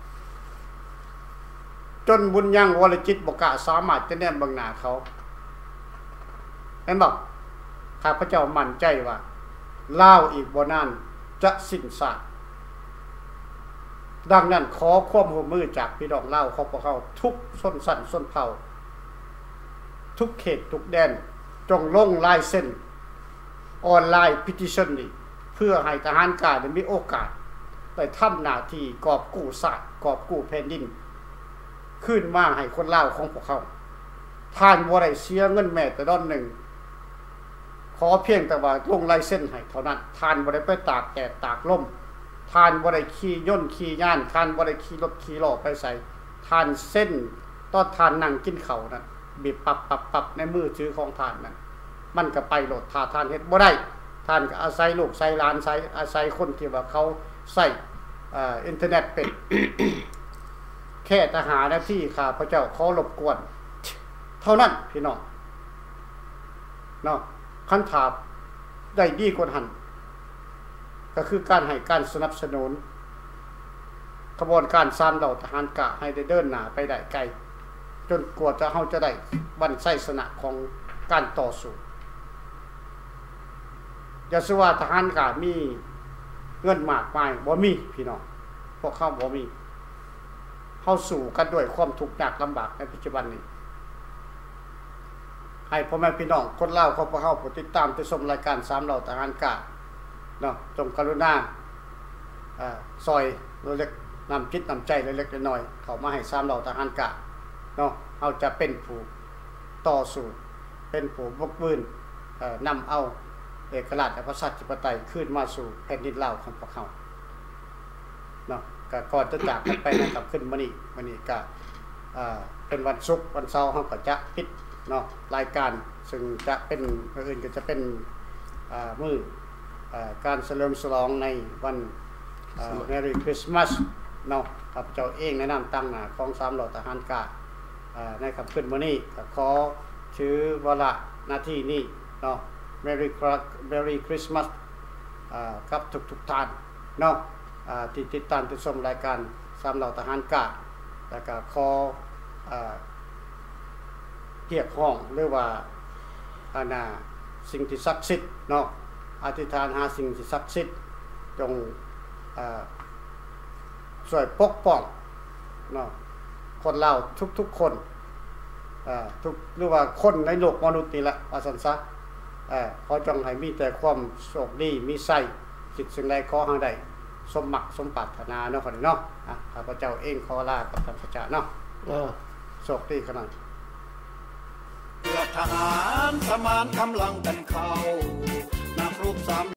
จนบุญยังวรจิตบ่กล้าสามารถจะแนมเบิ่งหน้าเขาเห็นบ่ข้าพเจ้ามั่นใจว่าลาวอีกบ่นานจะสิ้นซากดังนั้นขอความร่วมมือจากพี่น้องลาวของพวกเขาทุกชนชั้นชนเผ่าทุกเขตทุกแดนจงลงลายเส้นออนไลน์ petition นี่เพื่อให้ทหารกล้าได้มีโอกาสได้ทำหน้าที่กอบกู้ชาติกอบกู้แผ่นดินขึ้นมาให้คนลาวของพวกเขาท่านบ่ได้เสียเงินแม้แต่ดอนหนึ่งขอเพียงแต่ว่าลงลายเส้นให้เท่านั้นท่านบ่ได้ไปตากแดดตากลมท่านบ่ได้ขี่ยนต์ขี่ย่านท่านบ่ได้ขี่รถขี่ล้อไปใส่ท่านเส้นตอนท่านนั่งกินข้าวนั่นบีบปับปับปับในมือถือของท่านนั่นมันก็ไปโหลดถ้าท่านเฮ็ดบ่ได้ท่านก็อาศัยลูกอาศัยหลานอาศัยอาศัยคนที่ว่าเขาใช้เอ่ออินเทอร์เน็ตเป็น แค่ทหารหน้าที่ข้าพเจ้าขอรบกวนเท่านั้นพี่น้องเนาะคันถามได้ดีกว่าหันก็คือการให้การสนับสนุนกระบวนการสร้างเหล่าทหารกะให้ได้เดินหน้าไปได้ไกลจนกว่าจะเฮาจะได้บรรไส้สนะของการต่อสู้อย่าสิว่าทหารกะมีเงินมากมายบ่มีพี่น้องพวกเขาบ่มีเฮาสู้กันด้วยความทุกข์ยากลำบากในปัจจุบันนี้ให้พ่อแม่พี่น้องคนลาวเขาพวกเฮาผู้ติดตามติชมรายการสามเหล่าทหารกะเนาะจงกรุณาเอ่อซอยเล็กนำจิตนำใจเล็กๆน้อยๆเข้ามาให้สามเหล่าทหารกะเนาะเฮาจะเป็นผู้ต่อสู้เป็นผู้บุกบืนเอ่อนำเอาเอกราชและประชาธิปไตยขึ้นมาสู่แผ่นดินลาวของพวกเฮาเนาะก็ก่อนจะจากกันไปนะครับขึ้นมื้อนี้มื้อนี้ก็อ่าเป็นวันศุกร์วันเสาร์เฮาก็จะปิดเนาะรายการซึ่งจะเป็นมื้ออื่นก็จะเป็นอ่ามื้ออ่าการเฉลิมฉลองในวันอ่า Merry Christmas เนาะครับเจ้าเองแนะนำตั้งหน้าของสามเหล่าทหารกะอ่าในค่ำคืนมื้อนี้ก็ขอถือวาระหน้าที่นี้เนาะ Merry Merry Christmas อ่ากับทุกๆท่านเนาะอ่าที่ติดตามติดชมรายการสามเหล่าทหารกะแล้วก็ขออ่าเรียกร้องหรือว่าอันน่ะสิ่งที่ศักดิ์สิทธิ์เนาะอธิษฐานหาสิ่งที่ศักดิ์สิทธิ์จงอ่าช่วยปกป้องเนาะคนเราทุกๆคนอ่าทุกหรือว่าคนในโลกมนุษย์นี่แหละว่าซั่นซะเอ่อขอจงให้มีแต่ความโชคดีมีไสคิดสิ่งใดขอให้ได้สมหมักสมปรารถนาเนาะคนเนาะอ่ะข้าพเจ้าเองขอลากับท่านพระเจ้าเนาะเออโชคดีขนาดเพื่อทหารสมานกำลังกันเข้านักรบสาม